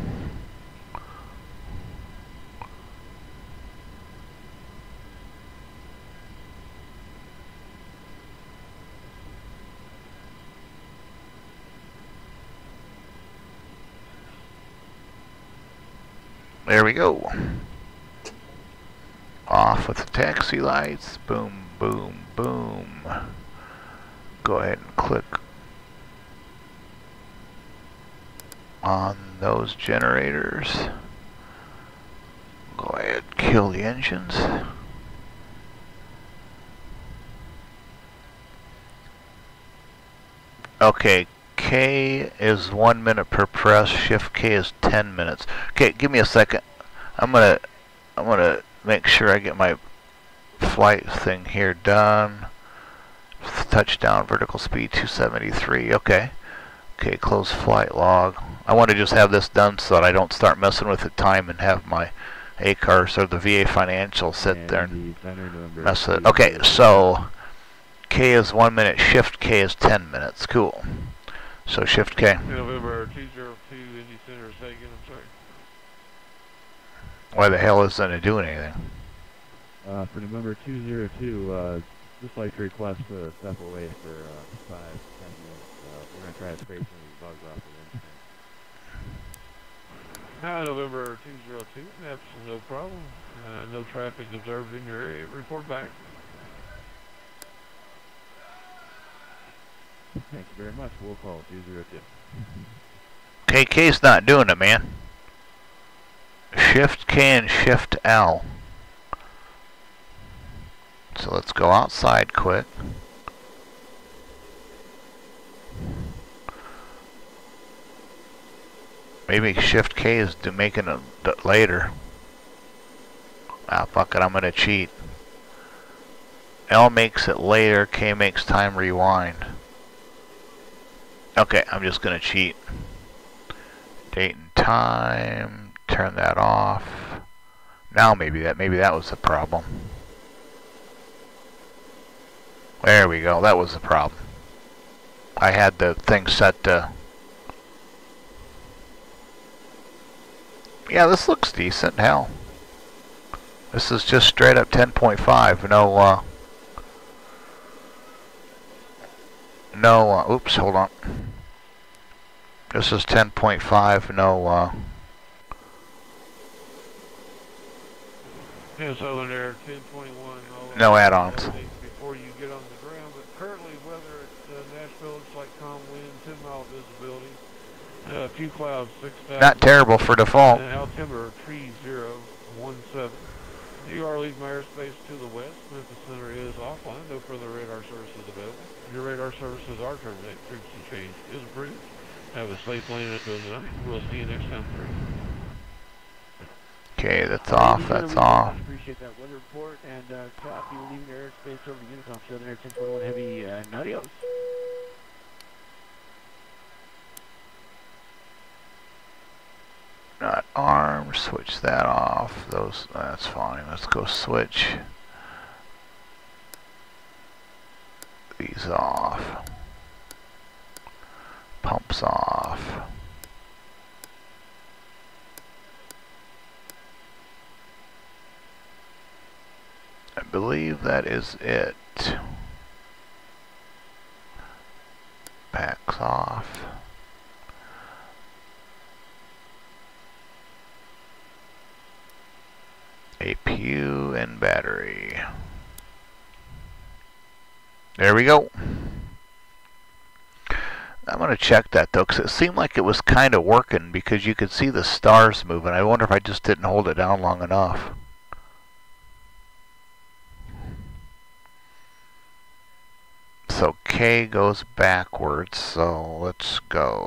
There we go. Off with the taxi lights. Boom, boom, boom. Go ahead and click on those generators. Go ahead and kill the engines. Okay, K is one minute per press. Shift K is ten minutes. Okay, give me a second. I'm gonna I'm gonna make sure I get my flight thing here done. Touchdown, vertical speed two seventy-three. Okay. Okay, close flight log. I want to just have this done so that I don't start messing with the time and have my A cars or the V A Financial sit And there Indy and Center, November mess it. two Okay, zero. so K is one minute, shift K is ten minutes. Cool. So shift K. November two zero two, Indy Center, say again, I'm sorry. Why the hell isn't it doing anything? Uh, for November two zero two, uh, just like to request to step away for uh, five, ten minutes. Uh, we're going to try to scrape some of these bugs off the windscreen. Uh, November two zero two, that's no problem. Uh, no traffic observed in your area. Report back. Thank you very much. We'll call two zero two. K K's not doing it, man. Shift K and Shift L. So let's go outside quick. Maybe Shift K is do making it later. Ah, fuck it, I'm gonna cheat. L makes it later, K makes time rewind. Okay, I'm just gonna cheat. Date and time, turn that off. Now maybe that maybe that was the problem. There we go, that was the problem. I had the thing set to... Yeah, this looks decent, hell. This is just straight up ten point five, no, uh... No, uh, oops, hold on. This is ten point five, no, uh... Yeah, Southern Air, ten twenty-one. No add-ons. Before you get on the ground, but currently weather at uh, Nashville looks like calm wind, ten mile visibility. A uh, few clouds, six thousand. Not terrible for default. And altimeter, three zero one seven. You are leaving my airspace to the west. Memphis Center is offline. No further radar services available. Your radar services are terminated. Frequency change is approved. Have a safe landing until tonight. We'll see you next time. Okay, that's off, that's off. Appreciate that weather report and uh, copy. We're leaving your airspace over to Unicom. Southern Air ten twenty-one Heavy, uh, adios. Not arm, switch that off. Those, that's fine. Let's go switch these off. Pumps off. I believe that is it. Packs off. A P U and battery. There we go. I'm going to check that though, because it seemed like it was kind of working because you could see the stars moving. I wonder if I just didn't hold it down long enough. So K goes backwards, so let's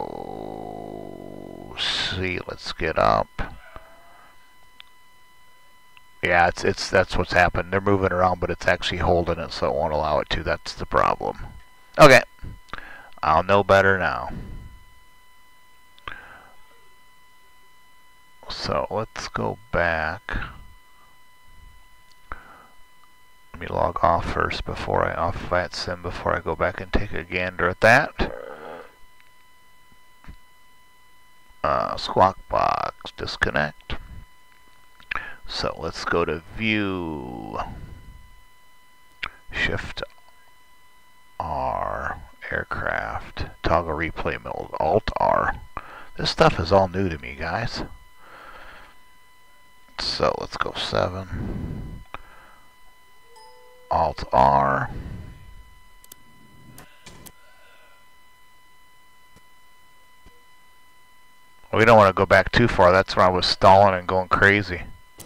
go see, let's get up. Yeah, it's it's that's what's happened. They're moving around, but it's actually holding it, so it won't allow it to. That's the problem. Okay, I'll know better now. So let's go back. Let me log off first before I off VATSIM before I go back and take a gander at that. Uh, squawk box disconnect. So let's go to view, shift R, aircraft, toggle replay mode, alt R. This stuff is all new to me, guys. So let's go seven, alt R. We don't want to go back too far. That's where I was stalling and going crazy.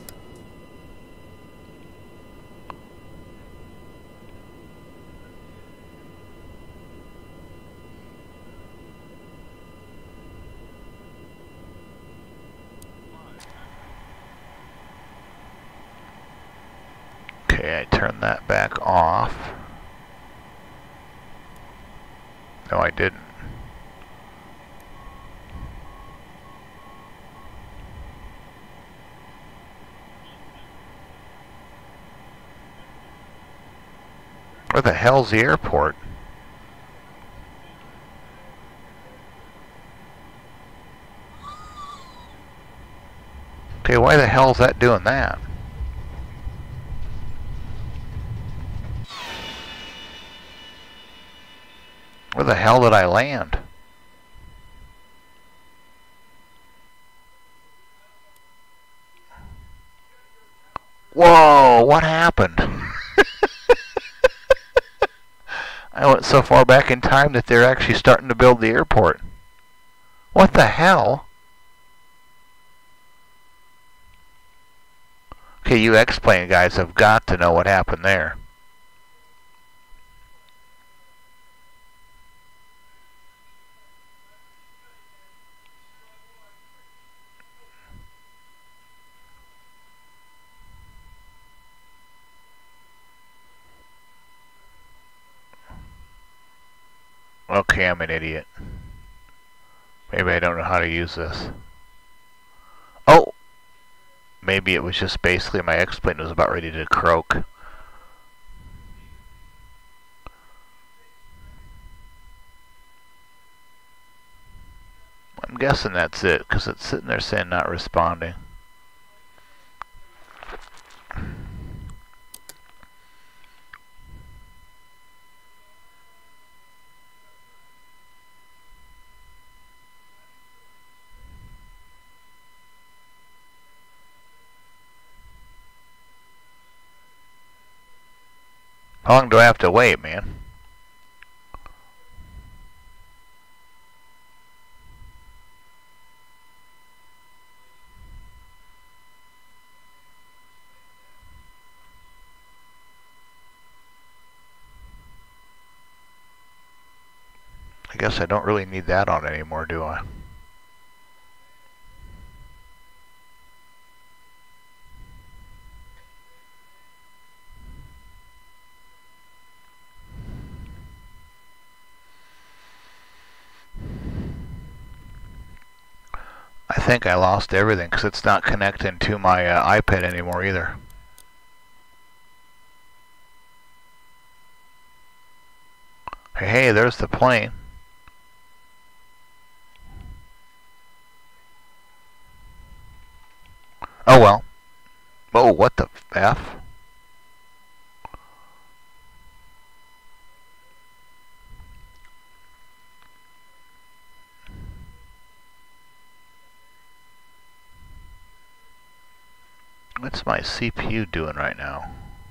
Okay, I turned that back off. No, I didn't. Where the hell's the airport? Okay, why the hell's that doing that? Where the hell did I land? Whoa, what happened? I went so far back in time that they're actually starting to build the airport. What the hell? Okay, you X-Plane guys have got to know what happened there. Okay, I'm an idiot. Maybe I don't know how to use this. Oh! Maybe it was just basically my X-Plane was about ready to croak. I'm guessing that's it, because it's sitting there saying not responding. How long do I have to wait, man? I guess I don't really need that on anymore, do I? I think I lost everything because it's not connecting to my uh, iPad anymore either. Hey, hey, there's the plane. Oh well. Oh, what the F? What's my C P U doing right now?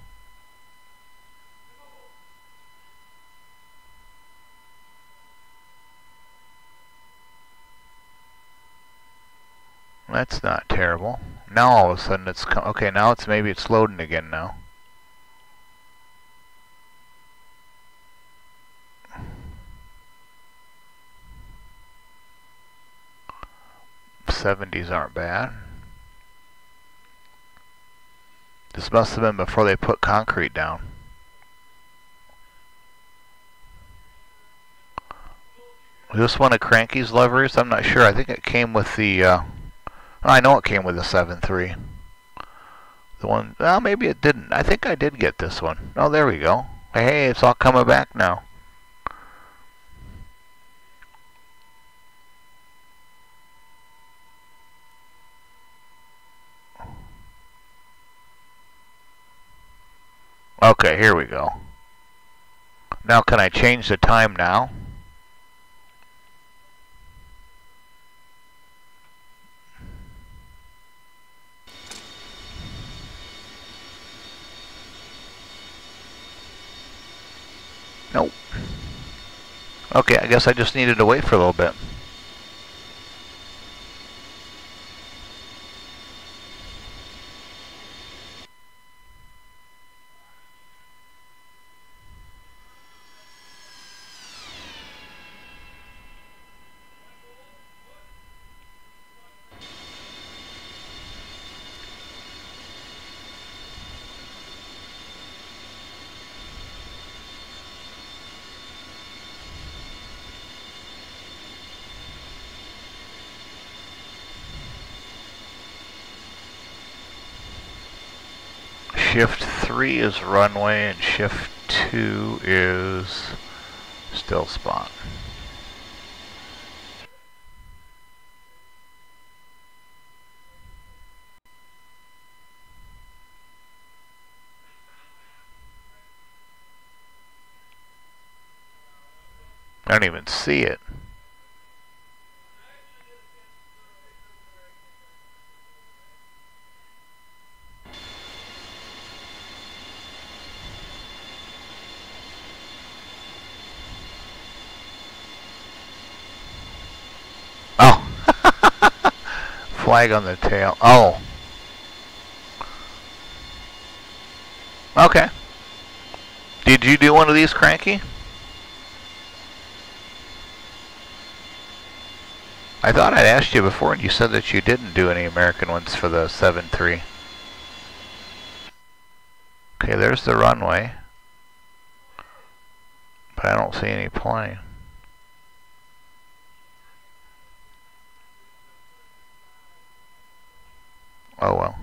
That's not terrible. Now all of a sudden it's co okay. Now it's maybe it's loading again now. seventies aren't bad. This must have been before they put concrete down. Was this one of Cranky's liveries? I'm not sure. I think it came with the uh, I know it came with the seven three. The one, well, maybe it didn't. I think I did get this one. Oh, there we go. Hey, it's all coming back now. Okay, here we go. Now, can I change the time now? Nope. Okay, I guess I just needed to wait for a little bit. Shift three is runway and shift two is still spot. I don't even see it. Oh. Flag on the tail. Oh. Okay. Did you do one of these, Cranky? I thought I'd asked you before and you said that you didn't do any American ones for the seven three. Okay, there's the runway. But I don't see any plane. Oh well.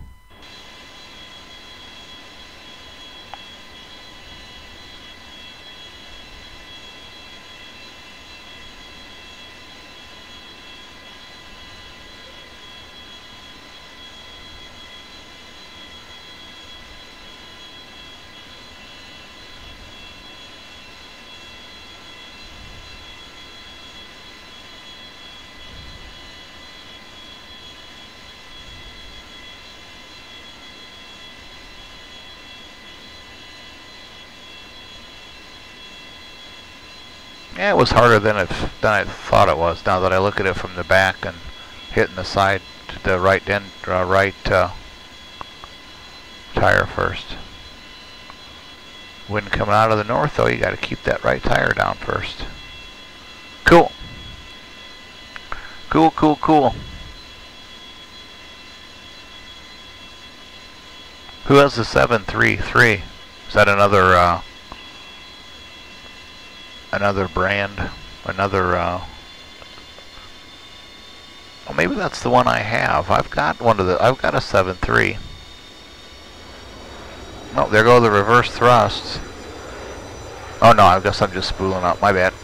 Yeah, it was harder than, it, than I thought it was. Now that I look at it from the back and hitting the side, the right end, uh, right uh, tire first. Wind coming out of the north, though, you got to keep that right tire down first. Cool. Cool, cool, cool. Who has the seven three three? Is that another? Uh, Another brand, another, uh, well, maybe that's the one I have. I've got one of the, I've got a seven three. Oh, there go the reverse thrusts. Oh no, I guess I'm just spooling up, my bad.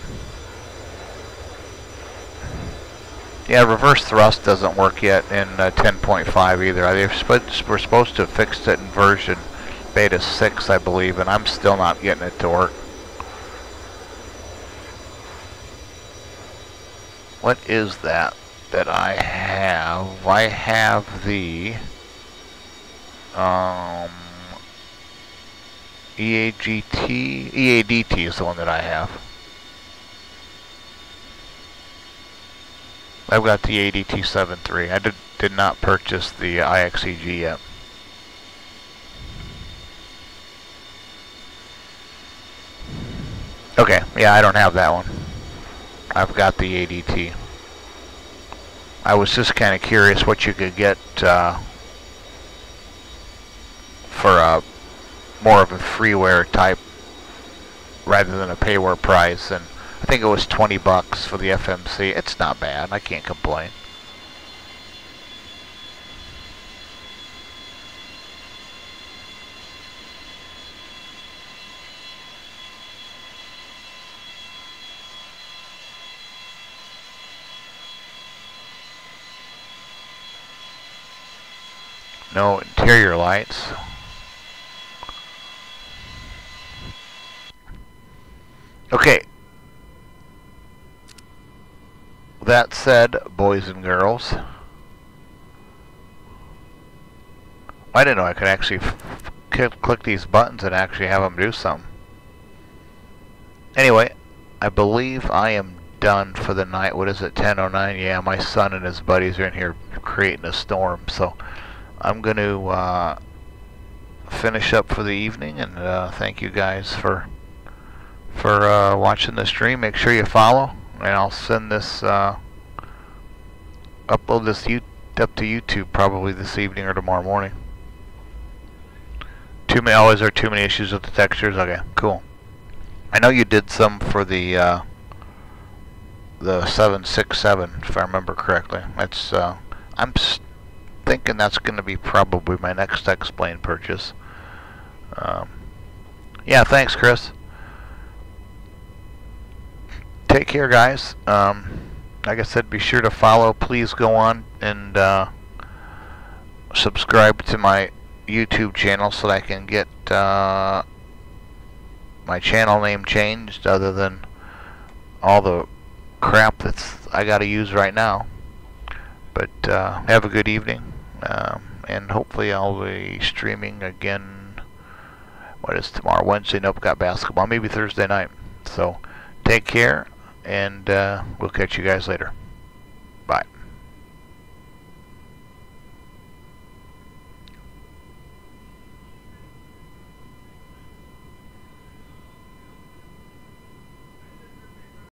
Yeah, reverse thrust doesn't work yet in uh, ten point five either. They we're supposed to have fixed it in version beta six, I believe, and I'm still not getting it to work. What is that that I have? I have the um, E A G T, E A D T is the one that I have. I've got the E A D T seven three. I did, did not purchase the I X E G yet. Okay, yeah, I don't have that one. I've got the A D T. I was just kind of curious what you could get uh, for a more of a freeware type rather than a payware price, and I think it was twenty bucks for the F M C. It's not bad. I can't complain. No interior lights. Okay. That said, boys and girls, I didn't know I could actually f click these buttons and actually have them do something. Anyway, I believe I am done for the night. What is it, ten oh nine? Yeah, my son and his buddies are in here creating a storm, so I'm going to uh, finish up for the evening, and uh, thank you guys for for uh, watching the stream. Make sure you follow, and I'll send this, uh, upload this up to YouTube probably this evening or tomorrow morning. Too many, always are too many issues with the textures. Okay, cool. I know you did some for the uh, the seven six seven, if I remember correctly. That's uh, I'm thinking that's going to be probably my next X-Plane purchase. Um, yeah, thanks, Chris. take care, guys. Um, like I said, be sure to follow. Please go on and uh, subscribe to my YouTube channel so that I can get uh, my channel name changed, other than all the crap that's I gotta use right now. But uh, have a good evening, um, and hopefully I'll be streaming again. What is tomorrow? Wednesday? Nope, got basketball. Maybe Thursday night. So take care, and uh, we'll catch you guys later.